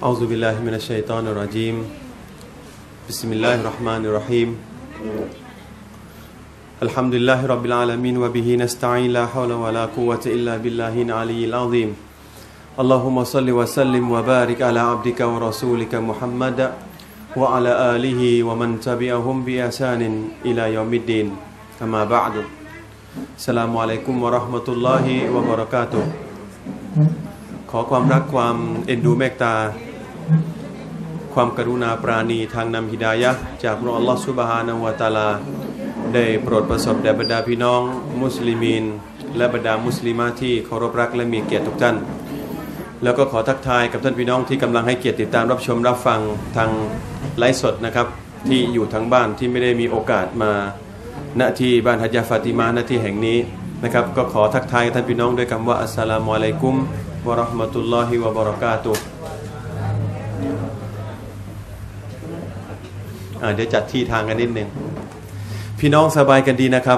أعوذ بالله من الشيطان الرجيم بسم الله الرحمن الرحيم الحمد لله رب العالمين وبه نستعين لا حول ولا قوة إلا بالله العلي العظيم اللهم صل وسلم وبارك على عبدك ورسولك محمد وعلى آله ومن تبعهم بإحسان إلى يوم الدين أما بعد السلام عليكم ورحمة الله وبركاته ขอความรักความเอ็นดูเมตตาความกรุณาปราณีทางนำฮิดายะห์จากพระอัลลอฮฺซุบฮานะฮูวะตะอาลาได้โปรดประสบแด่บรรดาพี่น้องมุสลิมีนและบรรดามุสลิมะที่เคารพรักและมีเกียรติทุกท่านแล้วก็ขอทักทายกับท่านพี่น้องที่กำลังให้เกียรติติดตามรับชมรับฟังทางไลฟ์สดนะครับที่อยู่ทางบ้านที่ไม่ได้มีโอกาสมาณที่บ้านฮัจญะฟาติมาณที่แห่งนี้นะครับก็ขอทักทายท่านพี่น้องด้วยคำว่าอัสสลามุอะลัยกุมวะเราะห์มะตุลลอฮิวะบะเราะกาตุฮ์เดี๋ยวจัดที่ทางกันนิดนึงพี่น้องสบายกันดีนะครับ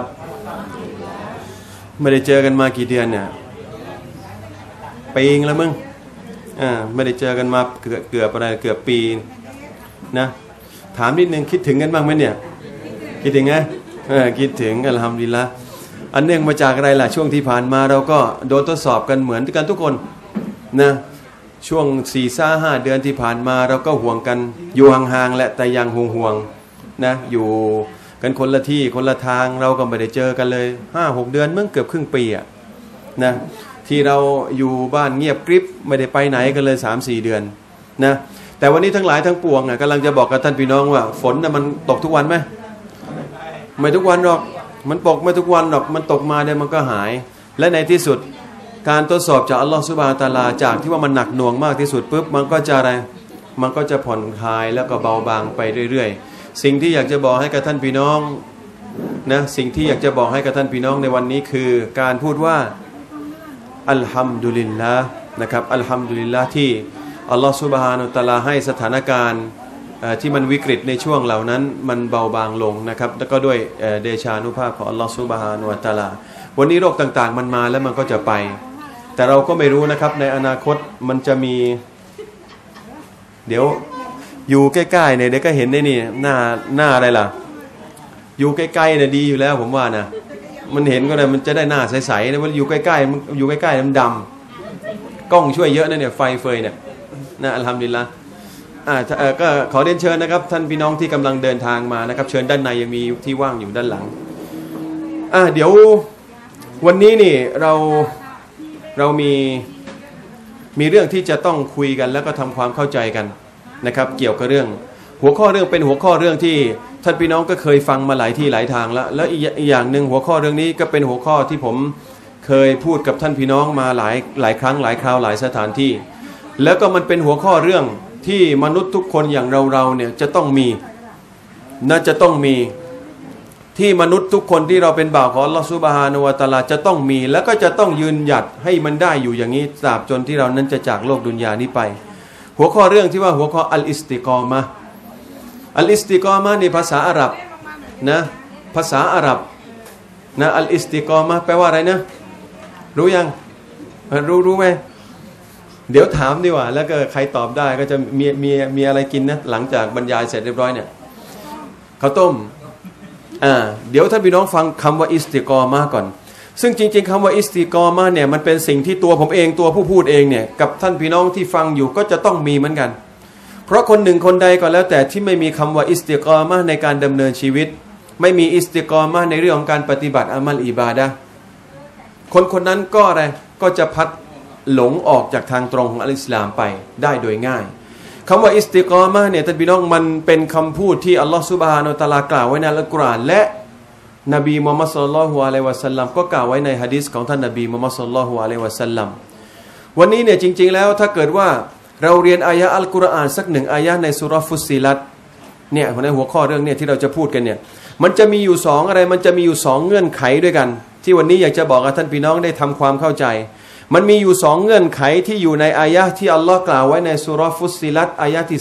ไม่ได้เจอกันมากี่เดือนเนี่ยปีนึงแล้วมึงไม่ได้เจอกันมาเกือบปีนะถามนิดนึงคิดถึงกันบ้างไหมเนี่ยคิดถึงไงคิดถึงอัลฮัมดุลิลละห์อันเนื่องมาจากอะไรล่ะช่วงที่ผ่านมาเราก็โดนทดสอบกันเหมือนกันทุกคนนะช่วง 4-5 เดือนที่ผ่านมาเราก็ห่วงกันอยู่ห่างๆแหละแต่ยังห่วงๆนะอยู่กันคนละที่คนละทางเราก็ไม่ได้เจอกันเลย 5-6 เดือนเมื่อเกือบครึ่งปีอ่ะนะที่เราอยู่บ้านเงียบกริบไม่ได้ไปไหนกันเลย 3-4 เดือนนะแต่วันนี้ทั้งหลายทั้งปวงกำลังจะบอกกับท่านพี่น้องว่าฝนน่ะมันตกทุกวันไหมไม่ทุกวันหรอกมันตกไม่ทุกวันหรอกมันตกมาเดี๋ยวมันก็หายและในที่สุดการทดสอบจากอัลลอฮฺซุบฮานะฮูวะตะอาลาจากที่ว่ามันหนักหน่วงมากที่สุดปุ๊บมันก็จะอะไรมันก็จะผ่อนคลายแล้วก็เบาบางไปเรื่อยๆสิ่งที่อยากจะบอกให้กับท่านพี่น้องนะสิ่งที่อยากจะบอกให้กับท่านพี่น้องในวันนี้คือการพูดว่าอัลฮัมดุลิลละห์นะครับอัลฮัมดุลิลละห์ที่อัลลอฮฺซุบฮานะฮูวะตะอาลาให้สถานการณ์ที่มันวิกฤตในช่วงเหล่านั้นมันเบาบางลงนะครับแล้วก็ด้วยเดชานุภาพของอัลลอฮฺซุบฮานะฮูวะตะอาลาวันนี้โรคต่างๆมันมาแล้วมันก็จะไปแต่เราก็ไม่รู้นะครับในอนาคตมันจะมีเดี๋ยวอยู่ใกล้ๆเนี่ยเดี๋ยวก็เห็นได้นี่หน้าอะไรล่ะอยู่ใกล้ๆเนี่ยดีอยู่แล้วผมว่านะมันเห็นก็ได้มันจะได้หน้าใสๆนะมันอยู่ใกล้ๆมันอยู่ใกล้ๆมันดำกล้องช่วยเยอะนะเนี่ยไฟเฟยเนี่ยนะอัลฮัมดุลิลละห์ก็ขอเรียนเชิญนะครับท่านพี่น้องที่กำลังเดินทางมานะครับเชิญด้านในยังมีที่ว่างอยู่ด้านหลังเดี๋ยววันนี้นี่เรามีเรื่องที่จะต้องคุยกันแล้วก็ทำความเข้าใจกันนะครับเกี่ยวกับเรื่องหัวข้อเรื่องเป็นหัวข้อเรื่องที่ท่านพี่น้องก็เคยฟังมาหลายที่หลายทางแล้วอีกอย่างหนึ่งหัวข้อเรื่องนี้ก็เป็นหัวข้อที่ผมเคยพูดกับท่านพี่น้องมาหลายครั้งหลายคราวหลายสถานที่แล้วก็มันเป็นหัวข้อเรื่องที่มนุษย์ทุกคนอย่างเราเนี่ยจะต้องมีจะต้องมีที่มนุษย์ทุกคนที่เราเป็นบ่าวของอัลลอฮฺซุบฮานะฮูวะตะอาลาจะต้องมีแล้วก็จะต้องยืนหยัดให้มันได้อยู่อย่างนี้ตราบจนที่เรานั้นจะจากโลกดุนยานี้ไปหัวข้อเรื่องที่ว่าหัวข้ออัลอิสติกอมะห์อัลอิสติกอมะห์ในภาษาอาหรับนะภาษาอาหรับนะอัลอิสติกอมะห์แปลว่าอะไรนะรู้ยังรู้ไหมเดี๋ยวถามดีกว่าแล้วก็ใครตอบได้ก็จะมีอะไรกินนะหลังจากบรรยายเสร็จเรียบร้อยเนี่ยข้าวต้มเดี๋ยวท่านพี่น้องฟังคำว่าอิสติกอมะห์ก่อนซึ่งจริงๆคำว่าอิสติกอมะห์เนี่ยมันเป็นสิ่งที่ตัวผมเองตัวผู้พูดเองเนี่ยกับท่านพี่น้องที่ฟังอยู่ก็จะต้องมีเหมือนกันเพราะคนหนึ่งคนใดก็แล้วแต่ที่ไม่มีคำว่าอิสติกอมะห์ในการดำเนินชีวิตไม่มีอิสติกอมะห์ในเรื่องของการปฏิบัติอามัลอิบาดะห์คนนั้นก็อะไรก็จะพัดหลงออกจากทางตรงของอัลอิสลามไปได้โดยง่ายคำว่าอิสติกอมะห์เนี่ยท่านพี่น้องมันเป็นคำพูดที่อัลลอฮฺซุบฮานะฮูวะตะอาลากล่าวไว้ในอัลกุรอานและนบีมุฮัมมัดศ็อลลัลลอฮุอะลัยฮิวะซัลลัมก็กล่าวไว้ในหะดีษของท่านนบีมุฮัมมัดศ็อลลัลลอฮุอะลัยฮิวะซัลลัมวันนี้เนี่ยจริงๆแล้วถ้าเกิดว่าเราเรียนอายะอัลกุรอานสักหนึ่งอายะในซูเราะห์ฟุสซิลัตเนี่ยในหัวข้อเรื่องเนี่ยที่เราจะพูดกันเนี่ยมันจะมีอยู่2อะไรมันจะมีอยู่2เงื่อนไขด้วยกันที่วันนี้อยากจะบอกกับท่านพี่น้องได้ทำความเข้าใจมันมีอยู่2เงื่อนไขที่อยู่ในอายะที่อัลลอฮ์กล่าวไว้ในซูเราะห์ฟุสซิลัตอายะที่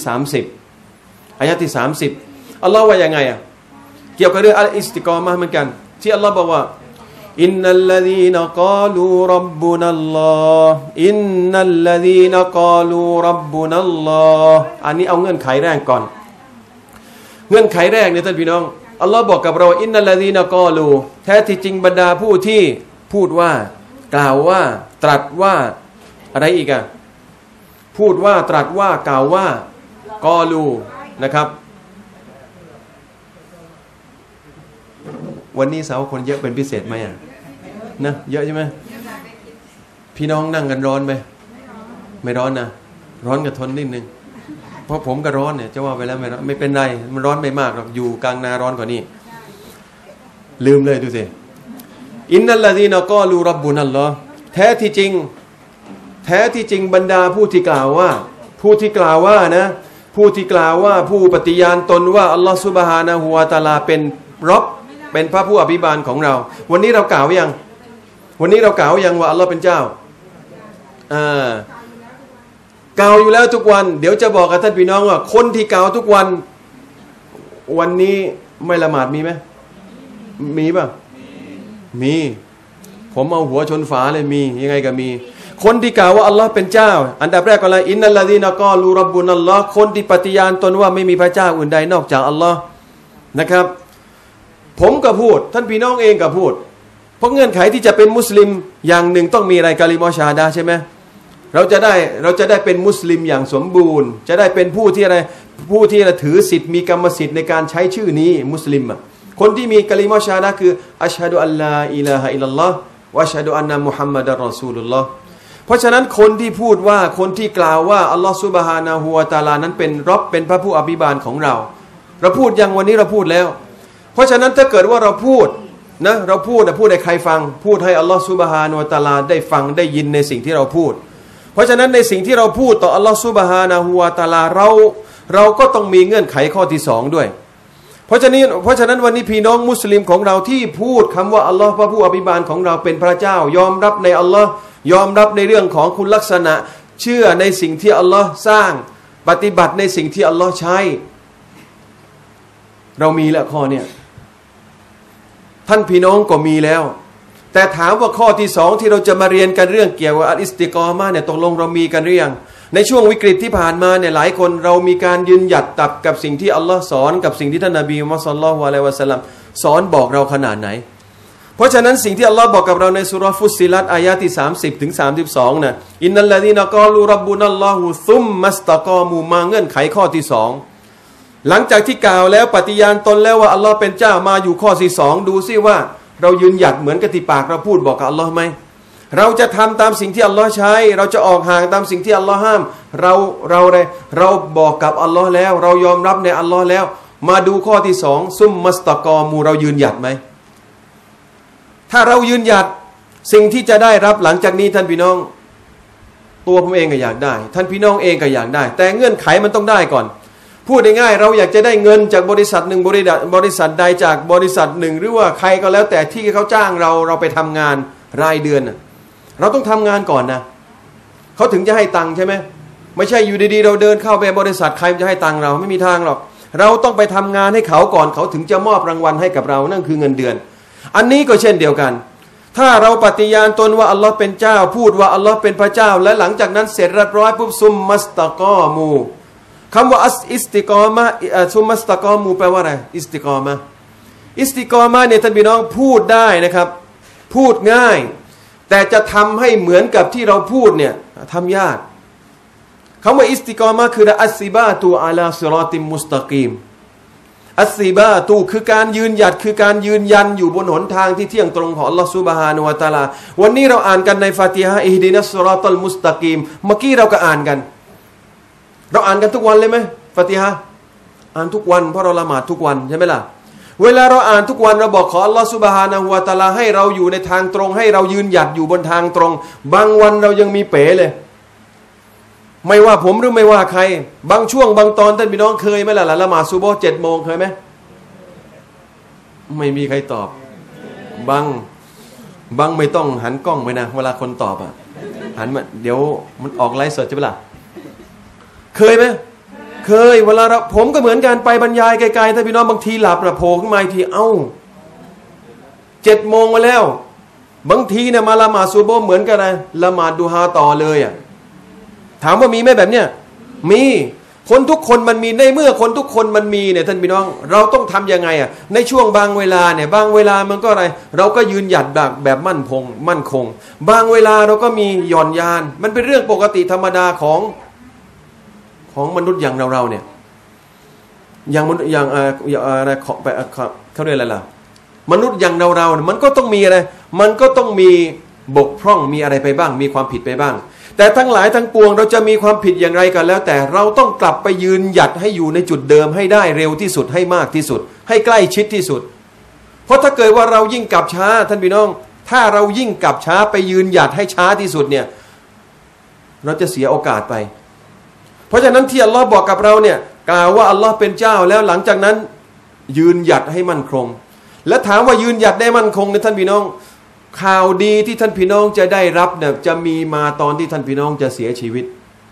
30อายะที่30อัลลอฮ์ว่ายังไงเกี่ยวกับเรื่องอัลอิสติกอมะห์เหมือนกันที่อัลลอฮ์บอกว่าอินนัลลดีนกาลูรับบุนัลลอฮ์อินนัลลดีนกาลูรับบุนัลลอฮ์อันนี้เอาเงื่อนไขแรกก่อนเงื่อนไขแรกเนี่ยท่านพี่น้องอัลลอฮ์บอกกับเราอินนัลลดีนกาลูแท้ที่จริงบรรดาผู้ที่พูดว่ากล่าวว่าตรัสว่าอะไรอีกอะพูดว่าตรัสว่ากล่าวว่ากอลูนะครับวันนี้เสาร์คนเยอะเป็นพิเศษไหมอ่ะนะเยอะใช่ไหมพี่น้องนั่งกันร้อนไหมไม่ร้อนนะร้อนกับทนนิดนึงเพราะผมก็ร้อนเนี่ยจะว่าไปแล้วไม่เป็นไรมันร้อนไม่มากหรอกอยู่กลางนาร้อนกว่านี้ลืมเลยดูสิอินนัลลดีนกาลูรับบุนัลลอฮ์แท้ที่จริงบรรดาผู้ที่กล่าวว่านะผู้ที่กล่าวว่าผู้ปฏิญาณตนว่าอัลลอฮฺซุบฮานะฮูวะตะอาลาเป็นร็อบเป็นพระผู้อภิบาลของเราวันนี้เรากล่าวยังว่าอัลลอฮ์เป็นเจ้ากล่าวอยู่แล้วทุกวันเดี๋ยวจะบอกกับท่านพี่น้องว่าคนที่กล่าวทุกวันวันนี้ไม่ละหมาดมีไหมมีป่ะมีผมเอาหัวชนฝาเลยมียังไงก็มีคนที่กล่าวว่าอัลลอฮ์เป็นเจ้าอันดับแรกก็เลยอินนัลลดีนกาลูรับบุนัลลอฮ์คนที่ปฏิญาณตนว่าไม่มีพระเจ้าอื่นใดนอกจากอัลลอฮ์นะครับผมก็พูดท่านพี่น้องเองก็พูดเพราะเงื่อนไขที่จะเป็นมุสลิมอย่างหนึ่งต้องมีอะไรกะลิมอชาฮาดะห์ใช่ไหมเราจะได้เป็นมุสลิมอย่างสมบูรณ์จะได้เป็นผู้ที่ถือสิทธิ์มีกรรมสิทธิ์ในการใช้ชื่อนี้มุสลิมคนที่มีกะลิมอชาฮาดะห์คืออัชฮะดุอัลลาอิลาฮะอิลลัลลอฮ์วะอัชฮะดุอันนะมุฮัมมัดอัรรอซูลุลลอฮ์เพราะฉะนั้นคนที่พูดว่าคนที่กล่าวว่าอัลลอฮ์ซุบฮานะฮูวะตะอาลานั้นเป็นร็อบเป็นพระผู้อภิบาลของเราพูดยังวันนี้เราพูดแล้วเพราะฉะนั้นถ้าเกิดว่าเราพูดให้ใครฟังพูดให้อัลลอฮฺซุบฮานะฮูวะตะอาลาได้ฟังได้ยินในสิ่งที่เราพูดเพราะฉะนั้นในสิ่งที่เราพูดต่ออัลลอฮฺซุบฮานะฮูวะตะอาลาเราก็ต้องมีเงื่อนไขข้อที่2ด้วยเพราะฉะนั้นวันนี้พี่น้องมุสลิมของเราที่พูดคำว่าอัลลอฮฺพระผู้อภิบาลของเราเป็นพระเจ้ายอมรับในอัลลอฮ์ยอมรับในเรื่องของคุณลักษณะเชื่อในสิ่งที่อัลลอฮ์สร้างปฏิบัติในสิ่งที่อัลลอฮ์ใช้เรามีแล้วข้อเนี่ยท่านพี่น้องก็มีแล้วแต่ถามว่าข้อที่2ที่เราจะมาเรียนกันเรื่องเกี่ยวกับอัลอิสติกอมะห์เนี่ยตกลงเรามีกันหรือยังในช่วงวิกฤตที่ผ่านมาเนี่ยหลายคนเรามีการยืนหยัดตับกับสิ่งที่อัลลอฮ์สอนกับสิ่งที่ท่านนบีมุฮัมมัดศ็อลลัลลอฮุอะลัยฮิวะซัลลัมสอนบอกเราขนาดไหนเพราะฉะนั้นสิ่งที่อัลลอฮ์บอกกับเราในซูเราะห์ฟุสซิลัตอายะที่30ถึง32นะอินนัลลดีนกาลูรับบุนัลลอฮุซุมมัสตะกอมูมาเงื่อนไขข้อที่2หลังจากที่กล่าวแล้วปฏิญาณตนแล้วว่าอัลลอฮ์เป็นเจ้ามาอยู่ข้อที่2ดูซิว่าเรายืนหยัดเหมือนกับที่ปากเราพูดบอกกับอัลลอฮ์ไหมเราจะทำตามสิ่งที่อัลลอฮ์ใช้เราจะออกห่างตามสิ่งที่อัลลอฮ์ห้ามเราบอกกับอัลลอฮ์แล้วเรายอมรับในอัลลอฮ์แล้วมาดูข้อที่2ซุมมัสตะกอมูเรายืนหยัดไหมถ้าเรายืนหยัดสิ่งที่จะได้รับหลังจากนี้ท่านพี่น้องตัวผมเองก็อยากได้ท่านพี่น้องเองก็อยากได้แต่เงื่อนไขมันต้องได้ก่อนพูดง่ายๆเราอยากจะได้เงินจากบริษัทหนึ่งบริษัทใดจากบริษัทหนึ่งหรือว่าใครก็แล้วแต่ที่เขาจ้างเราไปทำงานรายเดือนเราต้องทำงานก่อนนะเขาถึงจะให้ตังค์ใช่ไหมไม่ใช่อยู่ดีๆเราเดินเข้าไปบริษัทใครจะให้ตังค์เราไม่มีทางหรอกเราต้องไปทำงานให้เขาก่อนเขาถึงจะมอบรางวัลให้กับเรานั่นคือเงินเดือนอันนี้ก็เช่นเดียวกันถ้าเราปฏิญาณตนว่าอัลลอฮ์เป็นเจ้าพูดว่าอัลลอฮ์เป็นพระเจ้าและหลังจากนั้นเสร็จเรียบร้อยปุ๊บซุมมัสตะกอมูคำว่าอิสติกอมะซุมมัสตะกอมูแปลว่าอะไรอิสติกอมะเนี่ยท่านพี่น้องพูดได้นะครับพูดง่ายแต่จะทำให้เหมือนกับที่เราพูดเนี่ยทำยากคำว่าอิสติกอมะคืออัสซิบาตุอาลาซิรอติมมุสตะกีมอัสซิบาตุคือการยืนหยัดคือการยืนยันอยู่บนหนทางที่เที่ยงตรงของอัลลอฮฺซุบฮานะฮูวะตะอาลาวันนี้เราอ่านกันในฟาติฮะอิฮดินัสซิรอตัลมุสตะกีมเมื่อกี้เราก็อ่านกันทุกวันเลยไหมฟาติฮะอ่านทุกวันเพราะเราละหมาดทุกวันใช่ไหมล่ะเวลาเราอ่านทุกวันเราบอกขออัลลอฮฺซุบฮานะฮูวะตะอาลาให้เราอยู่ในทางตรงให้เรายืนหยัดอยู่บนทางตรงบางวันเรายังมีเป๋เลยไม่ว่าผมหรือไม่ว่าใครบางช่วงบางตอนท่านพี่น้องเคยไหมล่ะละหมาดซุบฮ์7 โมงเคยไหมไม่มีใครตอบบางไม่ต้องหันกล้องไปนะเวลาคนตอบหันมาเดี๋ยวมันออกไลฟ์สดใช่ไหมล่ะเคยไหมเคยเวลาผมก็เหมือนกันไปบรรยายไกลๆท่านพี่น้องบางทีหลับโผล่ขึ้นมาที7 โมงมาแล้วบางทีเนี่ยมาละหมาดซุบฮ์เหมือนกันนะละหมาดดูฮาต่อเลยอ่ะถามว่ามีไหมแบบเนี้ยมีคนทุกคนมันมีในเมื่อคนทุกคนมันมีเนี่ยท่านพี่น้องเราต้องทำยังไงอ่ะในช่วงบางเวลาเนี่ยบางเวลามันก็อะไรเราก็ยืนหยัดแบบมั่นคงบางเวลาเราก็มีหย่อนยานมันเป็นเรื่องปกติธรรมดาของมนุษย์อย่างเราเนี่ยอย่างอะไรเขาเรียกอะไรล่ะมนุษย์อย่างเราเนี่ยมันก็ต้องมีอะไรมันก็ต้องมีบกพร่องมีอะไรไปบ้างมีความผิดไปบ้างแต่ทั้งหลายทั้งปวงเราจะมีความผิดอย่างไรกันแล้วแต่เราต้องกลับไปยืนหยัดให้อยู่ในจุดเดิมให้ได้เร็วที่สุดให้มากที่สุดให้ใกล้ชิดที่สุดเพราะถ้าเกิดว่าเรายิ่งกลับช้าท่านพี่น้องถ้าเรายิ่งกลับช้าไปยืนหยัดให้ช้าที่สุดเนี่ยเราจะเสียโอกาสไปเพราะฉะนั้นที่อัลลอฮ์บอกกับเราเนี่ยกล่าวว่าอัลลอฮ์เป็นเจ้าแล้วหลังจากนั้นยืนหยัดให้มั่นคงและถามว่ายืนหยัดได้มั่นคงเนี่ยท่านพี่น้องข่าวดีที่ท่านพี่น้องจะได้รับเนี่ยจะมีมาตอนที่ท่านพี่น้องจะเสียชีวิต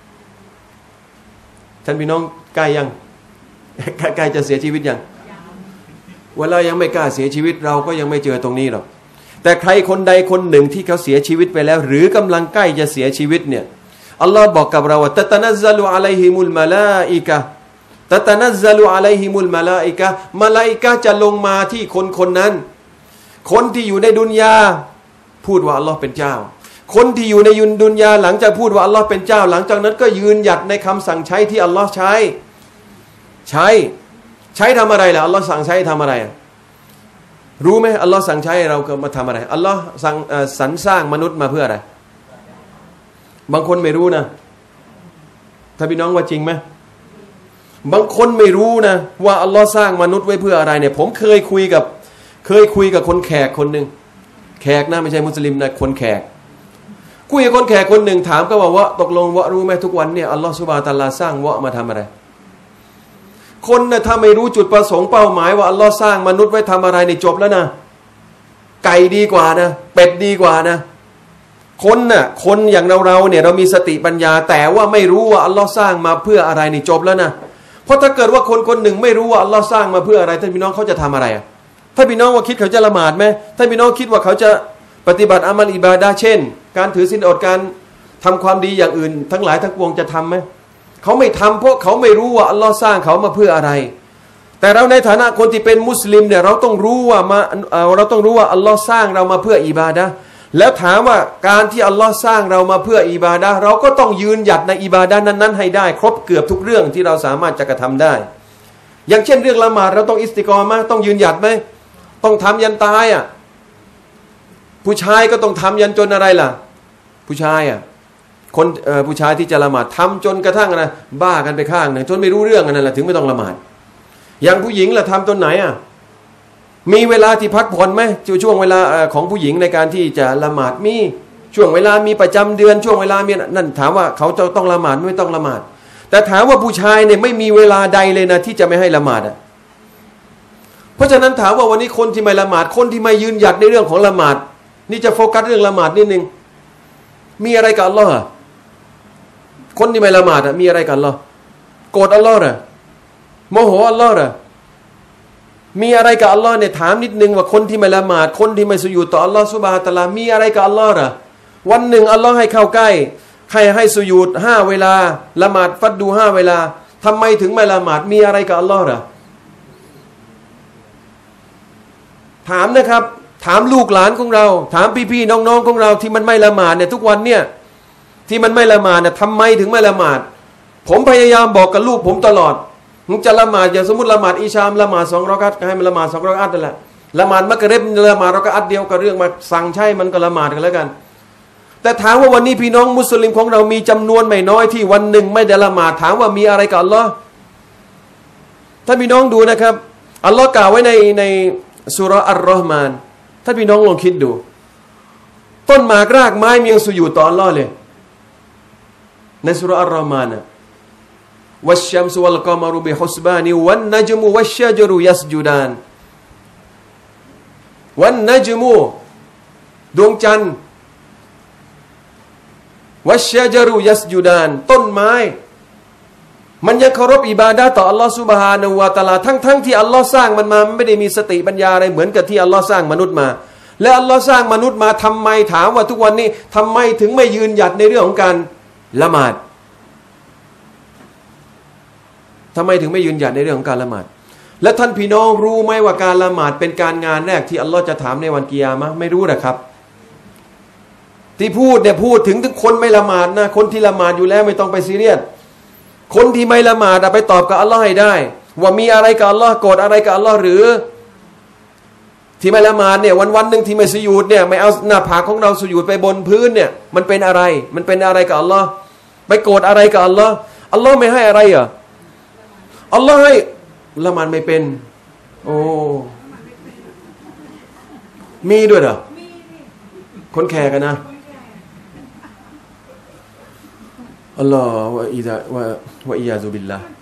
ท่านพี่น้องใกล้ยังใกล้จะเสียชีวิตยังเวลายังไม่กล้าเสียชีวิตเราก็ยังไม่เจอตรงนี้หรอกแต่ใครคนใดคนหนึ่งที่เขาเสียชีวิตไปแล้วหรือกำลังใกล้จะเสียชีวิตเนี่ยอัลลอฮ์บอกกับเราว่าตะตะนัซซะลูอะลัยฮิมุลมะลาอิกะฮ์ตะตะนัซซะลูอะลัยฮิมุลมะลาอิกะฮ์มะลาอิกะฮ์จะลงมาที่คนนั้นคนที่อยู่ในดุนยาพูดว่าอัลลอฮ์เป็นเจ้าคนที่อยู่ในดุนยาหลังจากพูดว่าอัลลอฮ์เป็นเจ้าหลังจากนั้นก็ยืนหยัดในคำสั่งใช้ที่อัลลอฮ์ใช้ทำอะไรล่ะอัลลอฮ์สั่งใช้ทำอะไรรู้ไหมอัลลอฮ์สั่งใช้เราก็มาทำอะไรอัลลอฮ์สั่งสรรสร้างมนุษย์มาเพื่ออะไรบางคนไม่รู้นะถ้าพี่น้องว่าจริงไหมบางคนไม่รู้นะว่าอัลลอฮ์สร้างมนุษย์ไว้เพื่ออะไรเนี่ยผมเคยคุยกับคนแขกคนหนึ่งแขกนะไม่ใช่มุสลิมนะคนแขกคุยกับคนแขกคนหนึ่งถามก็ว่าตกลงวะรู้ไหมทุกวันเนี่ยอัลลอฮ์ซุบฮานะฮูวะตะอาลาสร้างวะมาทำอะไรคนนะถ้าไม่รู้จุดประสงค์เป้าหมายว่าอัลลอฮ์สร้างมนุษย์ไว้ทำอะไรนี่จบแล้วนะไก่ดีกว่านะเป็ดดีกว่านะคนอย่างเราเนี่ยเรามีสติปัญญาแต่ว่าไม่รู้ว่าอัลลอฮ์สร้างมาเพื่ออะไรนี่จบแล้วนะเพราะถ้าเกิดว่าคนหนึ่งไม่รู้ว่าอัลลอฮ์สร้างมาเพื่ออะไรท่านพี่น้องเขาจะทำอะไรถ้าพี่น้องว่าคิดเขาจะละหมาดไหมถ้าพี่น้องคิดว่าเขาจะปฏิบัติอามัลอิบาดะห์เช่นการถือศีลอดการทำความดีอย่างอื่นทั้งหลายทั้งปวงจะทำไหมเขาไม่ทำเพราะเขาไม่รู้ว่าอัลลอฮ์สร้างเขามาเพื่ออะไรแต่เราในฐานะคนที่เป็นมุสลิมเนี่ยเราต้องรู้ว่าอัลลอฮ์สร้างเรามาเพื่ออิบาดะห์แล้วถามว่าการที่อัลลอฮ์สร้างเรามาเพื่ออิบาดะห์เราก็ต้องยืนหยัดในอิบาดะห์นั้นๆให้ได้ครบเกือบทุกเรื่องที่เราสามารถจะกระทำได้อย่างเช่นเรื่องละหมาดเราต้องอิสติกอมะห์ต้องยืนหยัดไหมต้องทำยันตายผู้ชายก็ต้องทำยันจนอะไรล่ะผู้ชายผู้ชายที่จะละหมาดทำจนกระทั่งอะไรบ้ากันไปข้างหนึ่งจนไม่รู้เรื่องนั่นแหละถึงไม่ต้องละหมาดอย่างผู้หญิงล่ะทำจนไหนมีเวลาที่พักผ่อนไหมช่วงเวลาของผู้หญิงในการที่จะละหมาดมีช่วงเวลามีประจำเดือนช่วงเวลามีนั่นถามว่าเขาจะต้องละหมาดไม่ต้องละหมาดแต่ถามว่าผู้ชายเนี่ยไม่มีเวลาใดเลยนะที่จะไม่ให้ละหมาดเพราะฉะนั้นถามว่าวันนี้คนที่ไม่ละหมาดคนที่ไม่ยืนหยัดในเรื่องของละหมาดนี่จะโฟกัสเรื่องละหมาดนิดนึงมีอะไรกับอัลลอฮ์คนที่ไม่ละหมาดมีอะไรกับอัลลอฮ์โกรธอัลลอฮ์หรอโมโหอัลลอฮ์หรอมีอะไรกับอัลลอฮ์เนี่ยถามนิดนึงว่าคนที่ไม่ละหมาดคนที่ไม่สุญูดต่ออัลลอฮ์ซุบฮานะฮูวะตะอาลามีอะไรกับอัลลอฮ์หรอวันหนึ่งอัลลอฮ์ให้เข้าใกล้ให้สุญูด5เวลาละหมาดฟัดดู5เวลาทำไมถึงไม่ละหมาดมีอะไรกับอัลลอฮ์หรอถามนะครับถามลูกหลานของเราถามพี่ๆน้องๆของเราที่มันไม่ละหมาดเนี่ยทุกวันเนี่ยที่มันไม่ละหมาดเนี่ยทำไมถึงไม่ละหมาดผมพยายามบอกกับลูกผมตลอดมึงจะละหมาดอย่างสมมุติละหมาดอิชามละหมาด2 รอกะอ์ให้มันละหมาด2 รอกะอ์นั่นแหละละหมาดมักริบละหมาดรอกะอ์เดียวกับเรื่องมาสั่งใช่มันก็ละหมาดกันแล้วกันแต่ถามว่าวันนี้พี่น้องมุสลิมของเรามีจำนวนไม่น้อยที่วันหนึ่งไม่ได้ละหมาดถามว่ามีอะไรกับอัลลอฮ์ถ้าพี่น้องดูนะครับอัลลอฮ์กล่าวไว้ในซูเราะห์อัรเราะห์มานถ้าพี่น้องลองคิดดูต้นหมากรากไม้มียังสุญูดต่ออัลลอฮ์เลยในซูเราะห์อัรเราะห์มานวัชชัมซุวัลกอมะรุบิฮุสบานิวันนัจมุวัชชะจรุยัสจุดานวันนัจมุดวงจันทร์วัชชะจรุยัสจุดานต้นไม้มันยังเคารพอิบาดะห์ต่ออัลลอฮ์ซุบฮานะฮูวะตะอาลาทั้งที่อัลลอฮ์สร้างมันมาไม่ได้มีสติปัญญาอะไรเหมือนกับที่อัลลอฮ์สร้างมนุษย์มาและอัลลอฮ์สร้างมนุษย์มาทำไมถามว่าทุกวันนี้ทำไมถึงไม่ยืนหยัดในเรื่องของการละหมาดทำไมถึงไม่ยืนหยัดในเรื่องของการละหมาดและท่านพี่น้องรู้ไหมว่าการละหมาดเป็นการงานแรกที่อัลลอฮ์จะถามในวันกิยามะห์ไม่รู้นะครับที่พูดเนี่ยพูดถึงคนไม่ละหมาดนะคนที่ละหมาดอยู่แล้วไม่ต้องไปซีเรียสคนที่ไม่ละหมาดไปตอบกับอัลลอฮ์ให้ได้ว่ามีอะไรกับอัลลอฮ์โกรธอะไรกับอัลลอฮ์หรือที่ไม่ละหมาดเนี่ยวันๆนึงที่ไม่สุญูดเนี่ยไม่เอาหน้าผากของเราสุญูดไปบนพื้นเนี่ยมันเป็นอะไรกับอัลลอฮ์ไปโกรธอะไรกับอัลลอฮ์อัลลอฮ์ไม่ให้อะไรอ่ะอัลลอฮ์ให้ละหมาดไม่เป็นโอ้มีด้วยเหรอคนแขกกันนะอัลลอฮ์วะอียาซุบิลลาห์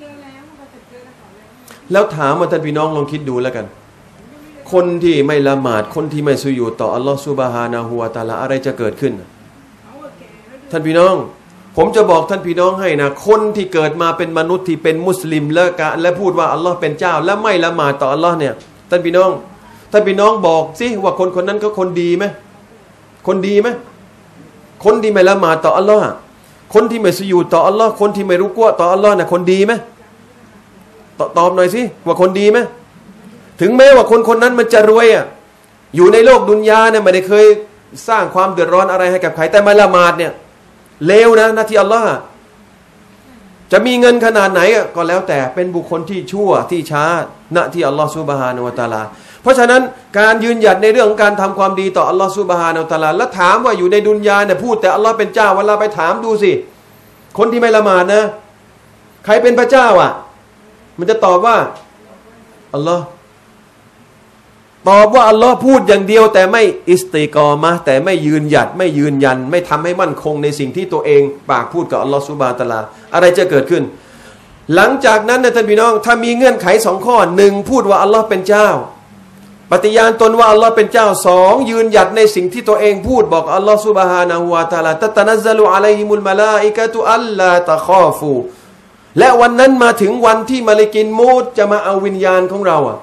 แล้วถามมาท่านพี่น้องลองคิดดูแล้วกันคนที่ไม่ละหมาดคนที่ไม่สุญูดต่ออัลลอฮ์ซุบฮานะฮูวะตะอาลาอะไรจะเกิดขึ้นท่านพี่น้องผมจะบอกท่านพี่น้องให้นะคนที่เกิดมาเป็นมนุษย์ที่เป็นมุสลิมและพูดว่าอัลลอฮ์เป็นเจ้าและไม่ละหมาดต่ออัลลอฮ์เนี่ยท่านพี่น้องบอกสิว่าคนนั้นก็คนดีไหมคนดีไหมคนที่ไม่ละหมาดต่ออัลลอฮ์คนที่ไม่สุญูดต่ออัลลอฮ์คนที่ไม่รุกัวต่ออัลลอฮ์น่ะคนดีไหมตอบหน่อยสิว่าคนดีไหมถึงแม้ว่าคนนั้นมันจะรวยอ่ะอยู่ในโลกดุนยาเนี่ยไม่ได้เคยสร้างความเดือดร้อนอะไรให้กับใครแต่ไม่ละหมาดเนี่ยเลวนะหน้าที่อัลลอฮ์จะมีเงินขนาดไหนก็แล้วแต่เป็นบุคคลที่ชั่วที่ช้าหน้าที่อัลลอฮ์ซุบฮานะฮูวะตะอาลาเพราะฉะนั้นการยืนหยัดในเรื่องของการทำความดีต่ออัลลอฮ์ซุบฮานะฮูวะตะอาลาแล้วถามว่าอยู่ในดุนยาเนี่ยพูดแต่อัลลอฮ์เป็นเจ้าเวลาไปถามดูสิคนที่ไม่ละหมาดนะใครเป็นพระเจ้าอ่ะมันจะตอบว่าอัลลอฮ์ตอบว่าอัลลอฮ์พูดอย่างเดียวแต่ไม่อิสติกอมะแต่ไม่ยืนหยัดไม่ยืนยันไม่ทำให้มั่นคงในสิ่งที่ตัวเองปากพูดกับอัลลอฮ์ซุบฮานะฮูวะตะอาลาอะไรจะเกิดขึ้นหลังจากนั้นนะท่านพี่น้องถ้ามีเงื่อนไข2ข้อ1พูดว่าอัลลอฮ์เป็นเจ้าปฏิญาณตนว่าอัลลอฮ์เป็นเจ้า2ยืนหยัดในสิ่งที่ตัวเองพูดบอกอัลลอฮ์ซุบฮานะฮูวะตะอาลาตะตะนัซซะลุอะลัยฮิมุลมะลาอิกะตุอัลลาตะคอฟูและวันนั้นมาถึงวันที่มะลาอิกินมูตจะมาเอาวิญญาณของเราอ่ะ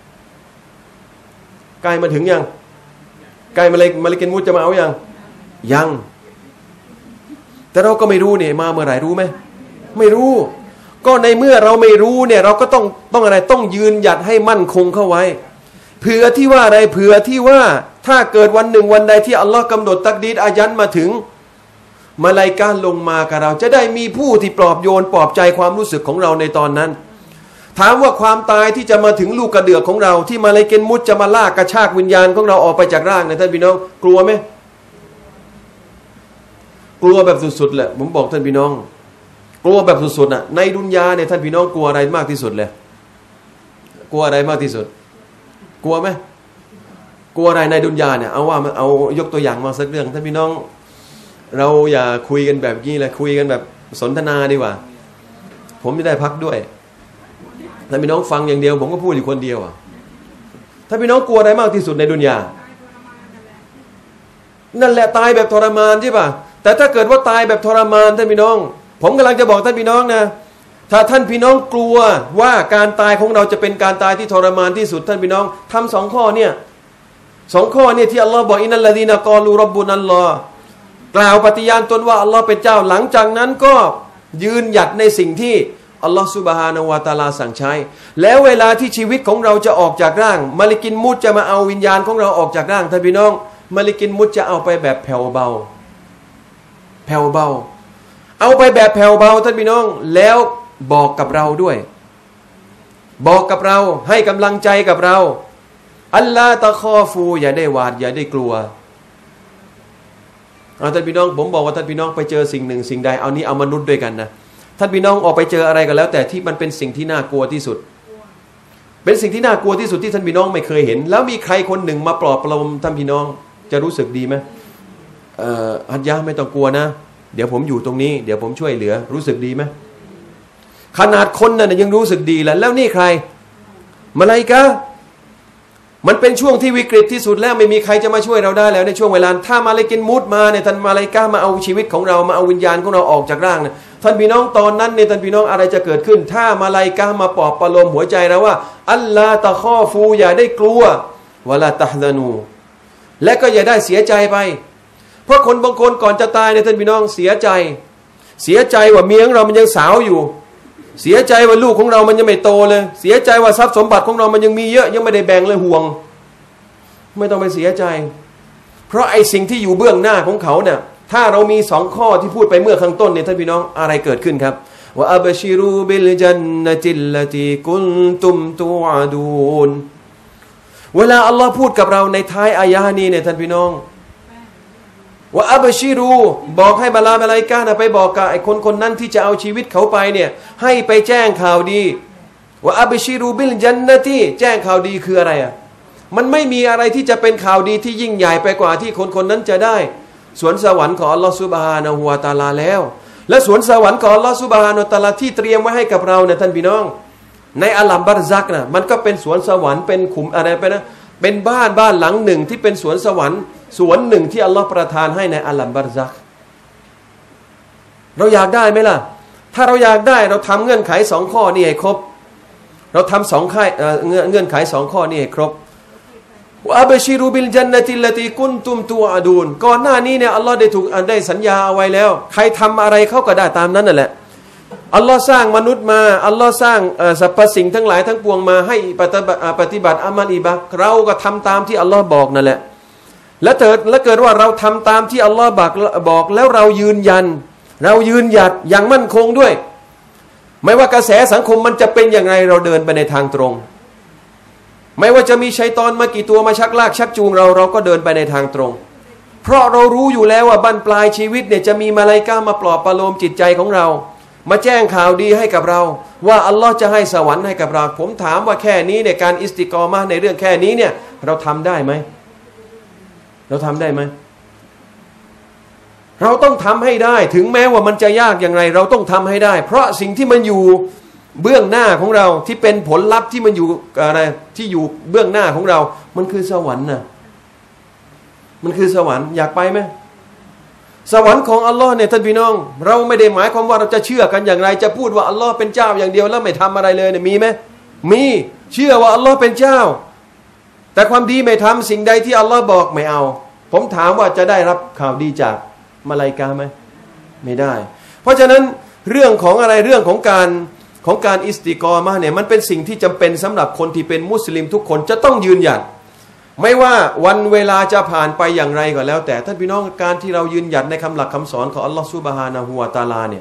ใกล้มาถึงยังใกล้มะลาอิกินมูตจะมาเอายังแต่เราก็ไม่รู้เนี่ยมาเมื่อไหร่รู้ไหมไม่รู้ก็ในเมื่อเราไม่รู้เนี่ยเราก็ต้องอะไรต้องยืนหยัดให้มั่นคงเข้าไว้เผื่อที่ว่าอะไรเผื่อที่ว่าถ้าเกิดวันหนึ่งวันใดที่อัลลอฮ์กำหนดตักดีรอายันมาถึงมลาอิกะห์ลงมากับเราจะได้มีผู้ที่ปลอบโยนปลอบใจความรู้สึกของเราในตอนนั้นถามว่าความตายที่จะมาถึงลูกกระเดือกของเราที่มลาอิกะห์มุตจะมาลากกระชากวิญญาณของเราออกไปจากร่างเนี่ยท่านพี่น้องกลัวไหมกลัวแบบสุดๆแหละผมบอกท่านพี่น้องกลัวแบบสุดๆน่ะในดุนยาเนี่ยท่านพี่น้องกลัวอะไรมากที่สุดเลยกลัวอะไรมากที่สุดกลัวไหมกลัวอะไรในดุนยาเนี่ยเอายกตัวอย่างมาสักเรื่องท่านพี่น้องเราอย่าคุยกันแบบนี้เลยคุยกันแบบสนทนาดีกว่าผมจะได้พักด้วยท่านพี่น้องฟังอย่างเดียวผมก็พูดอยู่คนเดียวท่านพี่น้องกลัวอะไรมากที่สุดในดุนยานั่นแหละตายแบบทรมานใช่ป่ะแต่ถ้าเกิดว่าตายแบบทรมานท่านพี่น้องผมกำลังจะบอกท่านพี่น้องนะถ้าท่านพี่น้องกลัวว่าการตายของเราจะเป็นการตายที่ทรมานที่สุดท่านพี่น้องทำ2 ข้อเนี่ย2 ข้อเนี่ยที่อัลลอฮ์บอกอินนัลลซีนะกอลูร็อบบุนัลลอฮ์กล่าวปฏิญาณตนว่าอัลลอฮ์เป็นเจ้าหลังจากนั้นก็ยืนหยัดในสิ่งที่อัลลอฮ์ซุบฮานะฮูวะตะอาลาสั่งใช้แล้วเวลาที่ชีวิตของเราจะออกจากร่างมะลาอิกินมุตจะมาเอาวิญญาณของเราออกจากร่างท่านพี่น้องมะลาอิกินมุตจะเอาไปแบบแผ่วเบาเอาไปแบบแผ่วเบาท่านพี่น้องแล้วบอกกับเราด้วยบอกกับเราให้กำลังใจกับเราอัลลาตะคอฟูอย่าได้หวาดอย่าได้กลัวท่านพี่น้องผมบอกว่าท่านพี่น้องไปเจอสิ่งหนึ่งสิ่งใดเอานี้เอามนุษย์ด้วยกันนะท่านพี่น้องออกไปเจออะไรกันแล้วแต่ที่มันเป็นสิ่งที่น่ากลัวที่สุดเป็นสิ่งที่น่ากลัวที่สุดที่ท่านพี่น้องไม่เคยเห็นแล้วมีใครคนหนึ่งมาปลอบประโลมท่านพี่น้องจะรู้สึกดีไหมฮัจญะไม่ต้องกลัวนะเดี๋ยวผมอยู่ตรงนี้เดี๋ยวผมช่วยเหลือรู้สึกดีไหมขนาดคนนั่นยังรู้สึกดีแล้วนี่ใครมลาอิกะห์มันเป็นช่วงที่วิกฤตที่สุดแล้วไม่มีใครจะมาช่วยเราได้แล้วในช่วงเวลาถ้ามะลาอิกะห์มุตมาเนี่ยท่านมลาอิกะห์มาเอาชีวิตของเรามาเอาวิญญาณของเราออกจากร่างเนี่ยท่านพี่น้องตอนนั้นเนี่ยท่านพี่น้องอะไรจะเกิดขึ้นถ้ามลาอิกะห์มาปลอบประโลมหัวใจเราว่าอัลลาตะคอฟูอย่าได้กลัววะลาตะฮซานูและก็อย่าได้เสียใจไปเพราะคนบางคนก่อนจะตายเนี่ยท่านพี่น้องเสียใจว่าเมียของเรามันยังสาวอยู่เสียใจว่าลูกของเรามันยังไม่โตเลยเสียใจว่าทรัพย์สมบัติของเรามันยังมีเยอะยังไม่ได้แบ่งเลยห่วงไม่ต้องไปเสียใจเพราะไอ้สิ่งที่อยู่เบื้องหน้าของเขาเนี่ยถ้าเรามี2 ข้อที่พูดไปเมื่อข้างต้นเนี่ยท่านพี่น้องอะไรเกิดขึ้นครับว่าอับชิรูบิลจันนติลลตีกุนตุมตูอาดูนเวลาอัลลอฮ์พูดกับเราในท้ายอายะห์นี้เนี่ยท่านพี่น้องว่าอับชิรูบอกให้บรรดามาลาอิกะฮ์ไปบอกกับไอ้คนนั้นที่จะเอาชีวิตเขาไปเนี่ยให้ไปแจ้งข่าวดีว่าอับชิรูบิลจันนติแจ้งข่าวดีคืออะไรอ่ะมันไม่มีอะไรที่จะเป็นข่าวดีที่ยิ่งใหญ่ไปกว่าที่คนนั้นจะได้สวนสวรรค์ของอัลลอฮฺซุบฮานะฮูวะตะอาลาแล้วและสวนสวรรค์ของอัลลอฮฺซุบฮานะฮูวะตะอาลาที่เตรียมไว้ให้กับเราเนี่ยท่านพี่น้องในอัลลัมบัรซักนะมันก็เป็นสวนสวรรค์เป็นขุมอะไรไปนะเป็นบ้านหลังหนึ่งที่เป็นสวนสวรรค์สวนหนึ่งที่อัลลอฮฺประทานให้ในอัลลัมบัรซักเราอยากได้ไหมล่ะถ้าเราอยากได้เราทำเงื่อนไข2 ข้อนี้ให้ครบเราทำเงื่อนไข2 ข้อนี้ให้ครบอับชิรูบิลจันนติลลตีกุนตุมตูอาดูนก่อนหน้านี้เนี่ยอัลลอฮ์ได้สัญญาเอาไว้แล้วใครทำอะไรเขาก็ได้ตามนั้นนั่นแหละอัลลอฮ์สร้างมนุษย์มาอัลลอฮ์สร้างสรรพสิ่งทั้งหลายทั้งปวงมาให้ปฏิบัติอามัลอิบาดะห์เราก็ทำตามที่อัลลอฮ์บอกนั่นแหละและเกิดว่าเราทำตามที่อัลลอฮ์บอกแล้วเรายืนหยัดอย่างมั่นคงด้วยไม่ว่ากระแสสังคมมันจะเป็นอย่างไรเราเดินไปในทางตรงไม่ว่าจะมีชัยฏอนมากี่ตัวมาชักลากชักจูงเราก็เดินไปในทางตรงเพราะเรารู้อยู่แล้วว่าบั้นปลายชีวิตเนี่ยจะมีมาลาอิกะฮ์มาปลอบประโลมจิตใจของเรามาแจ้งข่าวดีให้กับเราว่าอัลลอฮ์จะให้สวรรค์ให้กับเราผมถามว่าแค่นี้เนี่ยการอิสติกอมะห์ในเรื่องแค่นี้เนี่ยเราทำได้ไหมเราทำได้ไหมเราต้องทำให้ได้ถึงแม้ว่ามันจะยากอย่างไรเราต้องทำให้ได้เพราะสิ่งที่มันอยู่เบื้องหน้าของเราที่เป็นผลลัพธ์ที่มันอยู่อะไรที่อยู่เบื้องหน้าของเรามันคือสวรรค์นะมันคือสวรรค์อยากไปไหมสวรรค์ของอัลลอฮ์เนี่ยท่านพี่น้องเราไม่ได้หมายความว่าเราจะเชื่อกันอย่างไรจะพูดว่าอัลลอฮ์เป็นเจ้าอย่างเดียวแล้วไม่ทำอะไรเลยเนี่ยมีไหมมีเชื่อว่าอัลลอฮ์เป็นเจ้าแต่ความดีไม่ทำสิ่งใดที่อัลลอฮ์บอกไม่เอาผมถามว่าจะได้รับข่าวดีจากมาลาอิกะฮ์ไหมไม่ได้เพราะฉะนั้นเรื่องของอะไรเรื่องของการอิสติกอมะห์เนี่ยมันเป็นสิ่งที่จำเป็นสำหรับคนที่เป็นมุสลิมทุกคนจะต้องยืนหยัดไม่ว่าวันเวลาจะผ่านไปอย่างไรก็แล้วแต่ท่านพี่น้องการที่เรายืนหยัดในคำหลักคำสอนของอัลลอฮฺซุบฮานะฮูวะตะอาลาเนี่ย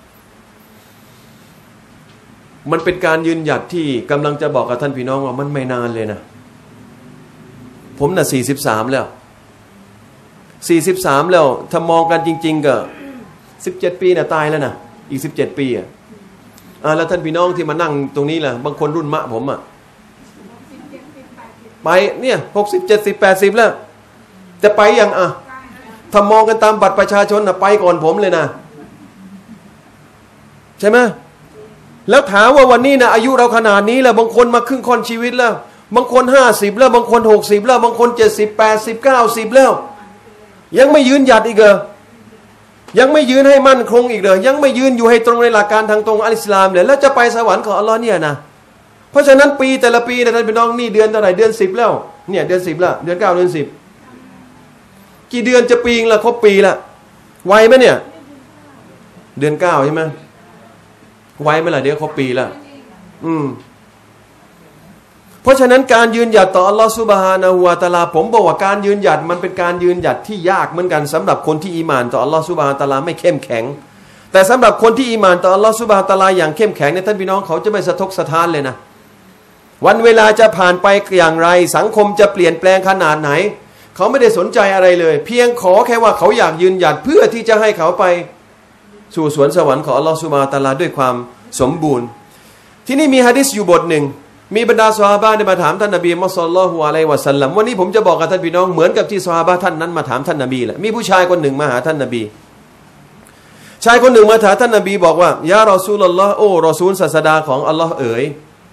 มันเป็นการยืนหยัดที่กำลังจะบอกกับท่านพี่น้องว่ามันไม่นานเลยนะผมน่ะ43แล้วถ้ามองกันจริงๆก็17 ปีน่ะตายแล้วนะอีก17 ปีอ่ะแล้วท่านพี่น้องที่มานั่งตรงนี้ล่ะบางคนรุ่นมะผมอ่ะไปเนี่ย60 70 80แล้วจะไปยังถ้ามองกันตามบัตรประชาชนน่ะไปก่อนผมเลยนะใช่ไหมแล้วถามว่าวันนี้นะอายุเราขนาดนี้แล้วบางคนมาครึ่งค่อนชีวิตแล้วบางคน50แล้วบางคน60แล้วบางคน70 80 90แล้วยังไม่ยืนหยัดอีกเหรอยังไม่ยืนให้มั่นคงอีกเลยยังไม่ยืนอยู่ให้ตรงในหลักการทางตรงอัลอิสลามเลยแล้วจะไปสวรรค์ของอัลลอฮ์เนี่ยนะเพราะฉะนั้นปีแต่ละปีนะท่านพี่น้องนี่เดือนเท่าไหร่เดือน10แล้วเนี่ยเดือน10แล้วเดือน9เดือน10กี่เดือนจะปีละครบปีละไวไหมเนี่ยเดือน9ใช่ไหมไวไหมล่ะเดี๋ยวครบปีละเพราะฉะนั้นการยืนหยัดต่ออัลลอฮฺซุบฮานะฮูวะตะอาลาผมบอกว่าการยืนหยัดมันเป็นการยืนหยัดที่ยากเหมือนกันสำหรับคนที่อีหม่านต่ออัลลอฮฺซุบฮานะฮูวะตะอาลาไม่เข้มแข็งแต่สำหรับคนที่อีหม่านต่ออัลลอฮฺซุบฮานะฮูวะตะอาลาอย่างเข้มแข็งเนี่ยท่านพี่น้องเขาจะไม่สะทกสะท้านเลยนะวันเวลาจะผ่านไปอย่างไรสังคมจะเปลี่ยนแปลงขนาดไหนเขาไม่ได้สนใจอะไรเลยเพียงขอแค่ว่าเขาอยากยืนหยัดเพื่อที่จะให้เขาไปสู่สวนสวรรค์ของอัลลอฮฺซุบฮานะฮูวะตะอาลาด้วยความสมบูรณ์ที่นี่มีหะดีษอยู่บทหนึ่งมีบรรดาซอฮาบะห์ได้มาถามท่านนบีมุฮัมมัดศ็อลลัลลอฮุอะลัยฮิวะซัลลัมวันนี้ผมจะบอกกับท่านพี่น้องเหมือนกับที่ซอฮาบะห์ท่านนั้นมาถามท่านนบีแหละมีผู้ชายคนหนึ่งมาหาท่านนบีชายคนหนึ่งมาถามท่านนบีบอกว่ายารอซูลุลลอฮ์โอ้รอซูลศาสดาของอัลลอฮ์เอ๋ย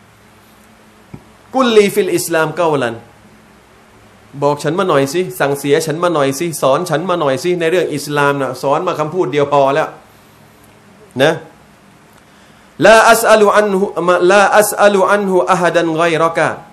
กุลลีฟิลอิสลามเกาลันบอกฉันมาหน่อยสิสั่งเสียฉันมาหน่อยสิสอนฉันมาหน่อยสิในเรื่องอิสลามนะสอนมาคำพูดเดียวพอแล้วนะลาอัสอัลุอันฮุอะฮัดันฆอยรอกะ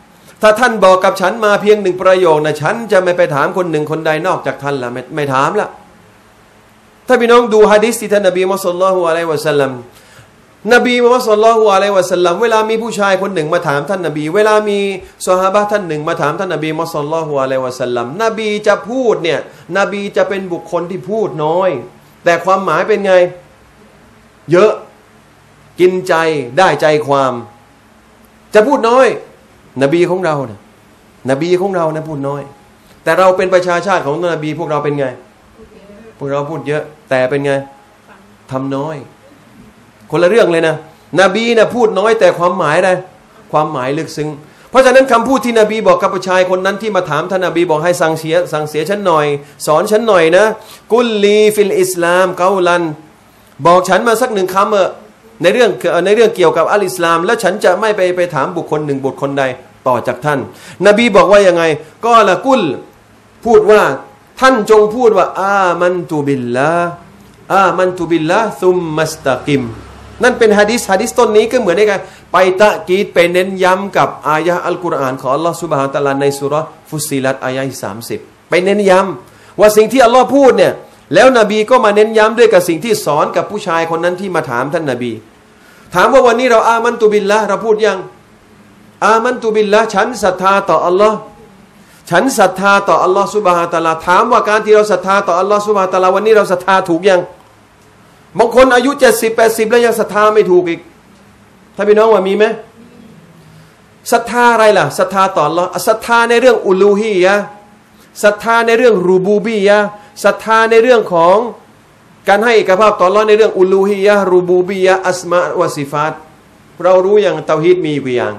ถ้าท่านบอกกับฉันมาเพียง1ประโยคนะฉันจะไม่ไปถามคนหนึ่งคนใดนอกจากท่านละไม่ถามละถ้าพี่น้องดูหะดีษที่ท่านนบีมุฮัมมัดศ็อลลัลลอฮุอะลัยฮิวะซัลลัมนบีมุฮัมมัดศ็อลลัลลอฮุอะลัยฮิวะซัลลัมเวลามีผู้ชายคนหนึ่งมาถามท่านนบีเวลามีซอฮาบะห์ท่านหนึ่งมาถามท่านนบีมุฮัมมัดศ็อลลัลลอฮุอะลัยฮิวะซัลลัมนบีจะพูดเนี่ยนบีจะเป็นบุคคลที่พูดน้อยแต่ความหมายเป็นไงเยอะกินใจได้ใจความจะพูดน้อยนบีของเรานะนบีของเรานะพูดน้อยแต่เราเป็นประชาชาติของนบีพวกเราเป็นไงพวกเราพูดเยอะแต่เป็นไงทำน้อยคนละเรื่องเลยนะนบีนะพูดน้อยแต่ความหมายอะไรความหมายลึกซึ้งเพราะฉะนั้นคำพูดที่นบีบอกกับผู้ชายคนนั้นที่มาถามท่านนบีบอกให้สั่งเสียฉันหน่อยสอนฉันหน่อยนะกุลลีฟิลอิสลามเกาลันบอกฉันมาสักหนึ่งคำในเรื่องเกี่ยวกับอัลอิสลามแล้วฉันจะไม่ไปถามบุคคลหนึ่งบุคคลใดต่อจากท่านนบีบอกว่ายังไงก็ละกุลพูดว่าท่านจงพูดว่าอามันตุบิลละซุมมัสตะกิมนั่นเป็นหะดีษต้นนี้ก็เหมือนกันไปตะกีดไปเน้นย้ำกับอายะอัลกุรอานของอัลลอฮฺซุบฮานะฮูวะตะอาลาในซูเราะห์ฟุสซิลัตอายะห์30ไปเน้นย้ำว่าสิ่งที่อัลลอฮ์พูดเนี่ยแล้วนบีก็มาเน้นย้ำด้วยกับสิ่งที่สอนกับผู้ชายคนนั้นที่มาถามท่านนบีถามว่าวันนี้เราอามันตุบิลละเราพูดยังอามันตุบิลละฉันศรัทธาต่ออัลลอฮ์ฉันศรัทธาต่ออัลลอฮ์ซุบฮานะฮูวะตะอาลาถามว่าการที่เราศรัทธาต่ออัลลอฮ์ซุบฮานะฮูวะตะอาลาวันนี้เราศรัทธาถูกยังบางคนอายุ70-80แล้วยังศรัทธาไม่ถูกอีกถ้าพี่น้องว่ามีไหมศรัทธาอะไรล่ะศรัทธาต่ออัลลอฮ์ศรัทธาในเรื่องอุลูฮียะห์ศรัทธาในเรื่องรูบูบียะห์ศรัทธาในเรื่องของการให้เอกภาพต่ออัลลอฮ์ในเรื่องอุลูฮียะห์รูบูบียะห์อัสมาวะซิฟาตเรารู้อย่างเตาฮีดมีกี่อย่าง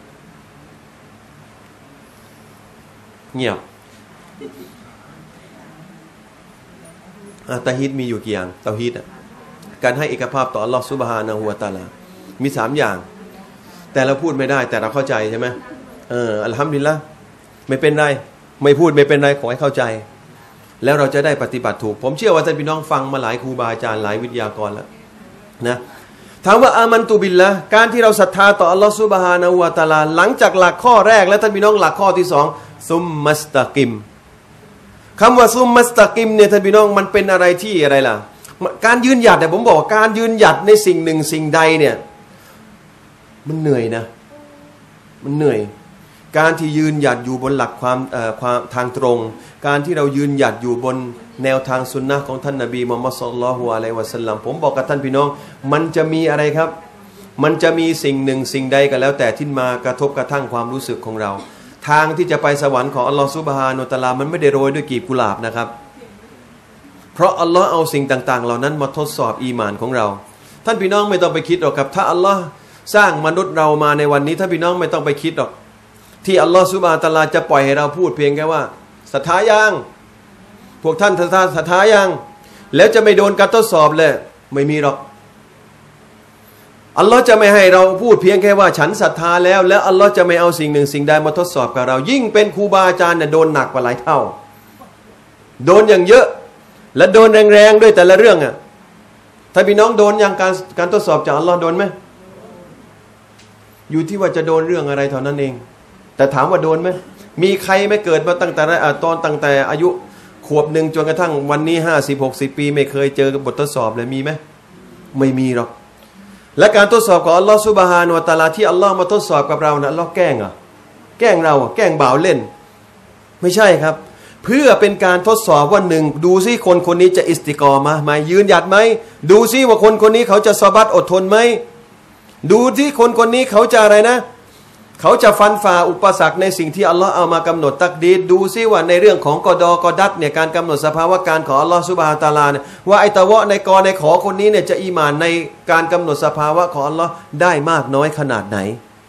เงียบเตาฮีดมีอยู่กี่อย่างเตาฮีดการให้เอกภาพต่ออัลลอฮ์ซุบฮานะฮูวะตะอาลามี3อย่างแต่เราพูดไม่ได้แต่เราเข้าใจใช่ไหมอัลฮัมดุลิลละห์ไม่เป็นไรไม่พูดไม่เป็นไรขอให้เข้าใจแล้วเราจะได้ปฏิบัติถูกผมเชื่อว่าท่านพี่น้องฟังมาหลายครูบาอาจารย์หลายวิทยากรแล้วนะถามว่าอามันตุบิลละการที่เราศรัทธาต่ออัลลอฮฺซุบฮานะฮูวะตะอาลาหลังจากหลักข้อแรกแล้วท่านพี่น้องหลักข้อที่2ซุมมัสตะกิมคำว่าซุมมัสตะกิมเนี่ยท่านพี่น้องมันเป็นอะไรที่อะไรล่ะการยืนหยัดแต่ผมบอกว่าการยืนหยัดในสิ่งหนึ่งสิ่งใดเนี่ยมันเหนื่อยนะมันเหนื่อยการที่ยืนหยัดอยู่บนหลักความทางตรงการที่เรายืนหยัดอยู่บนแนวทางสุนนะของท่านนบีมุฮัมมัดศ็อลลัลลอฮุอะลัยฮิวะซัลลัมผมบอกกับท่านพี่น้องมันจะมีอะไรครับมันจะมีสิ่งหนึ่งสิ่งใดก็แล้วแต่ที่มากระทบกระทั่งความรู้สึกของเราทางที่จะไปสวรรค์ของอัลลอฮฺซุบฮานะฮูวะตะอาลามันไม่ได้โรยด้วยกลีบกุหลาบนะครับเพราะอัลลอฮ์เอาสิ่งต่างๆเหล่านั้นมาทดสอบอีหม่านของเราท่านพี่น้องไม่ต้องไปคิดหรอกครับถ้าอัลลอฮ์สร้างมนุษย์เรามาในวันนี้ท่านพี่น้องไม่ต้องไปคิดหรอกที่อัลลอฮ์ซุบฮานะฮูวะตะอาลาจะปล่อยให้เราพูดเพียงแค่ว่าศรัทธายังพวกท่านศรัทธายังแล้วจะไม่โดนการทดสอบเลยไม่มีหรอกอัลลอฮ์จะไม่ให้เราพูดเพียงแค่ว่าฉันศรัทธาแล้วอัลลอฮ์จะไม่เอาสิ่งหนึ่งสิ่งใดมาทดสอบกับเรายิ่งเป็นครูบาอาจารย์เนี่ยโดนหนักกว่าหลายเท่าโดนอย่างเยอะและโดนแรงๆด้วยแต่ละเรื่องอ่ะถ้าพี่น้องโดนอย่างการทดสอบจากอัลลอฮ์โดนไหมอยู่ที่ว่าจะโดนเรื่องอะไรเท่านั้นเองแต่ถามว่าโดนไหมมีใครไม่เกิดมาตั้งแต่อายุขวบหนึ่งจนกระทั่งวันนี้50-60 ปีไม่เคยเจอบททดสอบเลยมีไหมไม่มีหรอกและการทดสอบของอัลลอฮ์ซุบฮานะฮูวะตะอาลาที่อัลลอฮ์มาทดสอบกับเรานะอัลลอฮ์แกล้งแกล้งเราแกล้งบ่าวเล่นไม่ใช่ครับเพื่อเป็นการทดสอบว่าหนึ่งดูซิคนนี้จะอิสติกอมะห์ไหมยืนหยัดไหมดูซิว่าคนนี้เขาจะซอบัตอดทนไหมดูที่คนนี้เขาจะอะไรนะเขาจะฟันฝ่าอุปสรรคในสิ่งที่อัลลอฮ์เอามากำหนดตักดีรดูซิว่าในเรื่องของกอดอกอดัตเนี่ยการกำหนดสภาวะการของอัลลอฮ์ซุบฮานะฮูวะตะอาลาเนี่ยว่าไอตะวะในกอในขอคนนี้เนี่ยจะอีหม่านในการกำหนดสภาวะของอัลลอฮ์ได้มากน้อยขนาดไหน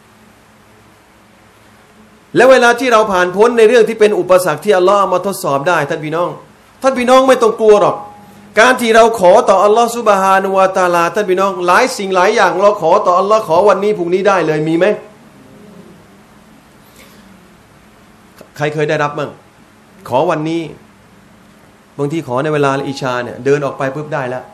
และเวลาที่เราผ่านพ้นในเรื่องที่เป็นอุปสรรคที่อัลลอฮ์เอามาทดสอบได้ท่านพี่น้องไม่ต้องกลัวหรอกการที่เราขอต่ออัลลอฮ์ซุบฮานะฮูวะตะอาลาท่านพี่น้องหลายสิ่งหลายอย่างเราขอต่ออัลลอฮ์ขอวันนี้พรุ่งนี้ได้เลยมีไหมใครเคยได้รับบ้างขอวันนี้บางทีขอในเวลาอิชาเนี่ยเดินออกไปปุ๊บได้แล้ว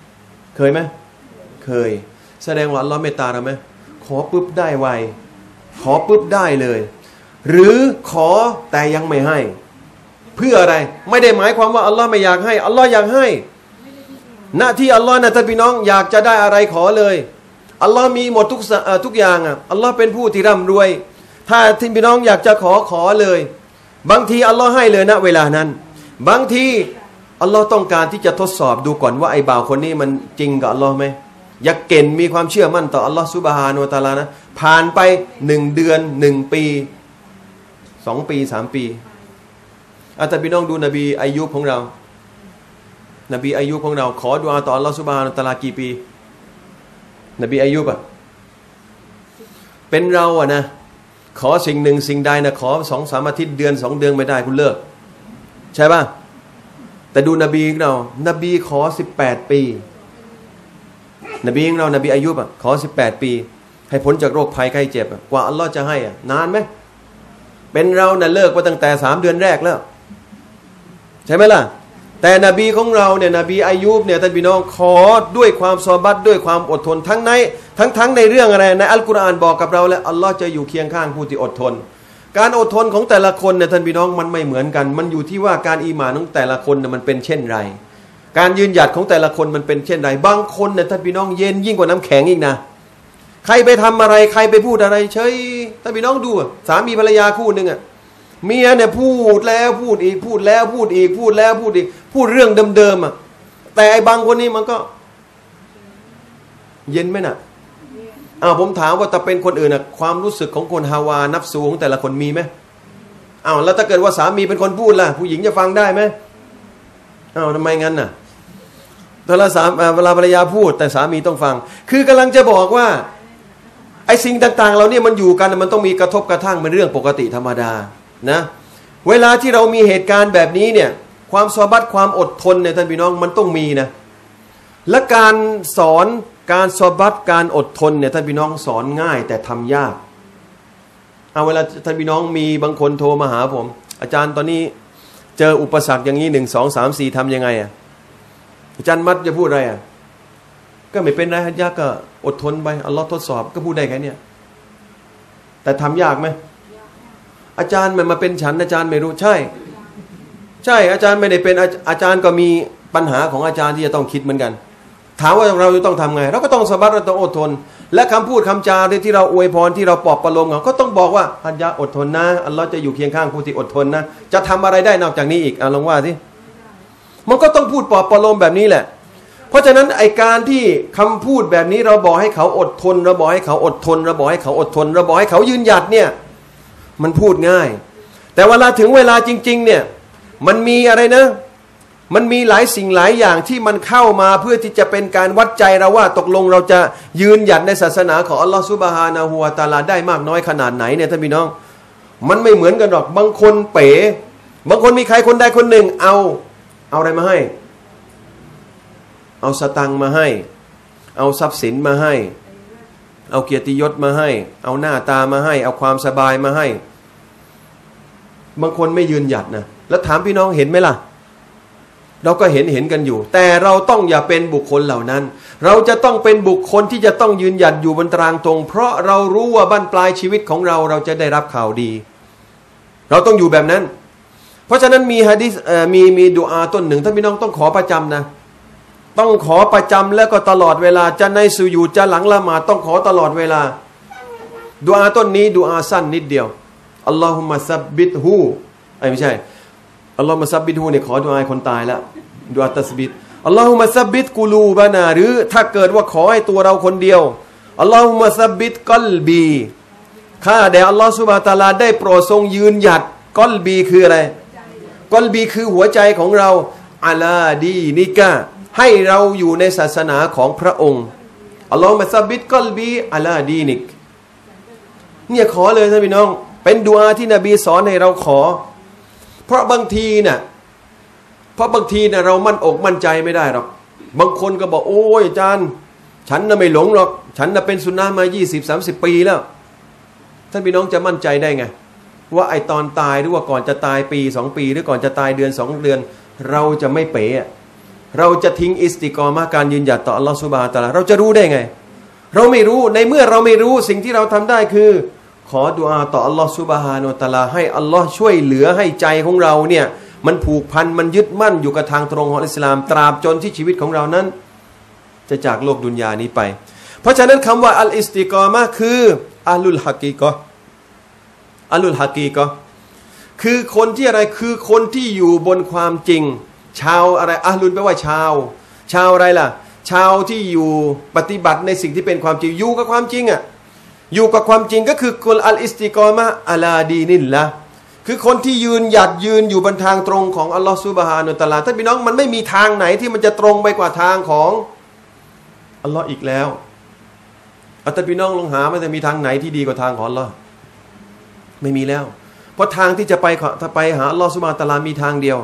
เคยไหมเคยแสดงว่าอัลลอฮ์เมตตาเราไหมขอปุ๊บได้ไวขอปุ๊บได้เลยหรือขอแต่ยังไม่ให้เพื่ออะไรไม่ได้หมายความว่าอัลลอฮ์ไม่อยากให้อัลลอฮ์อยากให้หน้าที่อัลลอฮ์นะท่านพี่น้องอยากจะได้อะไรขอเลยอัลลอฮ์มีหมดทุกอย่างอัลลอฮ์เป็นผู้ที่ร่ำรวยถ้าท่านพี่น้องอยากจะขอเลยบางทีอัลลอฮ์ให้เลยณเวลานั้นบางทีอัลลอฮ์ต้องการที่จะทดสอบดูก่อนว่าไอ้บ่าวคนนี้มันจริงกับอัลลอฮ์ไหมอยากเก่งมีความเชื่อมั่นต่ออัลลอฮ์ซุบฮานะฮูวะตะอาลานะผ่านไป1 เดือน1 ปี2 ปี3 ปีท่านพี่น้องดูนบีอายุบของเรานบีอายุบของเราขอดุอาต่ออัลลอฮ์ซุบฮานะฮูวะตะอาลากี่ปีนบีอายุบเป็นเรานะขอสิ่งหนึ่งสิ่งใดนะขอ2-3 อาทิตย์เดือน2 เดือนไม่ได้คุณเลิกใช่ป่ะแต่ดูนบีของเรานบีขอ18 ปีนบีของเรานบีอายุบขอ18 ปีให้พ้นจากโรคภัยไข้เจ็บกว่าอัลลอฮ์จะให้นานไหมเป็นเรานะเลิกมาตั้งแต่3 เดือนแรกแล้วใช่ไหมล่ะแต่นบีของเราเนี่ยนบีอายุบเนี่ยท่านพี่น้องขอด้วยความซอบัตด้วยความอดทนทั้งในเรื่องอะไรในอัลกุรอานบอกกับเราแล้วอัลลอฮ์จะอยู่เคียงข้างผู้ที่อดทนการอดทนของแต่ละคนเนี่ยท่านพี่น้องมันไม่เหมือนกันมันอยู่ที่ว่าการอีหม่านของแต่ละคนเนี่ยมันเป็นเช่นไรการยืนหยัดของแต่ละคนมันเป็นเช่นไรบางคนเนี่ยท่านพี่น้องเย็นยิ่งกว่าน้ำแข็งอีกนะใครไปทำอะไรใครไปพูดอะไรเฉยท่านพี่น้องดูสามีภรรยาคู่หนึ่งเมียเนี่ยพูดแล้วพูดอีกพูดแล้วพูดอีกพูดแล้วพูดอีกพูดเรื่องเดิมๆแต่ไอ้บางคนนี่มันก็เย็นไหมน่ะผมถามว่าแต่เป็นคนอื่นความรู้สึกของคนฮาวานัฟซูของแต่ละคนมีไหมแล้วถ้าเกิดว่าสามีเป็นคนพูดล่ะผู้หญิงจะฟังได้ไหมทำไมงั้นน่ะเวลาภรรยาพูดแต่สามีต้องฟังคือกำลังจะบอกว่าไอ้สิ่งต่างๆเราเนี่ยมันอยู่กันมันต้องมีกระทบกระทั่งเป็นเรื่องปกติธรรมดานะเวลาที่เรามีเหตุการณ์แบบนี้เนี่ยความซอบัตความอดทนเนี่ยท่านพี่น้องมันต้องมีนะและการสอนการซอบัตการอดทนเนี่ยท่านพี่น้องสอนง่ายแต่ทำยากเวลาท่านพี่น้องมีบางคนโทรมาหาผมอาจารย์ตอนนี้เจออุปสรรคอย่างนี้1 2 3 4ทำยังไงอาจารย์มัดจะพูดอะไรก็ไม่เป็นไรยากก็อดทนไปอัลลอฮ์ทดสอบก็พูดได้แค่นี้แต่ทำยากไหมอาจารย์มันมาเป็นฉันอาจารย์ไม่รู้ใช่อาจารย์ไม่ได้เป็นอาจารย์ก็มีปัญหาของอาจารย์ที่จะต้องคิดเหมือนกันถามว่าเราจะต้องทำไงเราก็ต้องสบัรเราต้องอดทนและคำพูดคำจาที่เราอวยพรที่เราปลอบประโลมก็ต้องบอกว่าอัลลอฮ์อดทนนะอัลลอฮ์จะอยู่เคียงข้างผู้ที่อดทนนะจะทำอะไรได้นอกจากนี้อีกลองว่าสิมันก็ต้องพูดปลอบประโลมแบบนี้แหละเพราะฉะนั้นไอการที่คำพูดแบบนี้เราบอกให้เขาอดทนเราบอกให้เขาอดทนเราบอกให้เขาอดทนเราบอกให้เขายืนหยัดเนี่ยมันพูดง่ายแต่เวลาถึงเวลาจริงๆเนี่ยมันมีอะไรนะมันมีหลายสิ่งหลายอย่างที่มันเข้ามาเพื่อที่จะเป็นการวัดใจเราว่าตกลงเราจะยืนหยัดในศาสนาของอัลลอฮฺซุบฮานะฮูวะตะอาลาได้มากน้อยขนาดไหนเนี่ยท่านพี่น้องมันไม่เหมือนกันหรอกบางคนเป๋บางคนมีใครคนใดคนหนึ่งเอาอะไรมาให้เอาสตังค์มาให้เอาทรัพย์สินมาให้เอาเกียรติยศมาให้เอาหน้าตามาให้เอาความสบายมาให้บางคนไม่ยืนหยัดนะแล้วถามพี่น้องเห็นไหมล่ะเราก็เห็นกันอยู่แต่เราต้องอย่าเป็นบุคคลเหล่านั้นเราจะต้องเป็นบุคคลที่จะต้องยืนหยัดอยู่บนตรางตรงเพราะเรารู้ว่าบั้นปลายชีวิตของเราจะได้รับข่าวดีเราต้องอยู่แบบนั้นเพราะฉะนั้นมีหะดีษมีดุอาต้นหนึ่งท่านพี่น้องต้องขอประจำนะต้องขอประจำแล้วก็ตลอดเวลาจะในสุญูดจะหลังละหมาดต้องขอตลอดเวลาดุอาต้นนี้ดุอาสั้นนิดเดียวอัลลอฮุมะซับบิตฮูไม่ใช่อัลลอฮุมะซับบิตฮูเนี่ยขอดุอาคนตายแล้วดุอาตัสบิตอัลลอฮุมะซับบิตกุลูบานาหรือถ้าเกิดว่าขอให้ตัวเราคนเดียวอัลลอฮุมะซับบิตกัลบีข้าแต่อัลลอฮฺซุบฮานะฮูวะตะอาลาได้โปรดทรงยืนหยัดกัลบีคืออะไรกัลบีคือหัวใจของเราอะลาดีนิกะให้เราอยู่ในศาสนาของพระองค์อัลลอฮุมะซับบิตกัลบีอะลาดีนิกเนี่ยขอเลยท่านพี่น้องเป็นดุอาที่นบีสอนให้เราขอเพราะบางทีน่ะเรามั่นอกมั่นใจไม่ได้หรอกบางคนก็บอกโอ้ยอาจารย์ฉันน่ะไม่หลงหรอกฉันน่ะเป็นสุนนะมา 20-30 ปีแล้วท่านพี่น้องจะมั่นใจได้ไงว่าไอตอนตายหรือว่าก่อนจะตายปี2 ปีหรือก่อนจะตายเดือน2 เดือนเราจะไม่เป๋เราจะทิ้งอิสติกอมะการยืนหยัดต่ออัลลอฮฺซุบฮานะฮูวะตะอาลาเราจะรู้ได้ไงเราไม่รู้ในเมื่อเราไม่รู้สิ่งที่เราทำได้คือขขอดุอาต่ออัลลอฮฺซุบฮานะฮูวะตะอาลาให้อัลลอฮ์ช่วยเหลือให้ใจของเราเนี่ยมันผูกพันมันยึดมั่นอยู่กับทางตรงของอิสลามตราบจนที่ชีวิตของเรานั้นจะจากโลกดุนยานี้ไปเพราะฉะนั้นคำว่าอัลอิสติกอมะคืออัลลุลฮะกีกะอัลลุลฮะกีกะคือคนที่อะไรคือคนที่อยู่บนความจริงชาวอะไรอัลลุลแปลว่าชาวอะไรล่ะชาวที่อยู่ปฏิบัติในสิ่งที่เป็นความจริงอยู่กับความจริงอ่ะอยู่กับความจริงก็คือคนอัลอิสติกอมะอะลาดีนิลละคือคนที่ยืนอยู่บนทางตรงของอัลลอฮฺซุบฮานะฮูวะตะอาลาท่านพี่น้องมันไม่มีทางไหนที่มันจะตรงไปกว่าทางของอัลลอฮ์อีกแล้วท่านพี่น้องลองหามันจะมีทางไหนที่ดีกว่าทางของอัลลอฮ์ไม่มีแล้วเพราะทางที่จะไปหาอัลลอฮฺซุบฮานะฮูวะตะอาลามีทางเดียว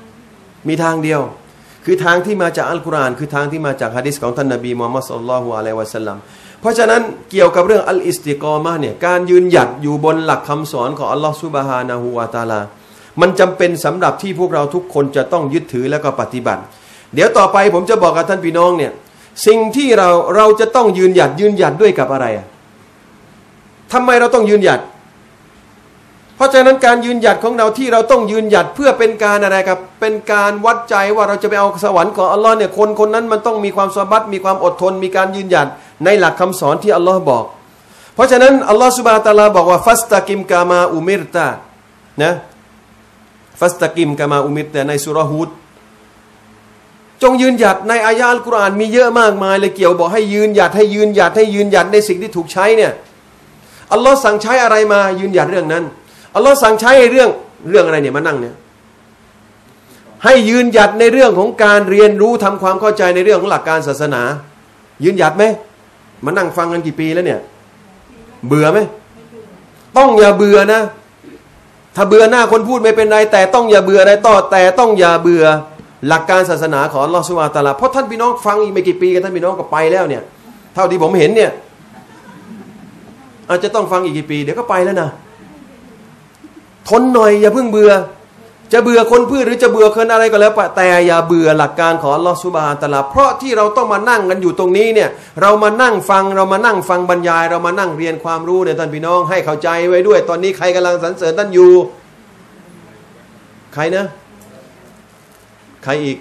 คือทางที่มาจากอัลกุรอานคือทางที่มาจากหะดีษของท่านนบีมุฮัมมัดศ็อลลัลลอฮุอะลัยฮิวะซัลลัมเพราะฉะนั้นเกี่ยวกับเรื่องอัลอิสติกอมะห์เนี่ยการยืนหยัดอยู่บนหลักคำสอนของอัลลอฮฺซุบฮานะฮูวะตะอาลามันจำเป็นสำหรับที่พวกเราทุกคนจะต้องยึดถือแล้วก็ปฏิบัติเดี๋ยวต่อไปผมจะบอกกับท่านพี่น้องเนี่ยสิ่งที่เราจะต้องยืนหยัดด้วยกับอะไรอ่ะทำไมเราต้องยืนหยัดเพราะฉะนั้นการยืนหยัดของเราที่เราต้องยืนหยัดเพื่อเป็นการอะไรครับเป็นการวัดใจว่าเราจะไปเอาสวรรค์ของอัลลอฮ์เนี่ยคนนั้นมันต้องมีความซอบัตมีความอดทนมีการยืนหยัดในหลักคำสอนที่อัลลอฮ์บอกเพราะฉะนั้นอัลลอฮ์ซุบฮานะฮูวะตะอาลาบอกว่าฟัสตะกิมกามาอุมิรตะนะฟัสตะกิมกามาอุมิรตะในซูเราะห์ฮูดจงยืนหยัดในอายะห์อัลกุรอานมีเยอะมากมายเลยเกี่ยวบอกให้ยืนหยัดในสิ่งที่ถูกใช้เนี่ยอัลลอฮ์สั่งใช้อะไรมายืนหยัดเรื่องนั้นอัลลอฮ์สั่งใช้เรื่องอะไรเนี่ยมานั่งเนี่ยให้ยืนหยัดในเรื่องของการเรียนรู้ทำความเข้าใจในเรื่องของหลักการศาสนายืนหยัดไหมมานั่งฟังกันกี่ปีแล้วเนี่ยเบื่อไหมต้องอย่าเบื่อนะถ้าเบื่อหน้าคนพูดไม่เป็นไรแต่ต้องอย่าเบื่ออะไรต่อแต่ต้องอย่าเบื่อหลักการศาสนาของอัลลอฮฺซุบฮานะฮูวะตะอาลาเพราะท่านพี่น้องฟังอีกไม่กี่ปีกันท่านพี่น้องก็ไปแล้วเนี่ยเท่าที่ผมเห็นเนี่ยอาจจะต้องฟังอีกกี่ปีเดี๋ยวก็ไปแล้วนะทนหน่อยอย่าเพิ่งเบื่อจะเบื่อคนพูดหรือจะเบื่อคนอะไรก็แล้วแต่อย่าเบื่อหลักการของอัลลอฮฺซุบฮานะฮูวะตะอาลาเพราะที่เราต้องมานั่งกันอยู่ตรงนี้เนี่ยเรามานั่งฟังบรรยายเรามานั่งเรียนความรู้เนี่ยท่านพี่น้องให้เข้าใจไว้ด้วยตอนนี้ใครกำลังสรรเสริญท่านอยู่ใครนะใครอีก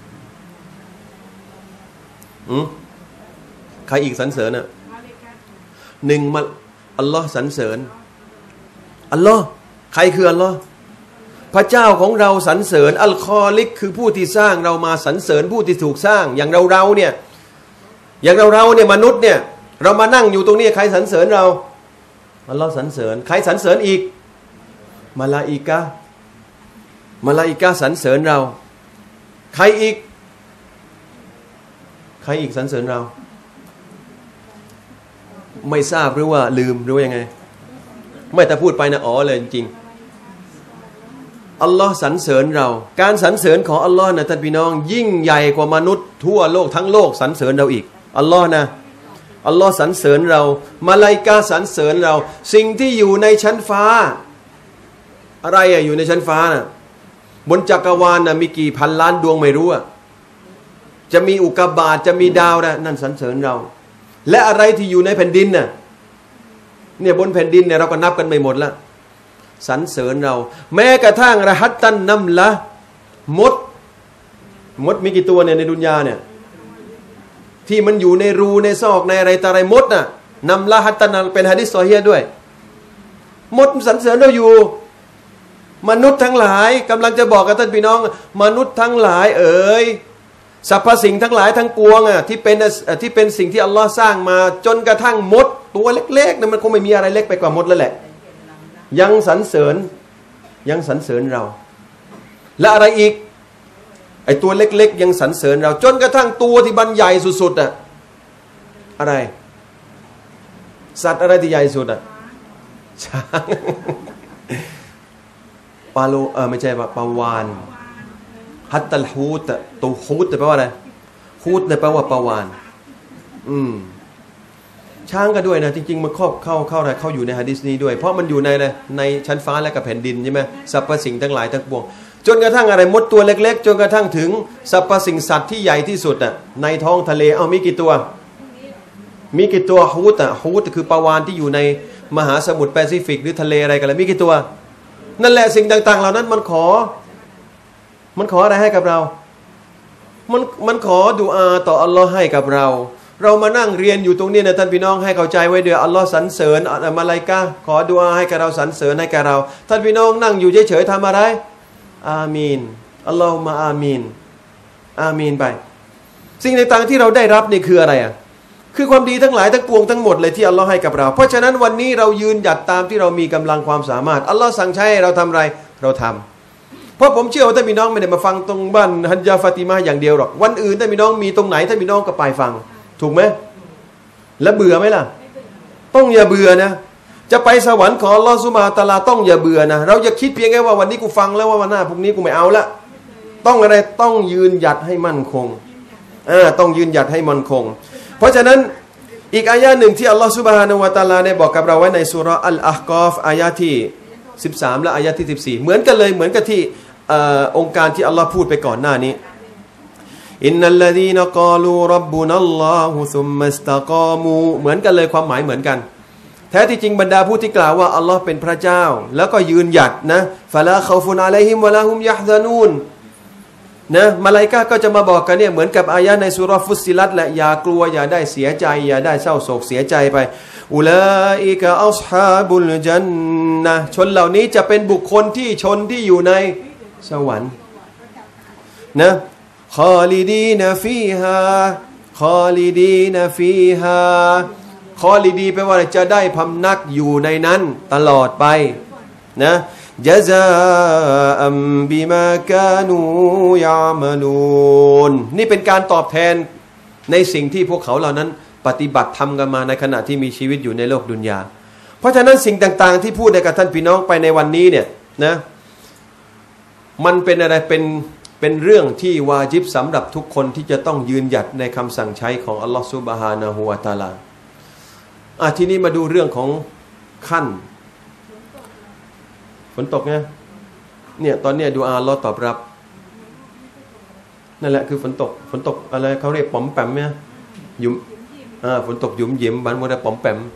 ใครอีกสรรเสริญอ่ะหนึ่งมาอัลลอฮ์สรรเสริญอัลลอฮ์ใครคืออัลลอฮ์พระเจ้าของเราสรรเสริญอัลคอลิกคือผู้ที่สร้างเรามาสรรเสริญผู้ที่ถูกสร้างอย่างเราเนี่ยมนุษย์เนี่ยเรามานั่งอยู่ตรงนี้ใครสรรเสริญเราอัลลอฮ์สรรเสริญใครสรรเสริญอีกมลาอิกะห์สรรเสริญเราใครอีกสรรเสริญเราไม่ทราบหรือว่าลืมหรือว่ายังไงไม่แต่พูดไปนะอ๋อเลยจริงอัลลอฮ์สรรเสริญเราการสรรเสริญของอัลลอฮ์นะท่านพี่น้องยิ่งใหญ่กว่ามนุษย์ทั่วโลกทั้งโลกสรรเสริญเราอีกอัลลอฮ์นะอัลลอฮ์สรรเสริญเรามลาอิกะห์สรรเสริญเราสิ่งที่อยู่ในชั้นฟ้าอะไรอะอยู่ในชั้นฟ้าน่ะบนจักรวาลน่ะมีกี่พันล้านดวงไม่รู้อะจะมีอุกกาบาตจะมีดาวนะนั่นสรรเสริญเราและอะไรที่อยู่ในแผ่นดินน่ะเนี่ยบนแผ่นดินเนี่ยเราก็นับกันไม่หมดละสรรเสริญเราแม้กระทั่งระหัตตันนัมละมดมีกี่ตัวเนี่ยในดุนยาเนี่ยที่มันอยู่ในรูในซอกในอะไรต่ออะไรมดน่ะนัมละฮัตตันเป็นหะดีษซอฮีฮ์ด้วยมดสรรเสริญเราอยู่มนุษย์ทั้งหลายกำลังจะบอกกับท่านพี่น้องมนุษย์ทั้งหลายสรรพสิ่งทั้งหลายทั้งปวงที่เป็นสิ่งที่อัลลอฮ์สร้างมาจนกระทั่งมดตัวเล็กๆนะมันคงไม่มีอะไรเล็กไปกว่ามดแล้วแหละยังสรรเสริญเราและอะไรอีกไอตัวเล็กๆยังสรรเสริญเราจนกระทั่งตัวที่บรรใหญ่สุดๆอะไรสัตว์อะไรที่ใหญ่สุดช้างปลาโลไม่ใช่ปลาวาฬฮัตตัลฮูตตัวฮูตแปลว่าอะไรฮูตแปลว่าปลาวาฬช้างก็ด้วยนะจริงๆมันเข้าอยู่ในหะดีษนี้ด้วยเพราะมันอยู่ในชั้นฟ้าและกับแผ่นดินใช่ไหมสรรพสิ่งทั้งหลายทั้งปวงจนกระทั่งอะไรมดตัวเล็กๆจนกระทั่งถึงสรรพสิ่งสัตว์ที่ใหญ่ที่สุดในท้องทะเลมีกี่ตัวฮูตคือปลาวาฬที่อยู่ในมหาสมุทรแปซิฟิกหรือทะเลอะไรกันแล้วมีกี่ตัวนั่นแหละสิ่งต่างๆเหล่านั้นมันขออะไรให้กับเรามันขอดุอาต่ออัลลอฮ์ให้กับเรามานั่งเรียนอยู่ตรงนี้นะท่านพี่น้องให้เข้าใจไว้เดี๋ยวอัลลอฮ์สรรเสริญมาลาอิกะห์ขอดุอาให้กับเราสรรเสริญให้กับเราท่านพี่น้องนั่งอยู่เฉยๆทำอะไรอามีนอัลลอฮุมะอามีนอามีนไปสิ่งต่างๆที่เราได้รับนี่คืออะไรอ่ะคือความดีทั้งหลายทั้งปวงทั้งหมดเลยที่อัลลอฮ์ให้กับเราเพราะฉะนั้นวันนี้เรายืนหยัดตามที่เรามีกำลังความสามารถอัลลอฮ์สั่งใช้ให้เราทำอะไรเราทำเพราะผมเชื่อว่าท่านพี่น้องไม่ได้มาฟังตรงบ้านฮัจญะฟาติมาอย่างเดียวหรอกวันอื่นท่านพี่น้องมีตรงไหนท่านพี่น้องก็ไปฟังถูกไหมแล้วเบื่อไหมล่ะต้องอย่าเบื่อนะจะไปสวรรค์ของอัลลอฮ์ซุบฮานะฮูวะตะอาลาต้องอย่าเบื่อนะเราอย่าคิดเพียงแค่ว่าวันนี้กูฟังแล้วว่าวันหน้าพรุ่งนี้กูไม่เอาละต้องอะไรต้องยืนหยัดให้มั่นคงต้องยืนหยัดให้มั่นคงเพราะฉะนั้นอีกอายะหนึ่งที่อัลลอฮฺซุบฮานะฮูวะตะอาลาได้บอกกับเราไว้ในซูเราะห์อัลอะห์กอฟอายะที่13และอายะที่14เหมือนกันเลยเหมือนกับที่องค์การที่อัลลอฮ์พูดไปก่อนหน้านี้อินนัลลซีนกาลูร็อบบุนัลลอฮุซุมมัสตะกามูเหมือนกันเลยความหมายเหมือนกันแท้ที่จริงบรรดาผู้ที่กล่าวว่าอัลลอฮ์เป็นพระเจ้าแล้วก็ยืนหยัดนะฟะลาคอฟุนอะลัยฮิมวะลาฮุมยะฮซานูนนะมาลาอิกะห์ก็จะมาบอกกันเนี่ยเหมือนกับอายะในซูเราะห์ฟุสซิลัตและอย่ากลัวอย่าได้เสียใจอย่าได้เศร้าโศกเสียใจไปอุลาอิกะอัศฮาบุลญันนะห์ชนเหล่านี้จะเป็นบุคคลที่ชนที่อยู่ในสวรรค์นะคอลิดีนฟีฮาคอลิดีนฟีฮาคอลิดีแปลว่าจะได้พำนักอยู่ในนั้นตลอดไปนะจซาอัมบิมากานูยะมะลูนนี่เป็นการตอบแทนในสิ่งที่พวกเขาเหล่านั้นปฏิบัติทำกันมาในขณะที่มีชีวิตอยู่ในโลกดุนยาเพราะฉะนั้นสิ่งต่างๆที่พูดในกับท่านพี่น้องไปในวันนี้เนี่ยนะมันเป็นอะไรเป็นเรื่องที่วาญิบสำหรับทุกคนที่จะต้องยืนหยัดในคำสั่งใช้ของอัลลอฮฺซุบฮานะฮูวะตะอาลาทีนี้มาดูเรื่องของขั้นฝนตกเนี่ยตอนเนี้ยดูอาอัลลอฮ์ตอบรับนั่นแหละคือฝนตกอะไรเขาเรียกป๋อมแปมเนี่ยยุมฝนตกยุมยิ้มบ้านโมเดลป๋อมแปม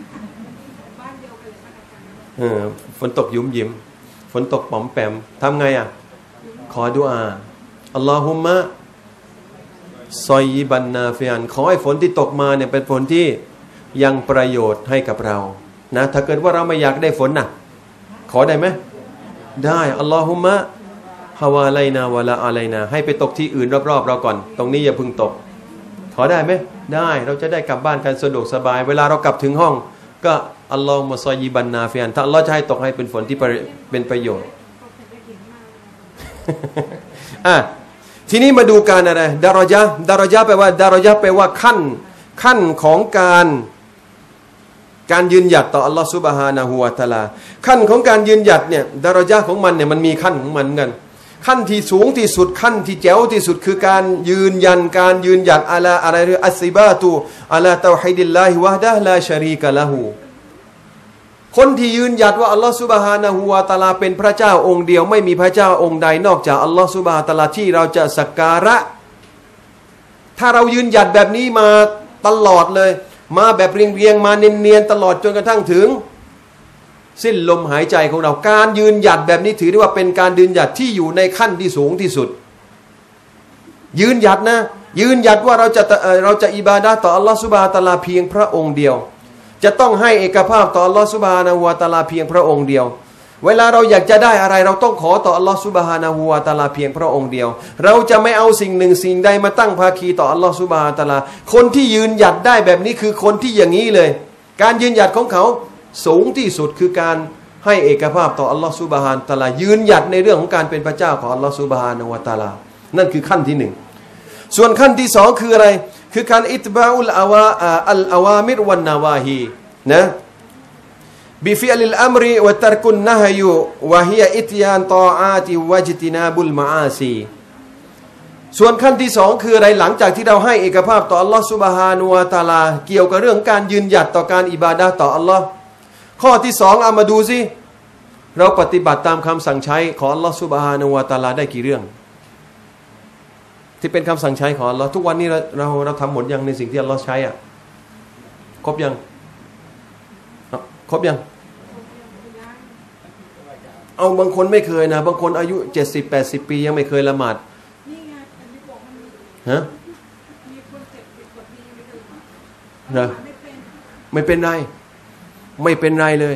ฝนตกยุมยิ้มฝนตกป๋อมแปมทำไงขอดุอาอัลลอฮุมมะซอยยิบันนาฟิอันขอให้ฝนที่ตกมาเนี่ยเป็นฝนที่ยังประโยชน์ให้กับเรานะถ้าเกิดว่าเราไม่อยากได้ฝนน่ะขอได้ไหมได้อัลลอฮุมะฮาวาไลนาวะลาอะไลนาให้ไปตกที่อื่นรอบๆเราก่อนตรงนี้อย่าพึ่งตกขอได้ไหมได้เราจะได้กลับบ้านกันสะดวกสบายเวลาเรากลับถึงห้องก็อัลลอฮุมะซอยยิบันนาฟิอันถ้าอัลลอฮ์จะให้ตกให้เป็นฝนที่เป็นประโยชน์ทีนี้มาดูการอะไรดารอญะแปลว่าขั้นของการยืนหยัดต่ออัลลอฮฺซุบฮานะฮูวะตะอาลาขั้นของการยืนหยัดเนี่ยดารอญะของมันเนี่ยมันมีขั้นของมันกันขั้นที่สูงที่สุดขั้นที่แจ๋วที่สุดคือการยืนหยัดอะลาอะไรหรืออัสซิบาตุอะลาเตาฮีดิลลาฮิวะฮดะฮ์ลาชะรีกะละฮูคนที่ยืนหยัดว่าอัลลอฮฺซุบฮานะฮูวะตะอาลาเป็นพระเจ้าองค์เดียวไม่มีพระเจ้าองค์ใดนอกจากอัลลอฮฺซุบฮานะฮูวะตะอาลาที่เราจะสักการะถ้าเรายืนหยัดแบบนี้มาตลอดเลยมาแบบเรียงมาเนียนๆตลอดจนกระทั่งถึงสิ้นลมหายใจของเราการยืนหยัดแบบนี้ถือได้ว่าเป็นการยืนหยัดที่อยู่ในขั้นที่สูงที่สุดยืนหยัดนะยืนหยัดว่าเราจะอิบาดะห์ต่ออัลลอฮฺซุบฮานะฮูวะตะอาลาเพียงพระองค์เดียวจะต้องให้เอกภาพต่ออัลลอฮฺซุบฮานะฮูวะตะอาลาเพียงพระองค์เดียวเวลาเราอยากจะได้อะไรเราต้องขอต่ออัลลอฮฺซุบฮานะฮูวะตะอาลาเพียงพระองค์เดียวเราจะไม่เอาสิ่งหนึ่งสิ่งใดมาตั้งภาคีต่ออัลลอฮฺซุบฮานะฮูวะตะอาลาคนที่ยืนหยัดได้แบบนี้คือคนที่อย่างนี้เลยการยืนหยัดของเขาสูงที่สุดคือการให้เอกภาพต่ออัลลอฮฺซุบฮานะฮูวะตะอาลายืนหยัดในเรื่องของการเป็นพระเจ้าของอัลลอฮฺซุบฮานะฮูวะตะอาลานั่นคือขั้นที่หนึ่งส่วนขั้นที่สองคืออะไรคือการอิตบาอุลอาวามิรวันนาวาฮีนะบิฟิอลิลอัมริวะตัรกุนนะฮยุวะฮิยะอิตยานตออาติวะจิตินาบุลมะอาซีส่วนขั้นที่สองคืออะไรหลังจากที่เราให้เอกภาพต่ออัลลอฮฺซุบฮานะฮูวะตะอาลาเกี่ยวกับเรื่องการยืนหยัดต่อการอิบาดะห์ต่ออัลลอฮ์ข้อที่สองเอามาดูสิเราปฏิบัติตามคำสั่งใช้ของอัลลอฮฺซุบฮานะฮูวะตะอาลาได้กี่เรื่องที่เป็นคำสั่งใช้ของอัลลอฮ์ทุกวันนี้เราทำหมดยังในสิ่งที่อัลลอฮ์ใช้ครบยังคครบยังเอาบางคนไม่เคยนะบางคนอายุ70-80 ปียังไม่เคยละหมาดฮะนะไม่เป็นไรไม่เป็นไรเลย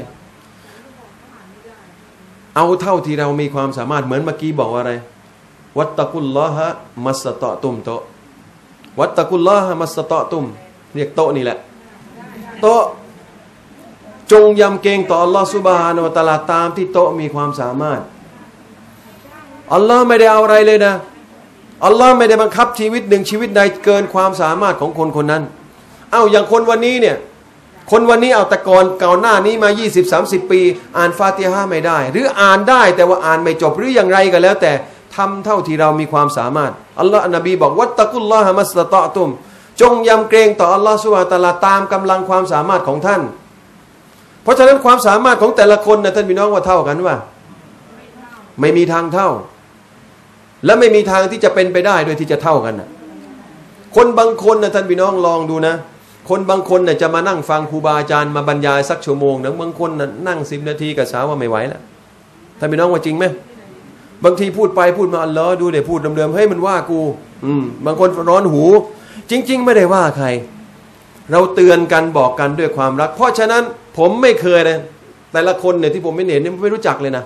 เอาเท่าที่เรามีความสามารถเหมือนเมื่อกี้บอกว่าอะไรวัตตะกุลลอฮะมัสตะตุมโตวัตตะกุลลอฮะมัสตะตุมเรียกโตนี่แหละโตจงยำเกรงต่ออัลลอฮฺซุบฮานะฮูวะตะอาลาตามที่โตมีความสามารถอัลลอฮ์ไม่ได้เอาอะไรเลยนะอัลลอฮ์ไม่ได้บังคับชีวิตหนึ่งชีวิตใดเกินความสามารถของคนคนนั้นอย่างคนวันนี้เนี่ยคนวันนี้เอาแต่ก่อนหน้านี้มา 20-30 ปีอ่านฟาติฮะห์ไม่ได้หรืออ่านได้แต่ว่าอ่านไม่จบหรืออย่างไรก็แล้วแต่ทำเท่าที่เรามีความสามารถอัลลอฮ์นบีบอกวัตตะกุลลอฮะมัสตะตุมจงยำเกรงต่ออัลลอฮ์ซุบฮานะฮูวะตะอาลาตามกำลังความสามารถของท่านเพราะฉะนั้นความสามารถของแต่ละคนนะท่านพี่น้องว่าเท่ากันว่าไม่มีทางเท่าและไม่มีทางที่จะเป็นไปได้โดยที่จะเท่ากันนะคนบางคนนะท่านพี่น้องลองดูนะคนบางคนเนี่ยจะมานั่งฟังครูบาอาจารย์มาบรรยายสักชั่วโมงนะบางคนนะนั่ง10 นาทีก็สาวว่าไม่ไหวแล้วท่านพี่น้องว่าจริงไหมบางทีพูดไปพูดมาอัลลอฮ์ดูเดี๋ยวพูดเดิมๆเฮ้ยมันว่ากูบางคนร้อนหูจริงๆไม่ได้ว่าใครเราเตือนกันบอกกันด้วยความรักเพราะฉะนั้นผมไม่เคยเลยแต่ละคนเนี่ยที่ผมไม่เห็นเนี่ยไม่รู้จักเลยนะ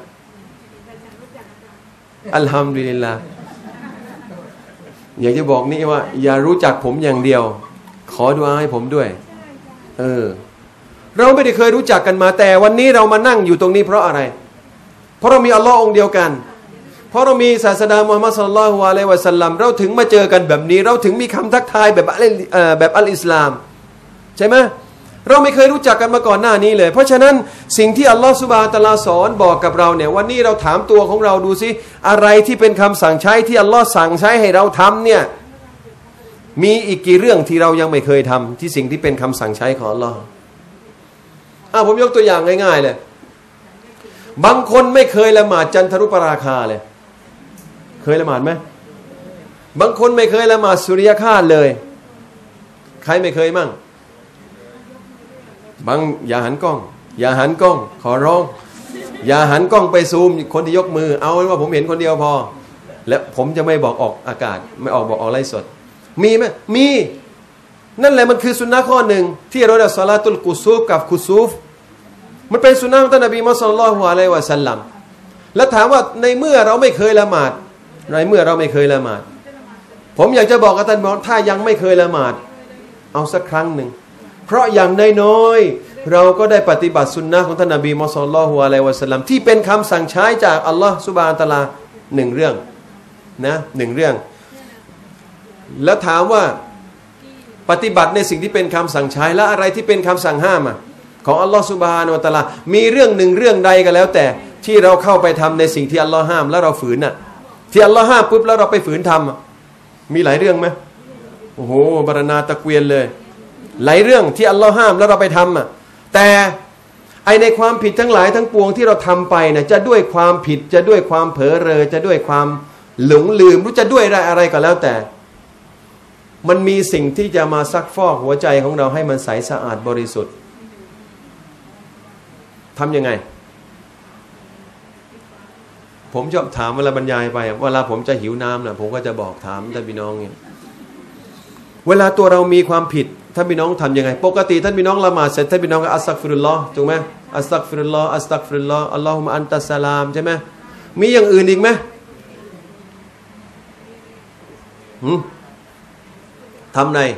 อัลฮัมดุลิลลาห์อยากจะบอกนี่ว่าอย่ารู้จักผมอย่างเดียวขอดุอาให้ผมด้วยเราไม่ได้เคยรู้จักกันมาแต่วันนี้เรามานั่งอยู่ตรงนี้เพราะอะไรเพราะเรามีอัลลอฮ์องค์เดียวกันเพราะเรามีศาสดามุฮัมมัดศ็อลลัลลอฮุอะลัยฮิวะซัลลัมเราถึงมาเจอกันแบบนี้เราถึงมีคำทักทายแบบอัลอิสลามใช่ไหมเราไม่เคยรู้จักกันมาก่อนหน้านี้เลยเพราะฉะนั้นสิ่งที่อัลลอฮฺซุบฮานะฮูวะตะอาลาสอนบอกกับเราเนี่ยวันนี้เราถามตัวของเราดูสิอะไรที่เป็นคำสั่งใช้ที่อัลลอฮฺสั่งใช้ให้เราทำเนี่ยมีอีกกี่เรื่องที่เรายังไม่เคยทำที่สิ่งที่เป็นคำสั่งใช้ของอัลลอฮฺผมยกตัวอย่างง่ายๆเลยบางคนไม่เคยละหมาดจันทรุปราคาเลยเคยละหมาดไหมบางคนไม่เคยละหมาดสุริยคราสเลยใครไม่เคยมั่งอย่าหันกล้องอย่าหันกล้องขอร้องอย่าหันกล้องไปซูมคนที่ยกมือเอาว่าผมเห็นคนเดียวพอและผมจะไม่บอกออกอากาศไม่บอกไลฟ์สดมีไหมมีนั่นแหละมันคือสุนนะข้อหนึ่งที่เราเรียกศอลาตุลกุซูฟกับคุซูฟมันเป็นสุนนะของท่านนบีมุฮัมมัดศ็อลลัลลอฮุอะลัยฮิวะซัลลัมแล้วถามว่าในเมื่อเราไม่เคยละหมาดผมอยากจะบอกกับท่านว่าถ้ายังไม่เคยละหมาดเอาสักครั้งหนึ่งเพราะอย่างน้อยๆเราก็ได้ปฏิบัติสุนนะของท่านนบีมุฮัมมัดศ็อลลัลลอฮุอะลัยฮิวะซัลลัมที่เป็นคำสั่งใช้จากอัลลอฮฺซุบฮานะฮูวะตะอาลา1 เรื่องนะ1 เรื่องแล้วถามว่าปฏิบัติในสิ่งที่เป็นคำสั่งใช้และอะไรที่เป็นคำสั่งห้ามของอัลลอฮฺซุบฮานะฮูวะตะอาลามีเรื่อง1 เรื่องใดก็แล้วแต่ที่เราเข้าไปทำในสิ่งที่อัลลอฮ์ห้ามแล้วเราฝืนที่อัลลอฮ์ห้ามปุ๊บแล้วเราไปฝืนทำมีหลายเรื่องไหมโอ้โหบรรณาตะเกวียนเลยหลายเรื่องที่อัลลอฮ์ห้ามแล้วเราไปทำแต่ในความผิดทั้งหลายทั้งปวงที่เราทำไปเนี่ยจะด้วยความผิดจะด้วยความเผลอเรอจะด้วยความหลงลืมรู้จะด้วยอะไรก็แล้วแต่มันมีสิ่งที่จะมาซักฟอกหัวใจของเราให้มันใสสะอาดบริสุทธิ์ทำยังไงผมชอบถามเวลาบรรยายไปเวลาผมจะหิวน้ำนะผมก็จะบอกถามท่านพี่น้องเนี่ยเวลาตัวเรามีความผิดท่านพี่น้องทำยังไงปกติท่านพี่น้องละหมาดเสร็จท่านพี่น้องก็อัสตัฆฟิรุลลอฮ์ถูกไหมอัสตัฆฟิรุลลอฮ์อัสตัฆฟิรุลลอฮ์อัลลอฮุมะอันตัสสลามใช่ไหมมีอย่างอื่นอีกไหมทำใน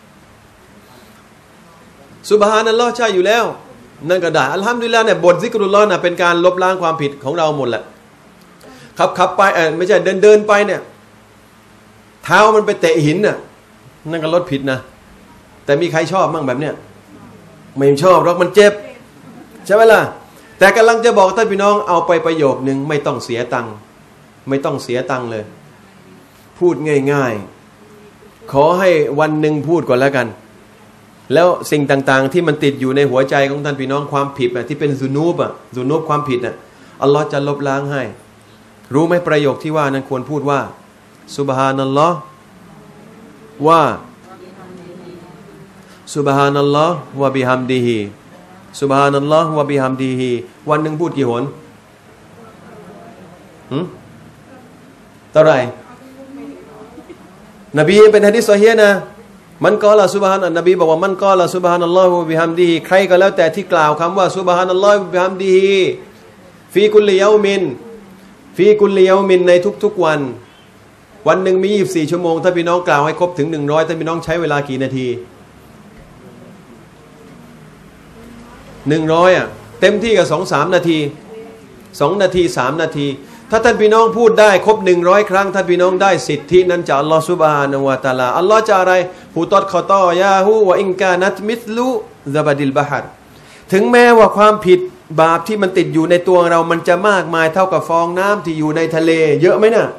ซุบฮานัลลอฮ์ใช่อยู่แล้วนั่นก็ได้อัลฮัมดุลิลลาห์เนี่ยบทซิกรุลลอฮ์น่ะเป็นการลบล้างความผิดของเราหมดแหละขับไปไม่ใช่เดินไปเนี่ยเท้ามันไปเตะหินน่ะนั่นก็ลดผิดนะแต่มีใครชอบมั่งแบบเนี้ยไม่ชอบหรอกมันเจ็บใช่ไหมล่ะแต่กำลังจะบอกท่านพี่น้องเอาไปประโยคนึงไม่ต้องเสียตังค์ไม่ต้องเสียตังค์เลยพูดง่ายๆขอให้วันหนึ่งพูดก่อนแล้วกันแล้วสิ่งต่างๆที่มันติดอยู่ในหัวใจของท่านพี่น้องความผิดที่เป็นซุนูบความผิดอัลลอฮ์จะลบล้างให้รู้ไหมประโยคที่ว่านั้นควรพูดว่าซุบฮานัลลอฮ์ว่าซุบฮานัลลอฮ์วะบิฮัมดิฮิซุบฮานัลลอฮ์วะบิฮัมดิฮิวันหนึ่งพูดกี่หนเท่าไหร่นบีเป็นหะดีษซอฮีฮ์นะมันกอละซุบฮานัลนบีบอกว่ามันกอละซุบฮานัลลอฮ์วะบิฮัมดิฮิใครก็แล้วแต่ที่กล่าวคำว่าซุบฮานัลลอฮ์วะบิฮัมดิฮิฟีกุลยามินในทุกๆวันวันหนึ่งมี24ชั่วโมงถ้าพี่น้องกล่าวให้ครบถึง100ถ้าพี่น้องใช้เวลากี่นาที100เต็มที่กับ2-3 นาที2 นาที 3 นาทีถ้าท่านพี่น้องพูดได้ครบ100 ครั้งท่านพี่น้องได้สิทธินั้นจากอัลลอฮฺซุบฮานะฮูวะตะอาลาอัลลอฮฺจะอะไรฮูตัดคอตอยาฮูวะอินกานัตมิสลุซะบดิลบะฮัรถึงแม้ว่าความผิดบาปที่มันติดอยู่ในตัวเรามันจะมากมายเท่ากับฟองน้ำที่อยู่ในทะเลเยอะไหมเนี่ย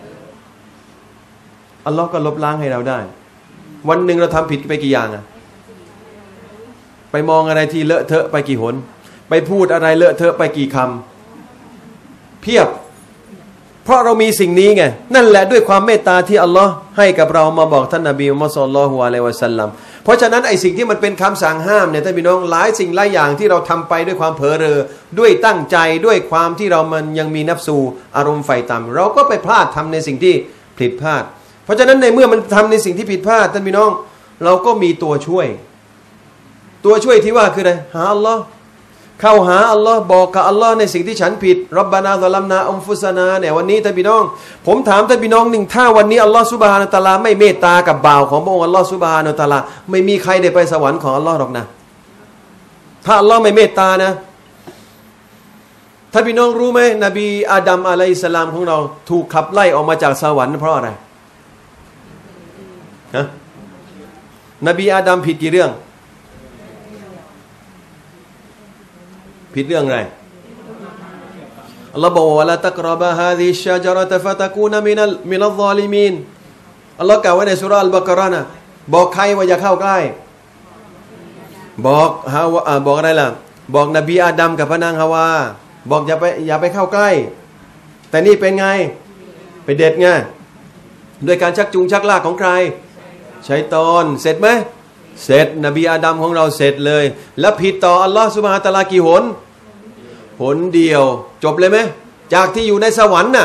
อัลลอฮ์ก็ลบล้างให้เราได้วันหนึ่งเราทำผิดไปกี่อย่างไปมองอะไรที่เลอะเทอะไปกี่หนไปพูดอะไรเลอะเทอะไปกี่คำเพียบเพราะเรามีสิ่งนี้ไงนั่นแหละด้วยความเมตตาที่อัลลอฮ์ให้กับเรามาบอกท่านนบีมุฮัมมัดศ็อลลัลลอฮุอะลัยฮิวะซัลลัมเพราะฉะนั้นไอ้สิ่งที่มันเป็นคำสั่งห้ามเนี่ยท่านพี่น้องหลายสิ่งหลายอย่างที่เราทำไปด้วยความเผลอเรอด้วยตั้งใจด้วยความที่เรามันยังมีนัฟซูอารมณ์ไฟต่ำเราก็ไปพลาดทำในสิ่งที่ผิดพลาดเพราะฉะนั้นในเมื่อมันทำในสิ่งที่ผิดพลาดท่านพี่น้องเราก็มีตัวช่วยที่ว่าคืออะไรหาอัลลอฮ์เข้าหาอัลลอฮ์บอกกับอัลลอฮ์ในสิ่งที่ฉันผิดรับบานาซะลัมนาอันฟุซานาเนี่ยวันนี้ท่านพี่น้องผมถามท่านพี่น้องหนึ่งถ้าวันนี้อัลลอฮ์ซุบฮานะฮูวะตะอาลาไม่เมตตากับบ่าวของพระองค์อัลลอฮ์ซุบฮานะฮูวะตะอาลาไม่มีใครได้ไปสวรรค์ของอัลลอฮ์หรอกนะถ้าอัลลอฮ์ไม่เมตตานะท่านพี่น้องรู้ไหมนบีอาดัมอะลัยฮิสสลามของเราถูกขับไล่ออกมาจากสวรรค์เพราะอะไรนบีอาดัมผิดกี่เรื่องผิดเรื่องอะไรอัลลอฮ์บอกว่าละตักรบะฮาซิชะจาระตะฟะตะกูนะมินัลซอลิมีนอัลลอฮ์กล่าวไว้ในซูเราะห์อัลบะเกาะเราะห์นะบอกใครว่าอย่าเข้าใกล้บอกอะไรล่ะบอกนบีอาดัมกับพระนางฮาวาบอกอย่าไปเข้าใกล้แต่นี่เป็นไงไปเด็ดไงด้วยการชักจูงชักลากของใครชัยฏอนเสร็จไหมเสร็จนบีอาดัมของเราเสร็จเลยแล้วผิดต่ออัลลอฮฺซุบฮานะฮูวะตะอาลากี่หนเดียวจบเลยไหมจากที่อยู่ในสวรรค์น่ะ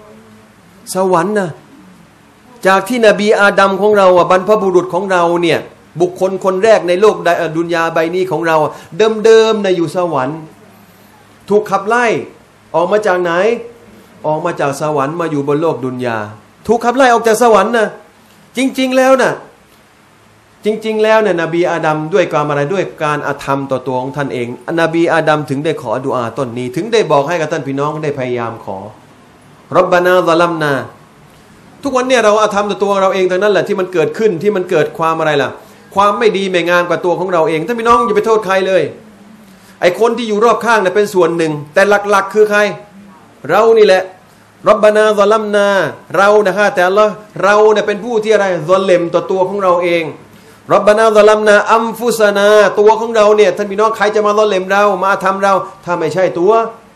จากที่นบีอาดัมของเราบรรพบุรุษของเราเนี่ยบุคคลคนแรกในโลกดุนยาใบนี้ของเราเดิมๆนะอยู่สวรรค์ถูกขับไล่ออกมาจากไหนออกมาจากสวรรค์มาอยู่บนโลกดุนยาถูกขับไล่ออกจากสวรรค์นะจริงๆแล้วเนี่ยนบีอาดัมด้วยความอะไรด้วยการอธรรมต่อตัวของท่านเองนบีอาดัมถึงได้ขอดุอาต้นนี้ถึงได้บอกให้กับท่านพี่น้องได้พยายามขอรับบานาซะลัมนาทุกวันเนี่ยเราอธรรมต่อตัวเราเองทั้งนั้นแหละที่มันเกิดขึ้นที่มันเกิดความอะไรล่ะความไม่ดีไม่งามกับตัวของเราเองท่านพี่น้องอย่าไปโทษใครเลยไอ้คนที่อยู่รอบข้างเนี่ยเป็นส่วนหนึ่งแต่หลักๆคือใครเรานี่แหละรับบานาซะลัมนาเรานะคะแต่เราเนี่ยเป็นผู้ที่อะไรซอลิมต่อตัวของเราเองรับบานาซะลัมนาอัมฟุซานาตัวของเราเนี่ยท่านพี่น้องใครจะมาซอลิมเรามาทำเราถ้าไม่ใช่ตัว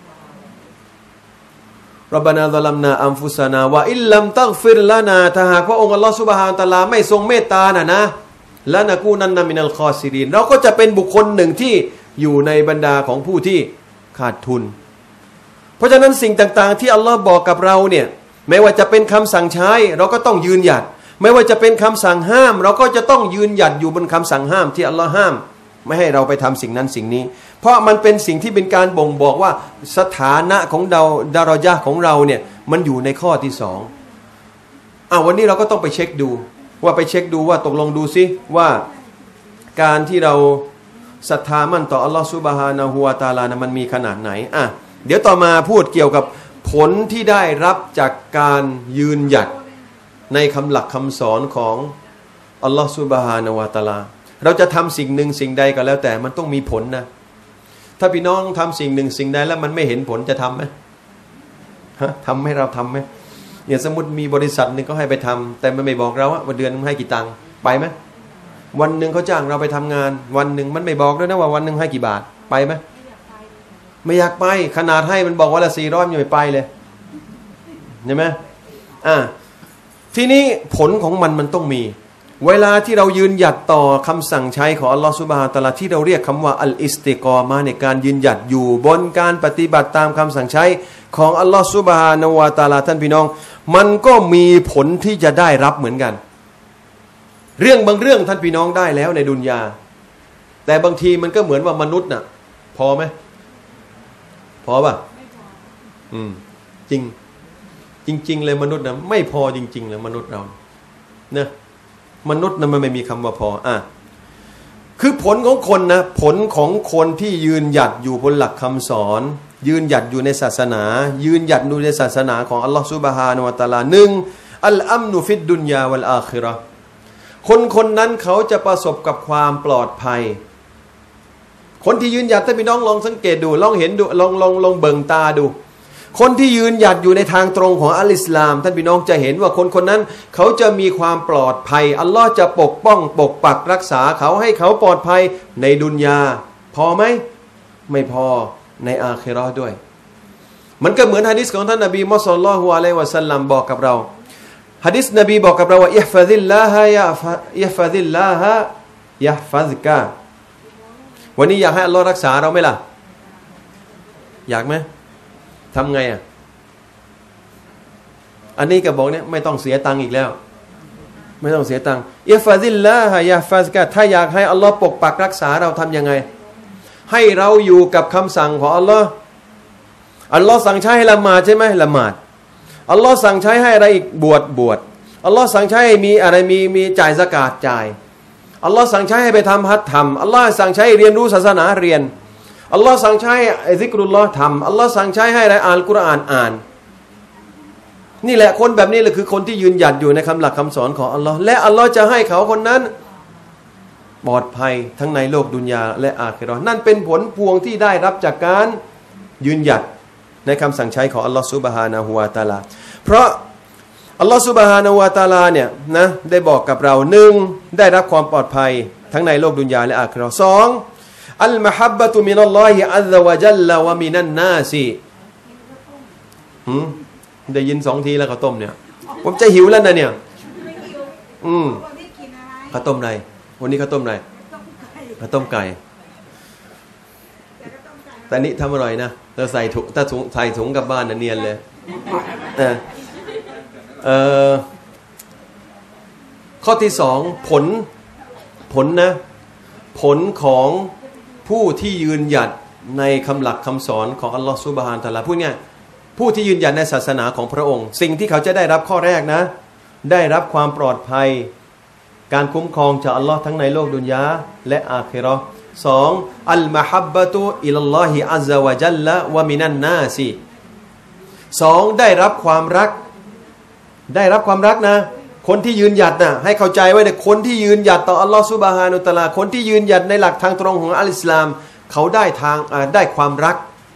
รับบานาซะลัมนาอัมฟุซานาว่าอิลลัมตัฆฟิรลานาถ้าหากว่าองค์อัลลอฮฺซุบฮานะฮูวะตะอาลาไม่ทรงเมตตานะละนะกูนันนะมินัลคอซิรินเราก็จะเป็นบุคคลหนึ่งที่อยู่ในบรรดาของผู้ที่ขาดทุนเพราะฉะนั้นสิ่งต่างๆที่อัลลอฮ์บอกกับเราเนี่ยไม่ว่าจะเป็นคำสั่งใช้เราก็ต้องยืนหยัดไม่ว่าจะเป็นคำสั่งห้ามเราก็จะต้องยืนหยัดอยู่บนคำสั่งห้ามที่อัลลอฮ์ห้ามไม่ให้เราไปทำสิ่งนั้นสิ่งนี้เพราะมันเป็นสิ่งที่เป็นการบ่งบอกว่าสถานะของเราดารญะห์ของเราเนี่ยมันอยู่ในข้อที่สองวันนี้เราก็ต้องไปเช็คดูว่าตกลงดูซิว่าการที่เราศรัทธามั่นต่ออัลลอฮฺซุบฮานะฮูวะตะอาลานะมันมีขนาดไหนเดี๋ยวต่อมาพูดเกี่ยวกับผลที่ได้รับจากการยืนหยัดในคำหลักคำสอนของอัลลอฮฺซุบฮานะฮูวะตะอาลาเราจะทำสิ่งหนึ่งสิ่งใดก็แล้วแต่มันต้องมีผลนะถ้าพี่น้องทำสิ่งหนึ่งสิ่งใดแล้วมันไม่เห็นผลจะทำไหมทำให้เราทำไหมอย่างสมมติมีบริษัทหนึ่งก็ให้ไปทำแต่มันไม่บอกเราว่าเดือนนึงให้กี่ตังค์ไปไหมวันหนึ่งเขาจ้างเราไปทำงานวันหนึ่งมันไม่บอกด้วยนะว่าวันหนึ่งให้กี่บาทไปไหมไม่อยากไปขนาดให้มันบอกว่าละ400ยังไม่ไปเลยเห็นไหมทีนี้ผลของมันต้องมีเวลาที่เรายืนหยัดต่อคำสั่งใช้ของอัลลอฮฺซุบฮานะฮูวะตะอาลาที่เราเรียกคำว่าอัลอิสติกอมะในการยืนหยัดอยู่บนการปฏิบัติตามคำสั่งใช้ของอัลลอฮฺซุบฮานะฮูวะตะอาลาท่านพี่น้องมันก็มีผลที่จะได้รับเหมือนกันเรื่องบางเรื่องท่านพี่น้องได้แล้วในดุนยาแต่บางทีมันก็เหมือนว่ามนุษย์น่ะพอไหมพอป่ะจริงเลยมนุษย์นะไม่พอจริงๆเลยมนุษย์เรานะมนุษย์นั้นมันไม่มีคำว่าพอคือผลของคนนะผลของคนที่ยืนหยัดอยู่บนหลักคำสอนยืนหยัดอยู่ในศาสนายืนหยัดอยู่ในศาสนาของอัลลอฮฺซุบฮานะฮูวะตะอาลาหนึ่งอัลอัมนุฟิดดุนยาวัลอาคิเราะห์คนนั้นเขาจะประสบกับความปลอดภัยคนที่ยืนหยัดท่านพี่น้องลองสังเกตดูลองเห็นดูลองเบิ่งตาดูคนที่ยืนหยัดอยู่ในทางตรงของอัลอิสลามท่านพี่น้องจะเห็นว่าคนนั้นเขาจะมีความปลอดภัยอัลลอฮ์จะปกป้องปกปักรักษาเขาให้เขาปลอดภัยในดุนยาพอไหมไม่พอในอาคิเราะห์ด้วยมันก็เหมือนหะดีษของท่านนบีมุฮัมมัดศ็อลลัลลอฮุอะลัยฮิวะซัลลัมบอกกับเราหะดีษนบีบอกกับเราว่าอิฮฟะซิลลาฮะอิฮฟะซิลลาฮะยะฮฟัซกะวันนี้อยากให้อัลลอฮ์รักษาเราไหมล่ะอยากไหมทำไงอันนี้ก็บอกเนี่ยไม่ต้องเสียตังค์อีกแล้วไม่ต้องเสียตังค์อิฟาซิลลาฮะยะฟาซกะถ้าอยากให้อัลลอฮ์ปกปักรักษาเราทำยังไงให้เราอยู่กับคำสั่งของอัลลอฮ์อัลลอฮ์สั่งใช้ให้ละหมาดใช่ไหมละหมาดอัลลอฮ์สั่งใช้ให้อะไรอีกบวชอัลลอฮ์สั่งใช้ให้มีอะไรมีจ่ายซะกาตจ่ายอัลลอฮ์สั่งใช้ให้ไปทำฮัจญ์ทำอัลลอฮ์สั่งใช้ให้เรียนรู้ศาสนาเรียนอัลลอฮ์สั่งใช้ให้ซิกรุลลอฮ์ทำอัลลอฮ์สั่งใช้ให้อะไรอ่านกุรอานอ่านนี่แหละคนแบบนี้แหละคือคนที่ยืนหยัดอยู่ในคำหลักคำสอนของอัลลอฮ์และอัลลอฮ์จะให้เขาคนนั้นปลอดภัยทั้งในโลกดุนยาและอาคิเราะห์นั่นเป็นผลพวงที่ได้รับจากการยืนหยัดในคำสั่งใช้ของอัลลอฮ์ซุบฮานะฮูวะตะอาลาเพราะอัลลอฮ์ซุบฮานะฮูวะตะอาลาเนี่ยนะได้บอกกับเราหนึ่งได้รับความปลอดภัยทั้งในโลกดุนยาและอาคิเราะห์สองอัลมะฮับบะตุมินัลลอฮิอัซซะวะญัลละวะมินันนาซิได้ยิน2 ทีแล้วข้าวต้มเนี่ยผมจะหิวแล้วนะเนี่ยข้าวต้มอะไรวันนี้ข้าวต้มอะไรข้าวต้มไก่แต่นี่ทำอร่อยนะเราใส่ถุงถ้าใส่ถุงกลับบ้านนะเนียนเลยข้อที่2ผลนะผลของผู้ที่ยืนหยัดในคำหลักคำสอนของอัลลอฮฺซุบฮานะฮูวะตะอาลาพูดง่ายผู้ที่ยืนหยัดในศาสนาของพระองค์สิ่งที่เขาจะได้รับข้อแรกนะได้รับความปลอดภัยการคุ้มครองจากอัลลอฮ์ทั้งในโลกดุนยาและอาคิเราะห์2อัลมะฮับบะตุอิลัลลอฮิอัซซะวะญัลละวะมินันนาซิ2ได้รับความรักนะคนที่ยืนหยัดนะให้เข้าใจไว้เลยคนที่ยืนหยัดต่ออัลลอฮฺซุบฮานะฮูวะตะอาลาคนที่ยืนหยัดในหลักทางตรงของอัลอิสลามเขาได้ความรัก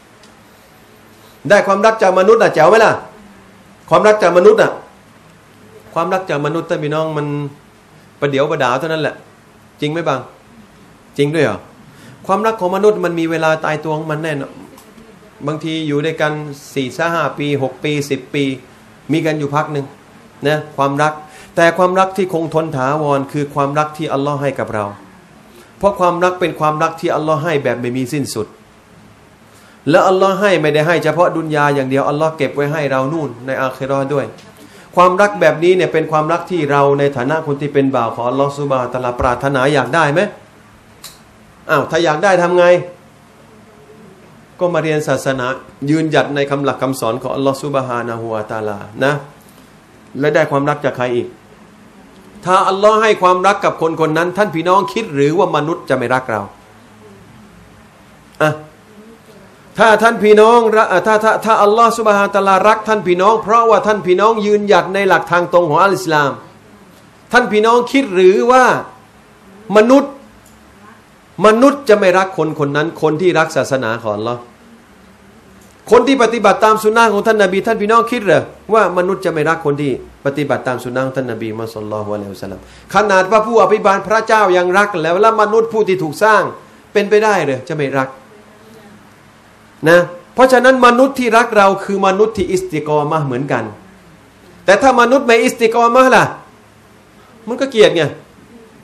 จากมนุษย์แจ๋วไหมล่ะความรักจากมนุษย์ความรักจากมนุษย์ท่านพี่น้องมันประเดี๋ยวประดาวเท่านั้นแหละจริงไหมบางจริงด้วยเหรอความรักของมนุษย์มันมีเวลาตายตัวของมันแน่นอนบางทีอยู่ด้วยกัน 4-5 ปี 6 ปี 10 ปีมีกันอยู่พักนึงนะความรักแต่ความรักที่คงทนถาวรคือความรักที่อัลลอฮ์ให้กับเราเพราะความรักเป็นความรักที่อัลลอฮ์ให้แบบไม่มีสิ้นสุดและอัลลอฮ์ให้ไม่ได้ให้เฉพาะดุนยาอย่างเดียวอัลลอฮ์เก็บไว้ให้เรานู่นในอาคิเราะห์ด้วยความรักแบบนี้เนี่ยเป็นความรักที่เราในฐานะคนที่เป็นบ่าวของอัลลอฮ์ซุบฮานะฮูวะตะอาลาปรารถนาอยากได้ไหมถ้าอยากได้ทำไงก็มาเรียนศาสนายืนหยัดในคำหลักคำสอนของอัลลอฮ์ซุบฮานะฮูวะตะอาลานะและได้ความรักจากใครอีกถ้าอัลลอฮ์ให้ความรักกับคนนั้นท่านพี่น้องคิดหรือว่ามนุษย์จะไม่รักเราถ้าท่านพี่น้องถ้าอัลลอฮ์ซุบฮานะฮูวะตะอาลารักท่านพี่น้องเพราะว่าท่านพี่น้องยืนหยัดในหลักทางตรงของอัลอิสลามท่านพี่น้องคิดหรือว่ามนุษย์จะไม่รักคนนั้นคนที่รักศาสนาของอัลลอฮ์คนที่ปฏิบัติตามสุนนะของท่านนบีท่านพี่น้องคิดเหรอว่ามนุษย์จะไม่รักคนที่ปฏิบัติตามสุนนะของท่านนบีมุฮัมมัดศ็อลลัลลอฮุอะลัยฮิวะซัลลัมขนาดว่าผู้อภิบาลพระเจ้ายังรักแล้วมนุษย์ผู้ที่ถูกสร้างเป็นไปได้เหรอจะไม่รักนะเพราะฉะนั้นมนุษย์ที่รักเราคือมนุษย์ที่อิสติกอมะห์เหมือนกันแต่ถ้ามนุษย์ไม่อิสติกอมะห์ล่ะมันก็เกลียดไง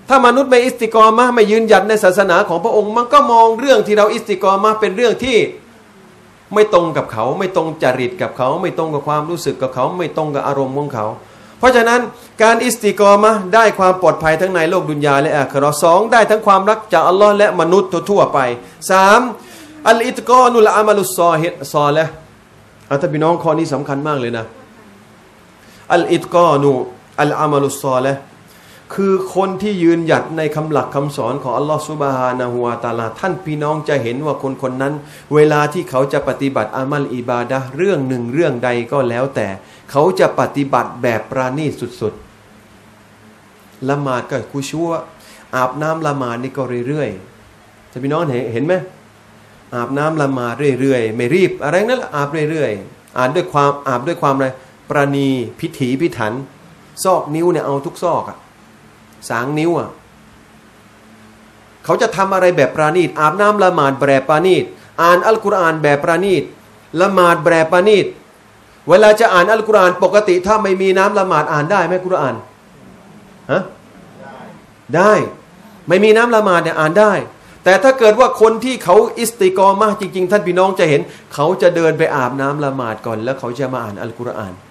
ถ้ามนุษย์ไม่อิสติกอมะห์ไม่ยืนหยัดในศาสนาของพระองค์มันก็มองเรื่องที่เราอิสติกอมะห์เป็นเรื่องที่ไม่ตรงกับเขาไม่ตรงจริตกับเขาไม่ตรงกับความรู้สึกกับเขาไม่ตรงกับอารมณ์ของเขาเพราะฉะนั้นการอิสติกอมะห์ได้ความปลอดภัยทั้งในโลกดุนยาและอาคิเราะห์สองได้ทั้งความรักจากอัลลอฮ์และมนุษย์ทั่วไปสามอัลอิตกอนุลอามัลุสซอฮิซอลิฮ์ท่านพี่น้องข้อนี้สำคัญมากเลยนะอัลอิตกอนุอัลอามัลุสซอลิฮ์คือคนที่ยืนหยัดในคำหลักคำสอนของอัลลอฮฺซุบฮานะฮูวะตะอาลาท่านพี่น้องจะเห็นว่าคนคนนั้นเวลาที่เขาจะปฏิบัติอามัลอิบาดะห์เรื่องหนึ่งเรื่องใดก็แล้วแต่เขาจะปฏิบัติแบบปราณีตสุดๆละหมาดก็คุชัวอาบน้ำละหมาดนี่ก็เรื่อยๆท่านพี่น้องเห็นไหมอาบน้ำละหมาดเรื่อยๆไม่รีบอะไรนั่นแหละอาบเรื่อยๆอาบด้วยความอะไรปราณีพิถีพิถันซอกนิ้วเนี่ยเอาทุกซอกอะสางนิ้วอ่ะเขาจะทำอะไรแบบปราณีตอาบน้ำละหมาดแบบปราณีตอ่านอัลกุรอานแบบปราณีตละหมาดแบบปราณีตเวลาจะอ่านอัลกุรอานปกติถ้าไม่มีน้ำละหมาดอ่านได้ไหมกุรอานฮะได้ไม่มีน้ำละหมาดเนี่ยอ่านได้แต่ถ้าเกิดว่าคนที่เขาอิสติกอมะห์จริงๆท่านพี่น้องจะเห็นเขาจะเดินไปอาบน้ำละหมาดก่อนแล้วเขาจะมาอ่านอัลกุรอาน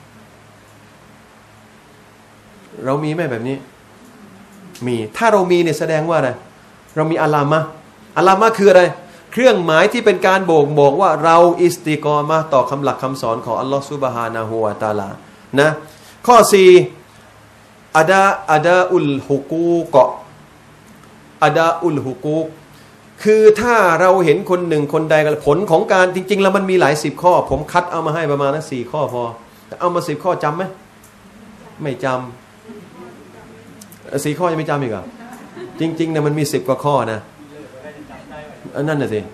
เรามีไหมแบบนี้มีถ้าเรามีเนี่ยแสดงว่าอะไรเรามีอัลลามะคืออะไรเครื่องหมายที่เป็นการบ่งบอกว่าเราอิสติกอมะห์ต่อคำหลักคำสอนของอัลลอฮฺซุบฮานะฮูวะตะอาลานะข้อ4อาดาอุลฮุกูกอาดาอุลฮุกูกคือถ้าเราเห็นคนหนึ่งคนใดผลของการจริงๆแล้วมันมีหลาย10ข้อผมคัดเอามาให้ประมาณ4ข้อพอเอามา10ข้อจำไหมไม่จำ4ข้อยังไม่จำอีกเหรอจริงๆเนี่ยมันมี10กว่าข้อนะนั่นน่ะสิ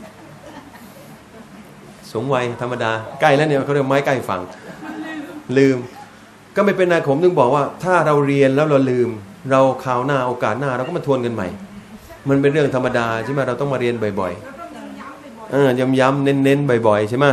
สูงวัยธรรมดาใกล้แล้วเนี่ยเขาเรียกไม้ใกล้ฝั่งลืมก็ไม่เป็นไรผมถึงบอกว่าถ้าเราเรียนแล้วเราลืมเราคราวหน้าโอกาสหน้าเราก็มาทวนกันใหม่มันเป็นเรื่องธรรมดาใช่ไหมเราต้องมาเรียนบ่อยๆย้ำๆเน้นๆบ่อยๆใช่ไหม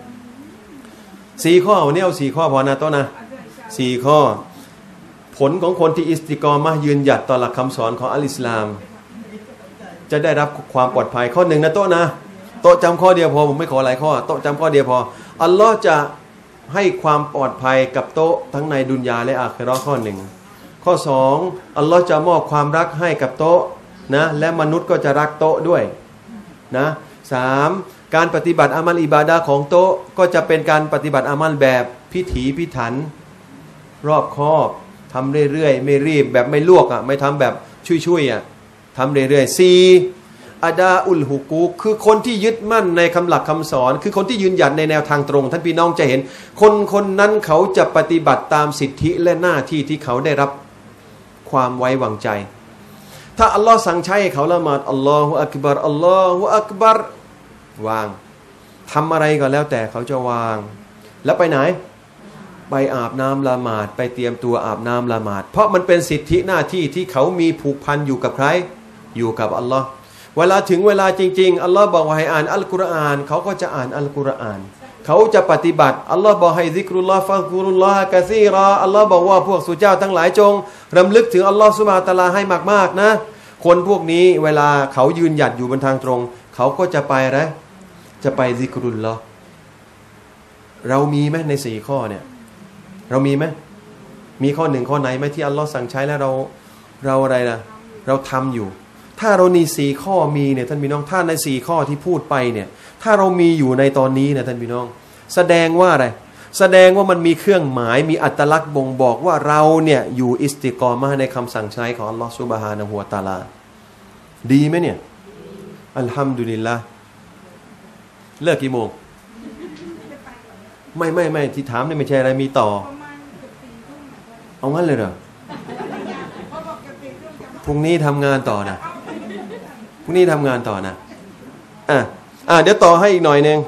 4ข้อวันนี้เอา4ข้อพอนะโต๊ะนะ4ข้อผลของคนที่อิสติกอมะห์ยืนหยัดต่อหลักคำสอนของอัลอิสลามจะได้รับความปลอดภัยข้อหนึ่งนะโต๊ะนะโต๊ะจำข้อเดียวพอผมไม่ขอหลายข้อโต๊ะจำข้อเดียวพออัลลอฮ์จะให้ความปลอดภัยกับโต๊ะทั้งในดุนยาและอาคิเราะห์ข้อหนึ่งข้อ2อัลลอฮ์จะมอบความรักให้กับโต๊ะนะและมนุษย์ก็จะรักโต๊ะด้วยนะ3การปฏิบัติอามัลอิบาดะห์ของโต๊ะก็จะเป็นการปฏิบัติอามัลแบบพิถีพิถันรอบคอบทำเรื่อยๆไม่รีบแบบไม่ลวกอ่ะไม่ทำแบบช่วยๆอ่ะทำเรื่อยๆ4อาดาอุลฮุกูกคือคนที่ยึดมั่นในคำหลักคำสอนคือคนที่ยืนหยัดในแนวทางตรงท่านพี่น้องจะเห็นคนนั้นเขาจะปฏิบัติตามสิทธิและหน้าที่ที่เขาได้รับความไว้วางใจถ้าอัลลอฮ์สั่งใช้ให้เขาละหมาดอัลลอฮุอักบัรอัลลอฮุอักบัรวางทำอะไรก็แล้วแต่เขาจะวางแล้วไปไหนไปอาบน้ำละหมาดไปเตรียมตัวอาบน้ำละหมาดเพราะมันเป็นสิทธิหน้าที่ที่เขามีผูกพันอยู่กับใครอยู่กับอัลลอฮ์เวลาถึงเวลาจริงๆอัลลอฮ์บอกว่าให้อ่านอัลกุรอานเขาก็จะอ่านอัลกุรอานเขาจะปฏิบัติอัลลอฮ์บอกให้ซิกรุลลอฮ์ฟักรุลลอฮ์กะซีรออัลลอฮ์บอกว่าพวกสุเจ้าทั้งหลายจงรำลึกถึงอัลลอฮ์ซุบฮานะฮูวะตะอาลาให้มากๆนะคนพวกนี้เวลาเขายืนหยัดอยู่บนทางตรงเขาก็จะไปจะไปซิกรุลลอฮ์เรามีไหมใน4ข้อเนี่ยเรามีไหมมีข้อหนึ่งข้อไหนไหมที่อัลลอฮ์สั่งใช้แล้วเราอะไรนะเราทำอยู่ถ้าเรามี4ข้อมีเนี่ยท่านพี่น้องถ้าใน4ข้อที่พูดไปเนี่ยถ้าเรามีอยู่ในตอนนี้เนี่ยท่านพี่น้องแสดงว่าอะไรแสดงว่ามันมีเครื่องหมายมีอัตลักษณ์บ่งบอกว่าเราเนี่ยอยู่อิสติกอมะห์ในคำสั่งใช้ของอัลลอฮ์ซุบฮานะฮูวะตะอาลาดีไหมเนี่ยอัลฮัมดุลิลละห์เลิกกี่โมงไม่ที่ถามนี่ไม่ใช่อะไรมีต่อเอางั้นเลยเหรอพรุ่งนี้ทำงานต่อนะพรุ่งนี้ทำงานต่อนะเดี๋ยวต่อให้อีกหน่อยนึง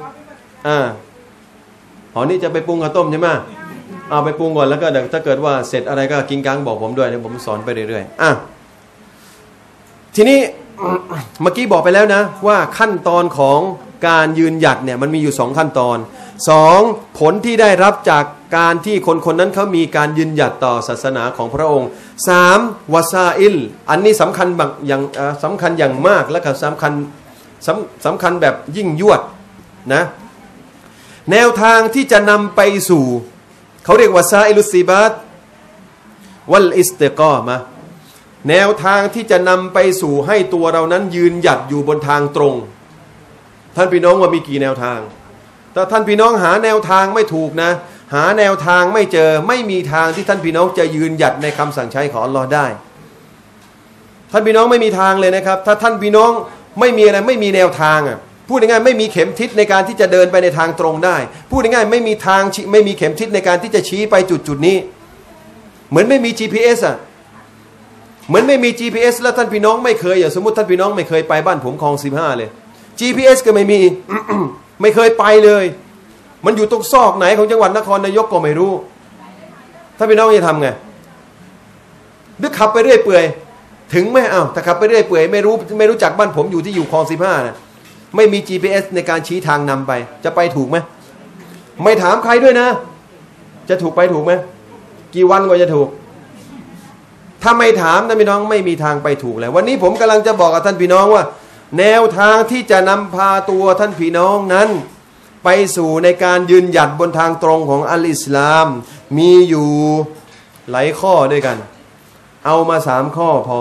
หอนี่จะไปปรุงข้าวต้มใช่ไหมเอาไปปรุงก่อนแล้วก็เดี๋ยวถ้าเกิดว่าเสร็จอะไรก็กิ้งกังบอกผมด้วยเดี๋ยวผมสอนไปเรื่อยๆทีนี้ เมื่อกี้บอกไปแล้วนะว่าขั้นตอนของการยืนหยัดเนี่ยมันมีอยู่2ขั้นตอน2ผลที่ได้รับจากการที่คนคนนั้นเขามีการยืนหยัดต่อศาสนาของพระองค์3วาซาอิลอันนี้สำคัญอย่างมากและก็สำคัญแบบยิ่งยวดนะแนวทางที่จะนำไปสู่เขาเรียกวาซาอิลุซีบาตวัลอิสติกอมะแนวทางที่จะนำไปสู่ให้ตัวเรานั้นยืนหยัดอยู่บนทางตรงท่านพี่น้องว่ามีกี่แนวทางถ้าท่านพี่น้องหาแนวทางไม่ถูกนะหาแนวทางไม่เจอไม่มีทางที่ท่านพี่น้องจะยืนหยัดในคำสั่งใช้ของอัลลอฮ์ได้ท่านพี่น้องไม่มีทางเลยนะครับถ้าท่านพี่น้องไม่มีอะไรไม่มีแนวทางอ่ะพูดง่ายๆไม่มีเข็มทิศในการที่จะเดินไปในทางตรงได้พูดง่ายๆไม่มีทางไม่มีเข็มทิศในการที่จะชี้ไปจุดนี้เหมือนไม่มี GPS อ่ะเหมือนไม่มี GPS แล้วท่านพี่น้องไม่เคยอย่างสมมติท่านพี่น้องไม่เคยไปบ้านผมคลอง15เลย GPS ก็ไม่มี ไม่เคยไปเลยมันอยู่ตรงซอกไหนของจังหวัดนครนายกก็ไม่รู้ท่านพี่น้องจะทำไงหรือขับไปเรื่อยเปื่อยถึงไหมถ้าขับไปเรื่อยเปื่อยไม่รู้จักบ้านผมอยู่ที่อยู่คลอง15นะไม่มี GPS ในการชี้ทางนำไปจะไปถูกไหมไม่ถามใครด้วยนะจะถูกไปถูกไหมกี่วันกว่าจะถูกถ้าไม่ถามท่านพี่น้องไม่มีทางไปถูกเลยวันนี้ผมกำลังจะบอกกับท่านพี่น้องว่าแนวทางที่จะนำพาตัวท่านพี่น้องนั้นไปสู่ในการยืนหยัดบนทางตรงของอัลอิสลามมีอยู่หลายข้อด้วยกันเอามา3ข้อพอ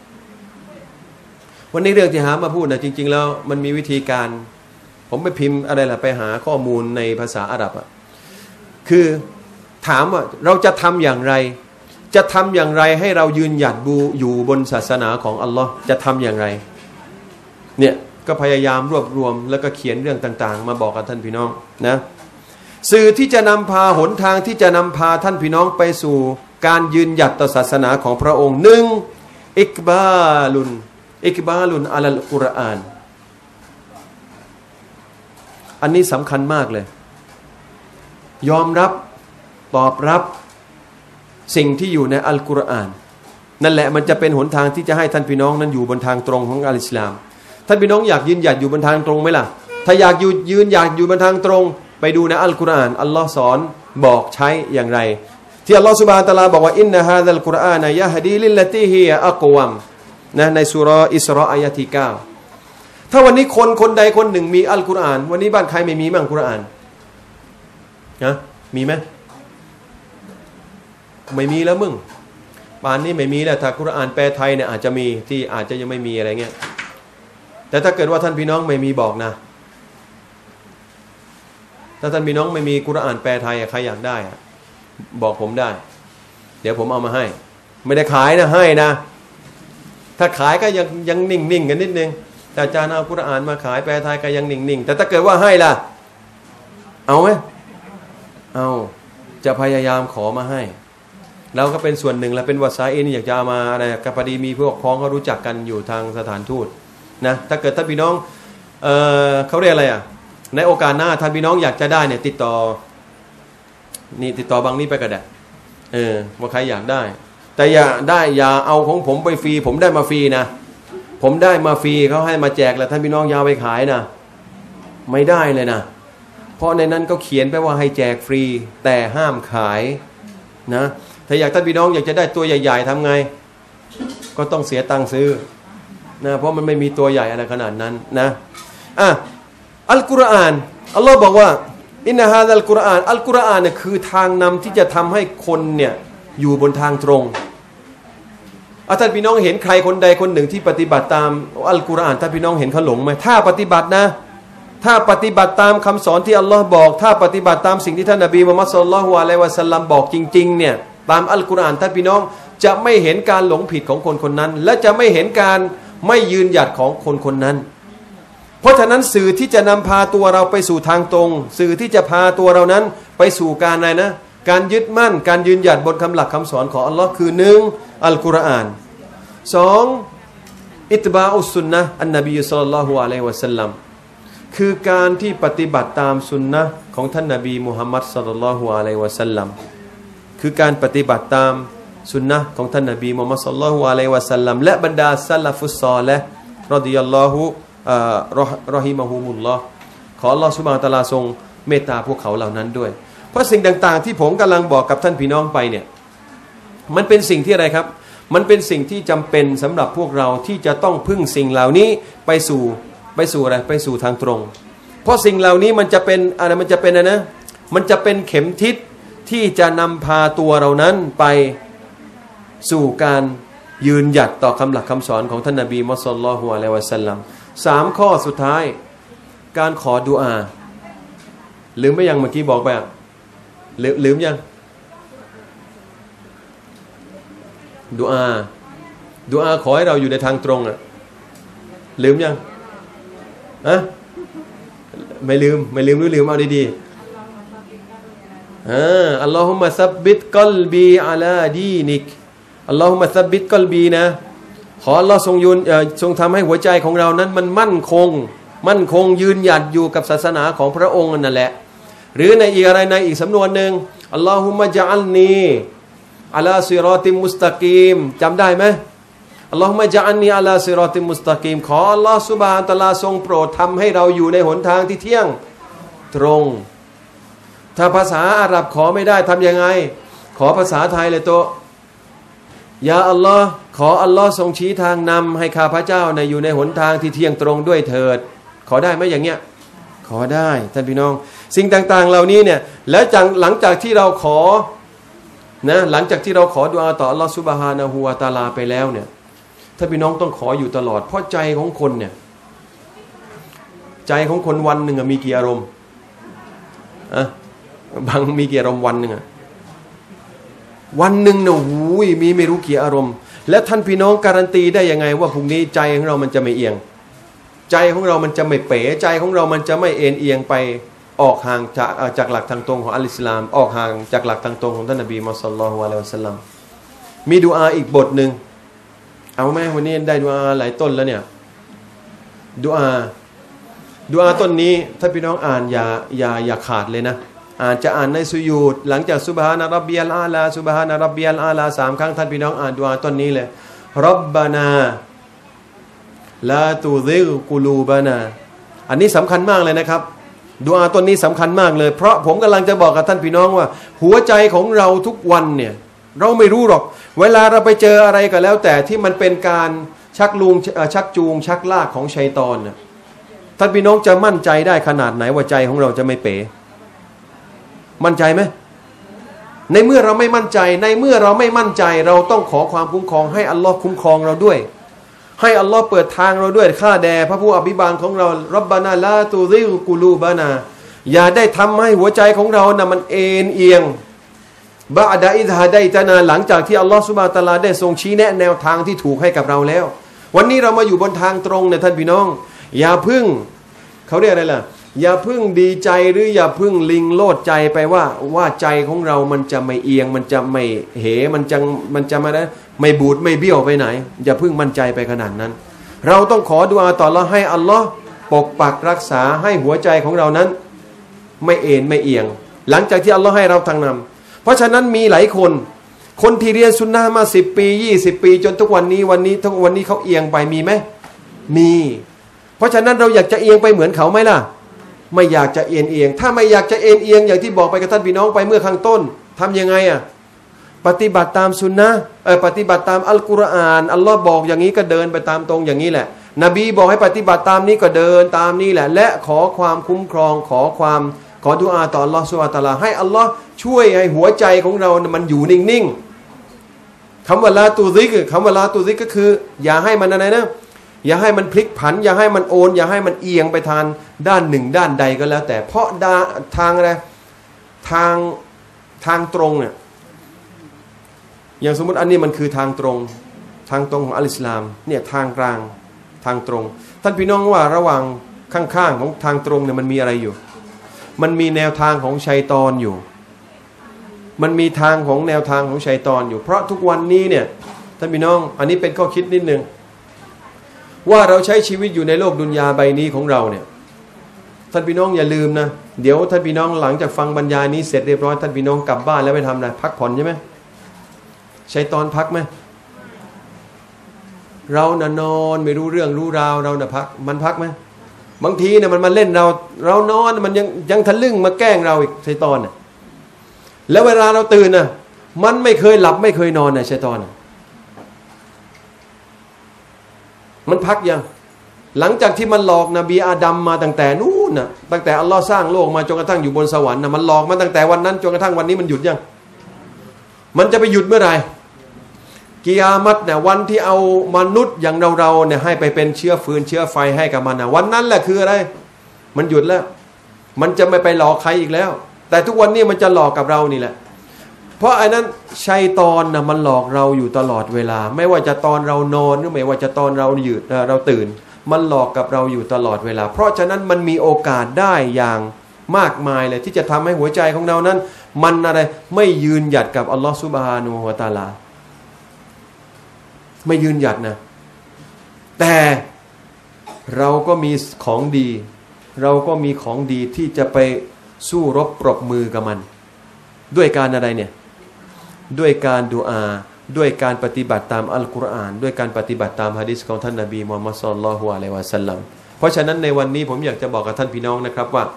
วันนี้เรื่องที่หามาพูดนะจริงๆแล้วมันมีวิธีการผมไปพิมพ์อะไรล่ะไปหาข้อมูลในภาษาอาหรับคือถามว่าเราจะทำอย่างไรให้เรายืนหยัดอยู่บนศาสนาของอัลลอฮ์จะทำอย่างไรเนี่ยก็พยายามรวบรวมแล้วก็เขียนเรื่องต่างๆมาบอกกับท่านพี่น้องนะสื่อที่จะนำพาหนทางที่จะนำพาท่านพี่น้องไปสู่การยืนหยัดต่อศาสนาของพระองค์1อิกบาลุนอะลัลกุรอานอันนี้สำคัญมากเลยยอมรับตอบรับสิ่งที่อยู่ในอัลกุรอานนั่นแหละมันจะเป็นหนทางที่จะให้ท่านพี่น้องนั้นอยู่บนทางตรงของอัลอิสลามท่านพี่น้องอยากยืนหยัดอยู่บนทางตรงไหมล่ะถ้าอยากยืนหยัดอยู่บนทางตรงไปดูในอัลกุรอานอัลลอฮ์สอนบอกใช้อย่างไรที่อัลลอฮ์ซุบฮานะฮูวะตะอาลาบอกว่าอินนะฮาซัลกุรอานยะฮดีลิลลตีฮิยะอักวัมนะในซูเราะห์อิสรออายะที่9ถ้าวันนี้คนใดคนหนึ่งมีอัลกุรอานวันนี้บ้านใครไม่มีมั่งกุรอานนะมีไหมไม่มีแล้วมึงป่านนี้ไม่มีแล้วถ้ากุรอานแปลไทยเนี่ยอาจจะมีที่อาจจะยังไม่มีอะไรเงี้ยแต่ถ้าเกิดว่าท่านพี่น้องไม่มีบอกนะถ้าท่านพี่น้องไม่มีกุรอานแปลไทยใครอยากได้บอกผมได้เดี๋ยวผมเอามาให้ไม่ได้ขายนะให้นะถ้าขายก็ยังนิ่งๆกันนิดนึงแต่อาจารย์เอากุรอานมาขายแปลไทยก็ยังนิ่งๆแต่ถ้าเกิดว่าให้ล่ะเอาไหมเอาจะพยายามขอมาให้เราก็เป็นส่วนหนึ่งและเป็นวาซาอินอยากจะเอามาอะไรกับพอดีมีพวกพ้องเขารู้จักกันอยู่ทางสถานทูตนะถ้าเกิดท่านพี่น้องเขาเรียกอะไรในโอกาสหน้าท่านพี่น้องอยากจะได้เนี่ยติดต่อบางนี้ไปก็ได้ว่าใครอยากได้แต่อย่าเอาของผมไปฟรีผมได้มาฟรีนะผมได้มาฟรีเขาให้มาแจกแล้วท่านพี่น้องอย่าไปขายนะไม่ได้เลยนะเพราะในนั้นก็เขียนไปว่าให้แจกฟรีแต่ห้ามขายนะถ้าท่านพี่น้องอยากจะได้ตัวใหญ่ๆทำไงก็ต้องเสียตังค์ซื้อนะเพราะมันไม่มีตัวใหญ่อะไรขนาดนั้นนะอัลกุรอานอัลลอฮ์บอกว่าอินนะฮาซัลกุรอานอัลกุรอานเนี่ยคือทางนำที่จะทำให้คนเนี่ยอยู่บนทางตรงท่านพี่น้องเห็นใครคนใดคนหนึ่งที่ปฏิบัติตามอัลกุรอานท่านพี่น้องเห็นเขาหลงไหมถ้าปฏิบัตินะถ้าปฏิบัติตามคำสอนที่อัลลอฮ์บอกถ้าปฏิบัติตามสิ่งที่ท่านนบีมุฮัมมัดศ็อลลัลลอฮุอะลัยฮิวะซัลลัมบอกจริงๆเนี่ยตามอัลกุรอานท่านพี่น้องจะไม่เห็นการหลงผิดของคนคนนั้นและจะไม่เห็นการไม่ยืนหยัดของคนคนนั้นเพราะฉะนั้นสื่อที่จะนำพาตัวเราไปสู่ทางตรงสื่อที่จะพาตัวเรานั้นไปสู่การอะไรนะการยึดมั่นการยืนหยัดบนคำหลักคำสอนของอัลลอฮ์คือ1อัลกุรอาน2อิตบาอุสซุนนะห์อันนบีศ็อลลัลลอฮุอะลัยฮิวะซัลลัมคือการที่ปฏิบัติตามสุนนะห์ของท่านนบีมุฮัมมัดศ็อลลัลลอฮุอะลัยฮิวะซัลลัมคือการปฏิบัติตามสุนนะห์ของท่านนบีมุฮัมมัดศ็อลลัลลอฮุอะลัยฮิวะซัลลัมและบรรดาซะลาฟุสศอลิฮ์รอฎิยัลลอฮุรอฮิมะฮุมุลลอฮ์ขออัลเลาะห์ซุบฮานะฮูวะตะอาลาทรงเมตตาพวกเขาเหล่านั้นด้วยเพราะสิ่งต่างๆที่ผมกำลังบอกกับท่านพี่น้องไปเนี่ยมันเป็นสิ่งที่อะไรครับมันเป็นสิ่งที่จำเป็นสำหรับพวกเราที่จะต้องพึ่งสิ่งเหล่านี้ไปสู่อะไรไปสู่ทางตรงเพราะสิ่งเหล่านี้มันจะเป็นอะไรมันจะเป็นอะไรนะมันจะเป็นเข็มทิศที่จะนำพาตัวเรานั้นไปสู่การยืนหยัดต่อคำหลักคำสอนของท่านนบีมุฮัมมัดศ็อลลัลลอฮุอะลัยฮิวะซัลลัม3ข้อสุดท้ายการขอดุอาลืมไปยังเมื่อกี้บอกไปลืมยังดุอาขอให้เราอยู่ในทางตรงลืมยังไม่ลืมหรือลืมเอาดีๆอัลลอฮุมะซับบิตกัลบีอะลาดีนิกอัลลอฮุมะซับบิตกัลบีนะขออัลลอฮ์ทรงทำให้หัวใจของเรานั้นมันมั่นคงยืนหยัดอยู่กับศาสนาของพระองค์นั่นแหละหรือในอีกสำนวนหนึ่งอัลลอฮุมะญะอัลนีอะลาซิรอติมุสตะกีมจำได้ไหมอัลลอฮุมะญะอัลนีอะลาซิรอติมุสตะกีมขออัลลอฮ์ซุบฮานะฮูวะตะอาลาทรงโปรดทำให้เราอยู่ในหนทางที่เที่ยงตรงถ้าภาษาอาหรับขอไม่ได้ทำยังไงขอภาษาไทยเลยโตยาอัลลอฮ์ขออัลลอฮ์ทรงชี้ทางนำให้ข้าพเจ้าอยู่ในหนทางที่เที่ยงตรงด้วยเถิดขอได้ไหมอย่างเงี้ยขอได้ท่านพี่น้องสิ่งต่างๆเหล่านี้เนี่ยแล้วหลังจากที่เราขอนะหลังจากที่เราขอดุอาต่ออัลลอฮ์ซุบฮานะฮูวะตะอาลาไปแล้วเนี่ยท่านพี่น้องต้องขออยู่ตลอดเพราะใจของคนเนี่ยใจของคนวันหนึ่งมีกี่อารมณ์บางมีกี่อารมณ์วันหนึ่งวันหนึ่งเนี่ยมีไม่รู้กี่อารมณ์และท่านพี่น้องการันตีได้ยังไงว่าพรุ่งนี้ใจของเรามันจะไม่เอียงใจของเรามันจะไม่เป๋ใจของเรามันจะไม่เอ็นเอียงไปออกห่างจากหลักทางตรงของอัลอิสลามออกห่างจากหลักทางตรงของท่านนบีมุฮัมมัดศ็อลลัลลอฮุอะลัยฮิวะซัลลัมมีดุอาอีกบทหนึ่งเอาไหมวันนี้ได้ดุอาหลายต้นแล้วเนี่ยดุอาต้นนี้ถ้าพี่น้องอ่านอย่าขาดเลยนะจะอ่านในสุญูดหลังจากซุบฮานะร็อบบิยัลอาลาซุบฮานะร็อบบิยัลอาลา3ครั้งท่านพี่น้องอ่านดุอาต้นนี้เลยร็อบบานาลาตุซิกกุลูบานาอันนี้สำคัญมากเลยนะครับดุอาต้นนี้สำคัญมากเลยเพราะผมกำลังจะบอกกับท่านพี่น้องว่าหัวใจของเราทุกวันเนี่ยเราไม่รู้หรอกเวลาเราไปเจออะไรก็แล้วแต่ที่มันเป็นการชักจูงชักลากของชัยฏอนน่ะท่านพี่น้องจะมั่นใจได้ขนาดไหนว่าใจของเราจะไม่เป๋มั่นใจไหมในเมื่อเราไม่มั่นใจเราต้องขอความคุ้มครองให้อัลลอฮ์คุ้มครองเราด้วยให้อัลลอฮ์เปิดทางเราด้วยข้าแด่พระผู้อภิบาลของเรารับบานาลาตูซิกกุลูบานาอย่าได้ทำให้หัวใจของเรานะมันเอ็นเอียงบะอดะอิซฮะดัยตะนาหลังจากที่อัลลอฮ์ซุบฮานะฮูวะตะอาลาได้ทรงชี้แนะแนวทางที่ถูกให้กับเราแล้ววันนี้เรามาอยู่บนทางตรงเนี่ยท่านพี่น้องอย่าพึ่งเขาเรียกอะไรล่ะอย่าพึ่งดีใจหรืออย่าพึ่งลิงโลดใจไปว่าใจของเรามันจะไม่เอียงมันจะไม่เหมันจะไม่บูดไม่เบี้ยวไปไหนอย่าพึ่งมั่นใจไปขนาดนั้นเราต้องขอดุอาต่ออัลเลาะห์ให้อัลเลาะห์ปกปักรักษาให้หัวใจของเรานั้นไม่เอ็นไม่เอียงหลังจากที่อัลเลาะห์ให้เราทางนำเพราะฉะนั้นมีหลายคนที่เรียนซุนนะห์มา10 ปี20 ปีจนทุกวันนี้เขาเอียงไปมีไหมมีเพราะฉะนั้นเราอยากจะเอียงไปเหมือนเขาไหมล่ะไม่อยากจะเอียงถ้าไม่อยากจะเอียงอย่างที่บอกไปกับท่านพี่น้องไปเมื่อข้างต้นทำยังไงปฏิบัติตามซุนนะห์ปฏิบัติตามอัลกุรอานอัลลอฮ์บอกอย่างนี้ก็เดินไปตามตรงอย่างนี้แหละนบีบอกให้ปฏิบัติตามนี้ก็เดินตามนี้แหละและขอความคุ้มครองขอดุอาต่ออัลลอฮ์ซุบฮานะฮูวะตะอาลาให้อัลลอฮ์ช่วยให้หัวใจของเรามันอยู่นิ่งๆคำว่าลาตูซิกก็คืออย่าให้มันอะไรนะอย่าให้มันพลิกผันอย่าให้มันโอนอย่าให้มันเอียงไปทางด้านหนึ่งด้านใดก็แล้วแต่เพราะทางอะไรทางตรงเนี่ยอย่างสมมติอันนี้มันคือทางตรงของอัลอิสลามเนี่ยทางกลางทางตรงท่านพี่น้องว่าระหว่างข้างๆของทางตรงเนี่ยมันมีอะไรอยู่มันมีแนวทางของชัยฏอนอยู่มันมีทางของแนวทางของชัยฏอนอยู่เพราะทุกวันนี้เนี่ยท่านพี่น้องอันนี้เป็นข้อคิดนิดนึงว่าเราใช้ชีวิตอยู่ในโลกดุนยาใบนี้ของเราเนี่ยท่านพี่น้องอย่าลืมนะเดี๋ยวท่านพี่น้องหลังจากฟังบรรยายนี้เสร็จเรียบร้อยท่านพี่น้องกลับบ้านแล้วไปทำอะไรพักผ่อนใช่ไหมชัยฏอนพักไหมเราน่ะนอนไม่รู้เรื่องรู้ราวเราน่ะพักไหมบางทีเนี่ยมันมาเล่นเรานอนมันยังทะลึ่งมาแกล้งเราอีกชัยฏอนน่ะแล้วเวลาเราตื่นน่ะมันไม่เคยหลับไม่เคยนอนน่ะชัยฏอนมันพักยังหลังจากที่มันหลอกนบีอาดัมมาตั้งแต่นู้นน่ะตั้งแต่อัลลอฮ์สร้างโลกมาจนกระทั่งอยู่บนสวรรค์น่ะมันหลอกมาตั้งแต่วันนั้นจนกระทั่งวันนี้มันหยุดยังมันจะไปหยุดเมื่อไหร่กิยามัตเนี่ยวันที่เอามนุษย์อย่างเราเนี่ยให้ไปเป็นเชื้อฟืนเชื้อไฟให้กับมันนะวันนั้นแหละคืออะไรมันหยุดแล้วมันจะไม่ไปหลอกใครอีกแล้วแต่ทุกวันนี้มันจะหลอกกับเรานี่แหละเพราะอันนั้นชัยฏอนนะมันหลอกเราอยู่ตลอดเวลาไม่ว่าจะตอนเรานอนหรือไม่ว่าจะตอนเรายืดเราตื่นมันหลอกกับเราอยู่ตลอดเวลาเพราะฉะนั้นมันมีโอกาสได้อย่างมากมายเลยที่จะทำให้หัวใจของเรานั้นมันอะไรไม่ยืนหยัดกับอัลลอฮฺซุบฮานะฮูวะตะอาลาไม่ยืนหยัดนะแต่เราก็มีของดีเราก็มีของดีที่จะไปสู้รบปรบมือกับมันด้วยการอะไรเนี่ยด้วยการดุอาด้วยการปฏิบัติตามอัลกุรอานด้วยการปฏิบัติตามหะดีษของท่านนบีมุฮัมมัดศ็อลลัลลอฮุอะลัยฮิวะซัลลัมเพราะฉะนั้นในวันนี้ผมอยากจะบอกกับท่านพี่น้องนะครับว่า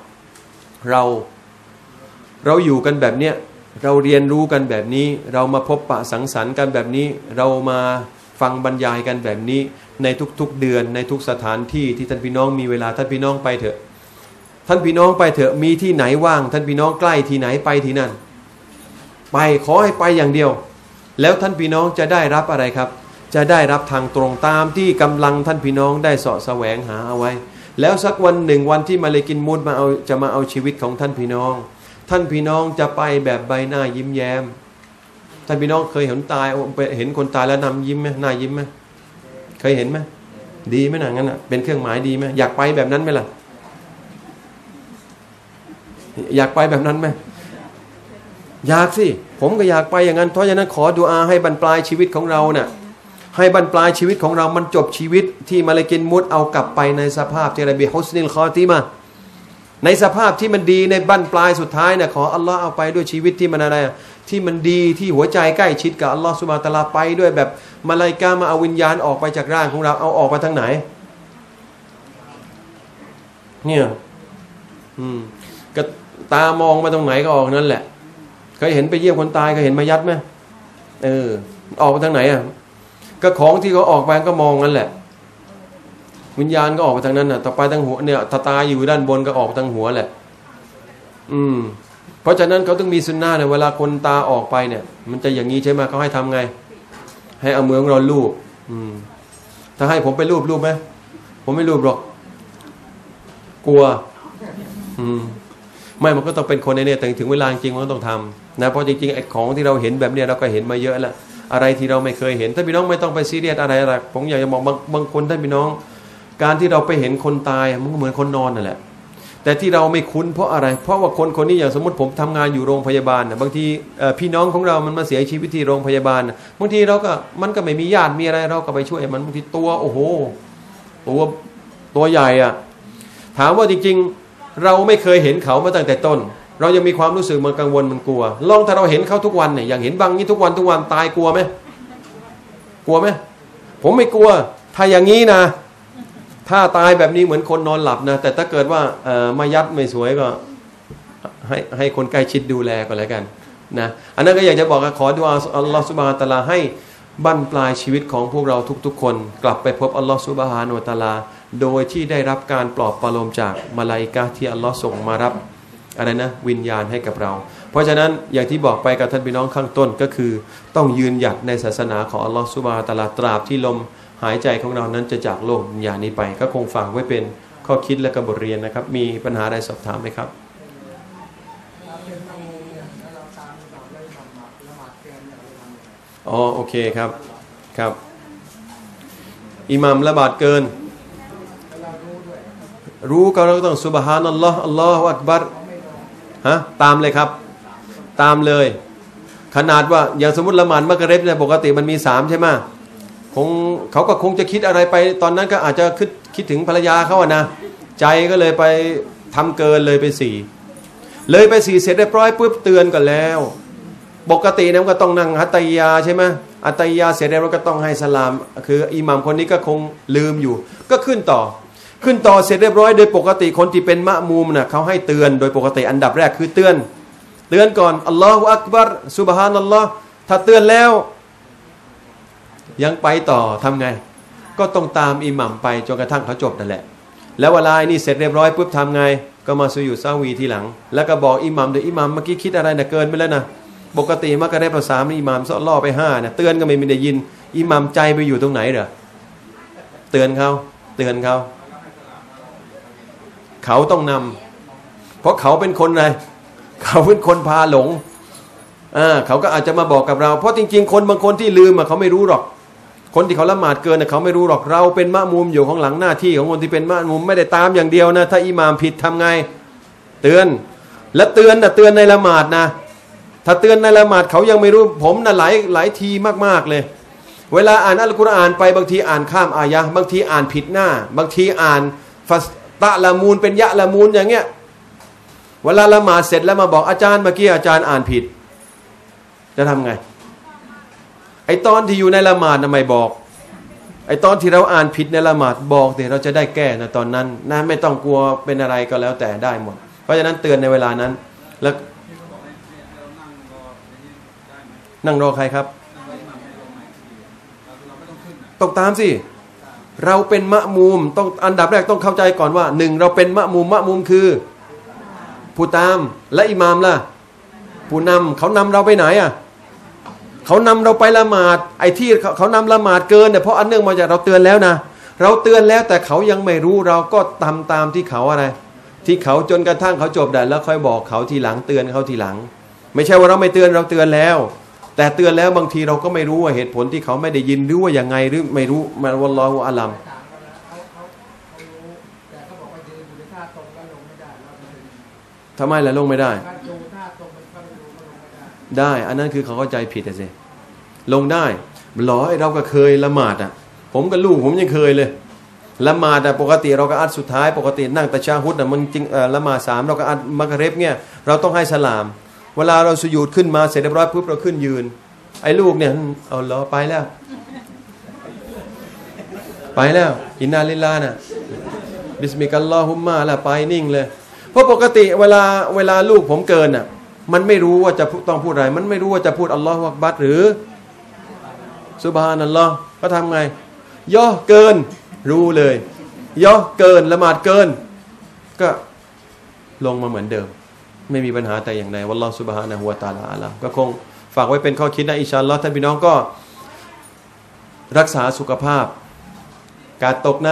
เราอยู่กันแบบเนี้ยเราเรียนรู้กันแบบนี้เรามาพบปะสังสรรค์กันแบบนี้เรามาฟังบรรยายกันแบบนี้ในทุกๆเดือนในทุกสถานที่ที่ท่านพี่น้องมีเวลาท่านพี่น้องไปเถอะท่านพี่น้องไปเถอะมีที่ไหนว่างท่านพี่น้องใกล้ที่ไหนไปที่นั่นไปขอให้ไปอย่างเดียวแล้วท่านพี่น้องจะได้รับอะไรครับจะได้รับทางตรงตามที่กำลังท่านพี่น้องได้เสาะแสวงหาเอาไว้แล้วสักวันหนึ่งวันที่มาเลกินมูดจะมาเอาชีวิตของท่านพี่น้องท่านพี่น้องจะไปแบบใบหน้ายิ้มแย้มท่านพี่น้องเคยเห็นคนตายแล้วนำยิ้มไหมหน้ายิ้มไหมเคยเห็นไหมดีไหมงั้นอ่ะเป็นเครื่องหมายดีไหมอยากไปแบบนั้นไหมล่ะอยากไปแบบนั้นไหมอยากสิผมก็อยากไปอย่างนั้นเพราะฉะนั้นขอดุอาให้บรรปลายชีวิตของเราเนี่ยให้บรรปลายชีวิตของเรามันจบชีวิตที่มาเลกินมุดเอากลับไปในสภาพที่ระบีฮุสนิลคอติมาในสภาพที่มันดีในบั้นปลายสุดท้ายเนี่ยขออัลลอฮ์เอาไปด้วยชีวิตที่มันอะไรที่มันดีที่หัวใจใกล้ชิดกับอัลลอฮ์ซุบฮานะฮูวะตะอาลาไปด้วยแบบมาลาอิกะฮ์มาเอาวิญญาณออกไปจากร่างของเราเอาออกมาทางไหนเนี่ยก็ตามองมาตรงไหนก็ออกนั่นแหละเคยเห็นไปเยี่ยมคนตายเคยเห็นมายัดไหมออกมาทางไหนอ่ะก็ของที่เขาออกไปก็มองนั่นแหละวิญญาณก็ออกไปทางนั้นน่ะต่อไปทางหัวเนี่ยตาอยู่ด้านบนก็ออกทางหัวแหละเพราะฉะนั้นเขาต้องมีสุนนะเนี่ยเวลาคนตาออกไปเนี่ยมันจะอย่างนี้ใช่ไหมเขาให้ทำไงให้เอามือของเราลูบถ้าให้ผมไปลูบไหมผมไม่ลูบหรอกกลัวไม่มันก็ต้องเป็นคนในเนี่ยแต่ถึงเวลาจริงมันก็ต้องทำนะเพราะจริงๆไอ้ของที่เราเห็นแบบเนี้ยเราก็เห็นมาเยอะแล้วอะไรที่เราไม่เคยเห็นท่านพี่น้องไม่ต้องไปซีเรียสอะไรหรอกผมอยากจะบอกบางคนท่านพี่น้องการที่เราไปเห็นคนตายมันก็เหมือนคนนอนนั่นแหละแต่ที่เราไม่คุ้นเพราะอะไรเพราะว่าคนนี้อย่างสมมติผมทำงานอยู่โรงพยาบาลนะบางทีพี่น้องของเรามันมาเสียชีวิตที่โรงพยาบาลบางทีเราก็มันก็ไม่มีญาติมีอะไรเราก็ไปช่วยมันบางทีตัวโอ้โหตัวใหญ่อะถามว่าจริงๆเราไม่เคยเห็นเขามาตั้งแต่ต้นเรายังมีความรู้สึกมันกังวลมันกลัวลองถ้าเราเห็นเขาทุกวันเนี่ยอย่างเห็นบางนี้ทุกวันตายกลัวไหมผมไม่กลัวถ้าอย่างนี้นะถ้าตายแบบนี้เหมือนคนนอนหลับนะแต่ถ้าเกิดว่ามายัดไม่สวยก็ให้คนใกล้ชิดดูแลก็แล้วกันนะอันนั้นก็อยากจะบอกขอดุอาอัลลอฮฺซุบฮานะฮูวะตะอาลาให้บั้นปลายชีวิตของพวกเราทุกๆคนกลับไปพบอัลลอฮฺซุบฮานะฮูวะตะอาลาโดยที่ได้รับการปลอบประโลมจากมาลาอิกะฮ์ที่อัลลอฮฺส่งมารับอะไรนะวิญญาณให้กับเราเพราะฉะนั้นอย่างที่บอกไปกับท่านพี่น้องข้างต้นก็คือต้องยืนหยัดในศาสนาของอัลลอฮฺซุบฮานะฮูวะตะอาลาตราบที่ลมหายใจของเรานั้นจะจากโลกอย่างนี้ไปก็คงฝากไว้เป็นข้อคิดและบทเรียนนะครับมีปัญหาอะไรสอบถามไหมครับอ๋อโอเคครับอิหมัมละบาดเกินรู้ก็เราต้องซุบฮานัลลอฮ์อัลลอฮฺอักบัรตามเลยครับตามเลยขนาดว่าอย่างสมมติละหมาดมักริบเนี่ยปกติมันมี3ใช่ไหมเขาก็คงจะคิดอะไรไปตอนนั้นก็อาจจะคิดถึงภรรยาเขานะใจก็เลยไปทำเกินเลยไป4เสร็จเรียบร้อยปุ๊บเตือนกันแล้วปกติเนี่ยก็ต้องนั่งอัตตัยยาใช่ไหมอัตตัยยาเสร็จแล้วก็ต้องให้สลามคืออิหมัมคนนี้ก็คงลืมอยู่ก็ขึ้นต่อเสร็จเรียบร้อยโดยปกติคนที่เป็นมะมูมน่ะเขาให้เตือนโดยปกติอันดับแรกคือเตืเตือนก่อนอัลลอฮฺอักบัรซุบฮานัลลอฮ์ถ้าเตือนแล้วยังไปต่อทำไงก็ต้องตามอิหมัมไปจนกระทั่งเขาจบนั่นแหละแล้วเวลานี่เสร็จเรียบร้อยปุ๊บทำไงก็มาสุญูดซาวีทีหลังแล้วก็บอกอิหมัมเดี๋ยวอิหมัมเมื่อกี้คิดอะไรนะเกินไปแล้วนะปกติมักกะได้ภาษาอิหมัมซ้อล่อไป5นะเตือนก็ไม่ได้ยินอิหมัมใจไปอยู่ตรงไหนเหรอเตือนเขาเขาต้องนำเพราะเขาเป็นคนอะไรเขาเป็นคนพาหลงเขาก็อาจจะมาบอกกับเราเพราะจริงๆคนบางคนที่ลืมเขาไม่รู้หรอกคนที่เขาละหมาดเกินเขาไม่รู้หรอกเราเป็นมะมุมอยู่ของหลังหน้าที่ของคนที่เป็นมะมุมไม่ได้ตามอย่างเดียวนะถ้าอิหม่ามผิดทำไงเตือนและเตือนในละหมาดนะถ้าเตือนในละหมาดเขายังไม่รู้ผมนะหลายทีมากๆเลยเวลาอ่านอัลกุรอานไปบางทีอ่านข้ามอายะบางทีอ่านผิดหน้าบางทีอ่านฟัสตะละมูลเป็นยะละมูลอย่างเงี้ยเวลาละหมาดเสร็จแล้วมาบอกอาจารย์เมื่อกี้อาจารย์อ่านผิดจะทำไงไอตอนที่อยู่ในละหมาดทำไมบอกไอตอนที่เราอ่านผิดในละหมาดบอกเดี๋ยวเราจะได้แก้นะตอนนั้นนะไม่ต้องกลัวเป็นอะไรก็แล้วแต่ได้หมดเพราะฉะนั้นเตือนในเวลานั้นแล้วนั่งรอใครครับต้องตามสิเราเป็นมะมุมต้องอันดับแรกต้องเข้าใจก่อนว่า1เราเป็นมะมุมคือผู้ตามและอิหม่ามล่ะผู้นำเขานำเราไปไหนอ่ะเขานำเราไปละหมาดไอ้ที่เขานำละหมาดเกินเนี่ยเพราะอันเนื่องมาจากเราเตือนแล้วนะเราเตือนแล้วแต่เขายังไม่รู้เราก็ตามที่เขาอะไรที่เขาจนกระทั่งเขาจบได้แล้วค่อยบอกเขาทีหลังเตือนเขาทีหลังไม่ใช่ว่าเราไม่เตือนเราเตือนแล้วแต่เตือนแล้วบางทีเราก็ไม่รู้ว่าเหตุผลที่เขาไม่ได้ยินหรือว่ายังไงหรือไม่รู้มาวัลลอฮุอาลัมทำไมล่ะลงไม่ได้ได้อันนั้นคือเขาเข้าใจผิดสิลงได้หรอเราก็เคยละหมาดผมกับลูกผมยังเคยเลยละหมาดปกติเราก็อัดสุดท้ายปกตินั่งตะชาฮุดมันจริงละหมาด3เราก็อัดมักริบเนี่ยเราต้องให้สลามเวลาเราสุญูดขึ้นมาเสร็จเรียบร้อยปุ๊บเราขึ้นยืนไอ้ลูกเนี่ยเอาล้อไปแล้วอินนาลิลลาห์นะบิสมิกัลลอฮุมมาละไปนิ่งเลยเพราะปกติเวลาลูกผมเกินมันไม่รู้ว่าจะต้องพูดอะไรมันไม่รู้ว่าจะพูดอัลลอฮฺอักบัรหรือซุบฮานัลลอฮ์ก็ทำไงย่อเกินรู้เลยย่อเกินละหมาดเกินก็ลงมาเหมือนเดิมไม่มีปัญหาแต่อย่างใดวัลลอฮฺซุบฮานะฮูวะตะอาลาอะลัมก็คงฝากไว้เป็นข้อคิดนะอินชาอัลลอฮ์ท่านพี่น้องก็รักษาสุขภาพกาดตก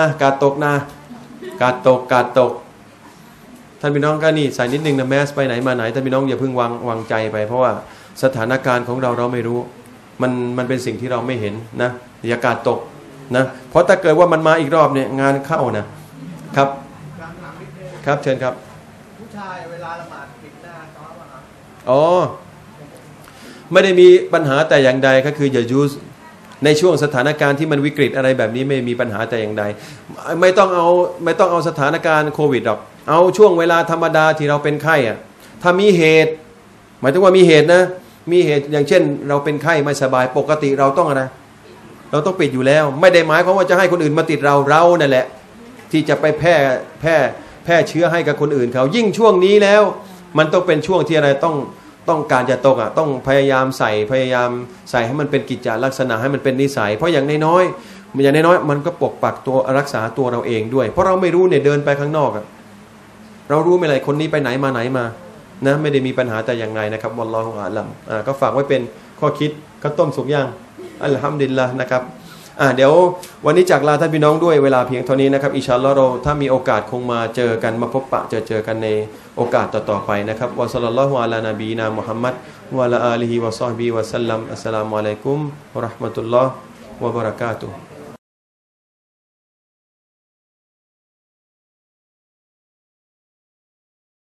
ท่านพี่น้องก็นี่ใส่นิดนึงนะแมสไปไหนมาไหนท่านพี่น้องอย่าเพิ่งวางใจไปเพราะว่าสถานการณ์ของเราไม่รู้มันเป็นสิ่งที่เราไม่เห็นนะอย่ากาดตกนะเพราะถ้าเกิดว่ามันมาอีกรอบเนี่ยงานเข้านะครับเชิญครับผู้ชายเวลาละหมาดปิดหน้าซ้อมอ๋อไม่ได้มีปัญหาแต่อย่างใดก็คืออย่ายูสในช่วงสถานการณ์ที่มันวิกฤตอะไรแบบนี้ไม่มีปัญหาแต่อย่างใดไม่ต้องเอาสถานการณ์โควิดหรอกเอาช่วงเวลาธรรมดาที่เราเป็นไข้ถ้ามีเหตุหมายถึงว่ามีเหตุนะมีเหตุอย่างเช่นเราเป็นไข้ไม่สบายปกติเราต้องอะไรเราต้องปิดอยู่แล้วไม่ได้หมายความว่าจะให้คนอื่นมาติดเรานั่นแหละที่จะไปแพร่เชื้อให้กับคนอื่นเขายิ่งช่วงนี้แล้วมันต้องเป็นช่วงที่อะไรต้องการจะตกต้องพยายามใส่ให้มันเป็นกิจจลักษณะให้มันเป็นนิสัยเพราะอย่างน้อยมันก็ปกปักตัวรักษาตัวเราเองด้วยเพราะเราไม่รู้เนี่ยเดินไปข้างนอกเรารู้ไม่ไรคนนี้ไปไหนมานะไม่ได้มีปัญหาแต่อย่างไรนะครับวัลลอฮุอาลัมก็ฝากไว้เป็นข้อคิดก็ต้มสุกย่างอัลฮัมดุลิลละห์นะครับเดี๋ยววันนี้จากลาท่านพี่น้องด้วยเวลาเพียงเท่านี้นะครับอินชาอัลลอฮ์เราถ้ามีโอกาสคงมาเจอกันมาพบปะเจอกันในโอกาสต่อๆไปนะครับวะศ็อลลัลลอฮุอะลานบีนามุฮัมมัดวะอะลาอาลิฮิวะศอฮบิวะซัลลัมอัสสลามุอะลัยกุมวะเราะห์มะตุลลอฮ์วะบะเราะกาตุฮ์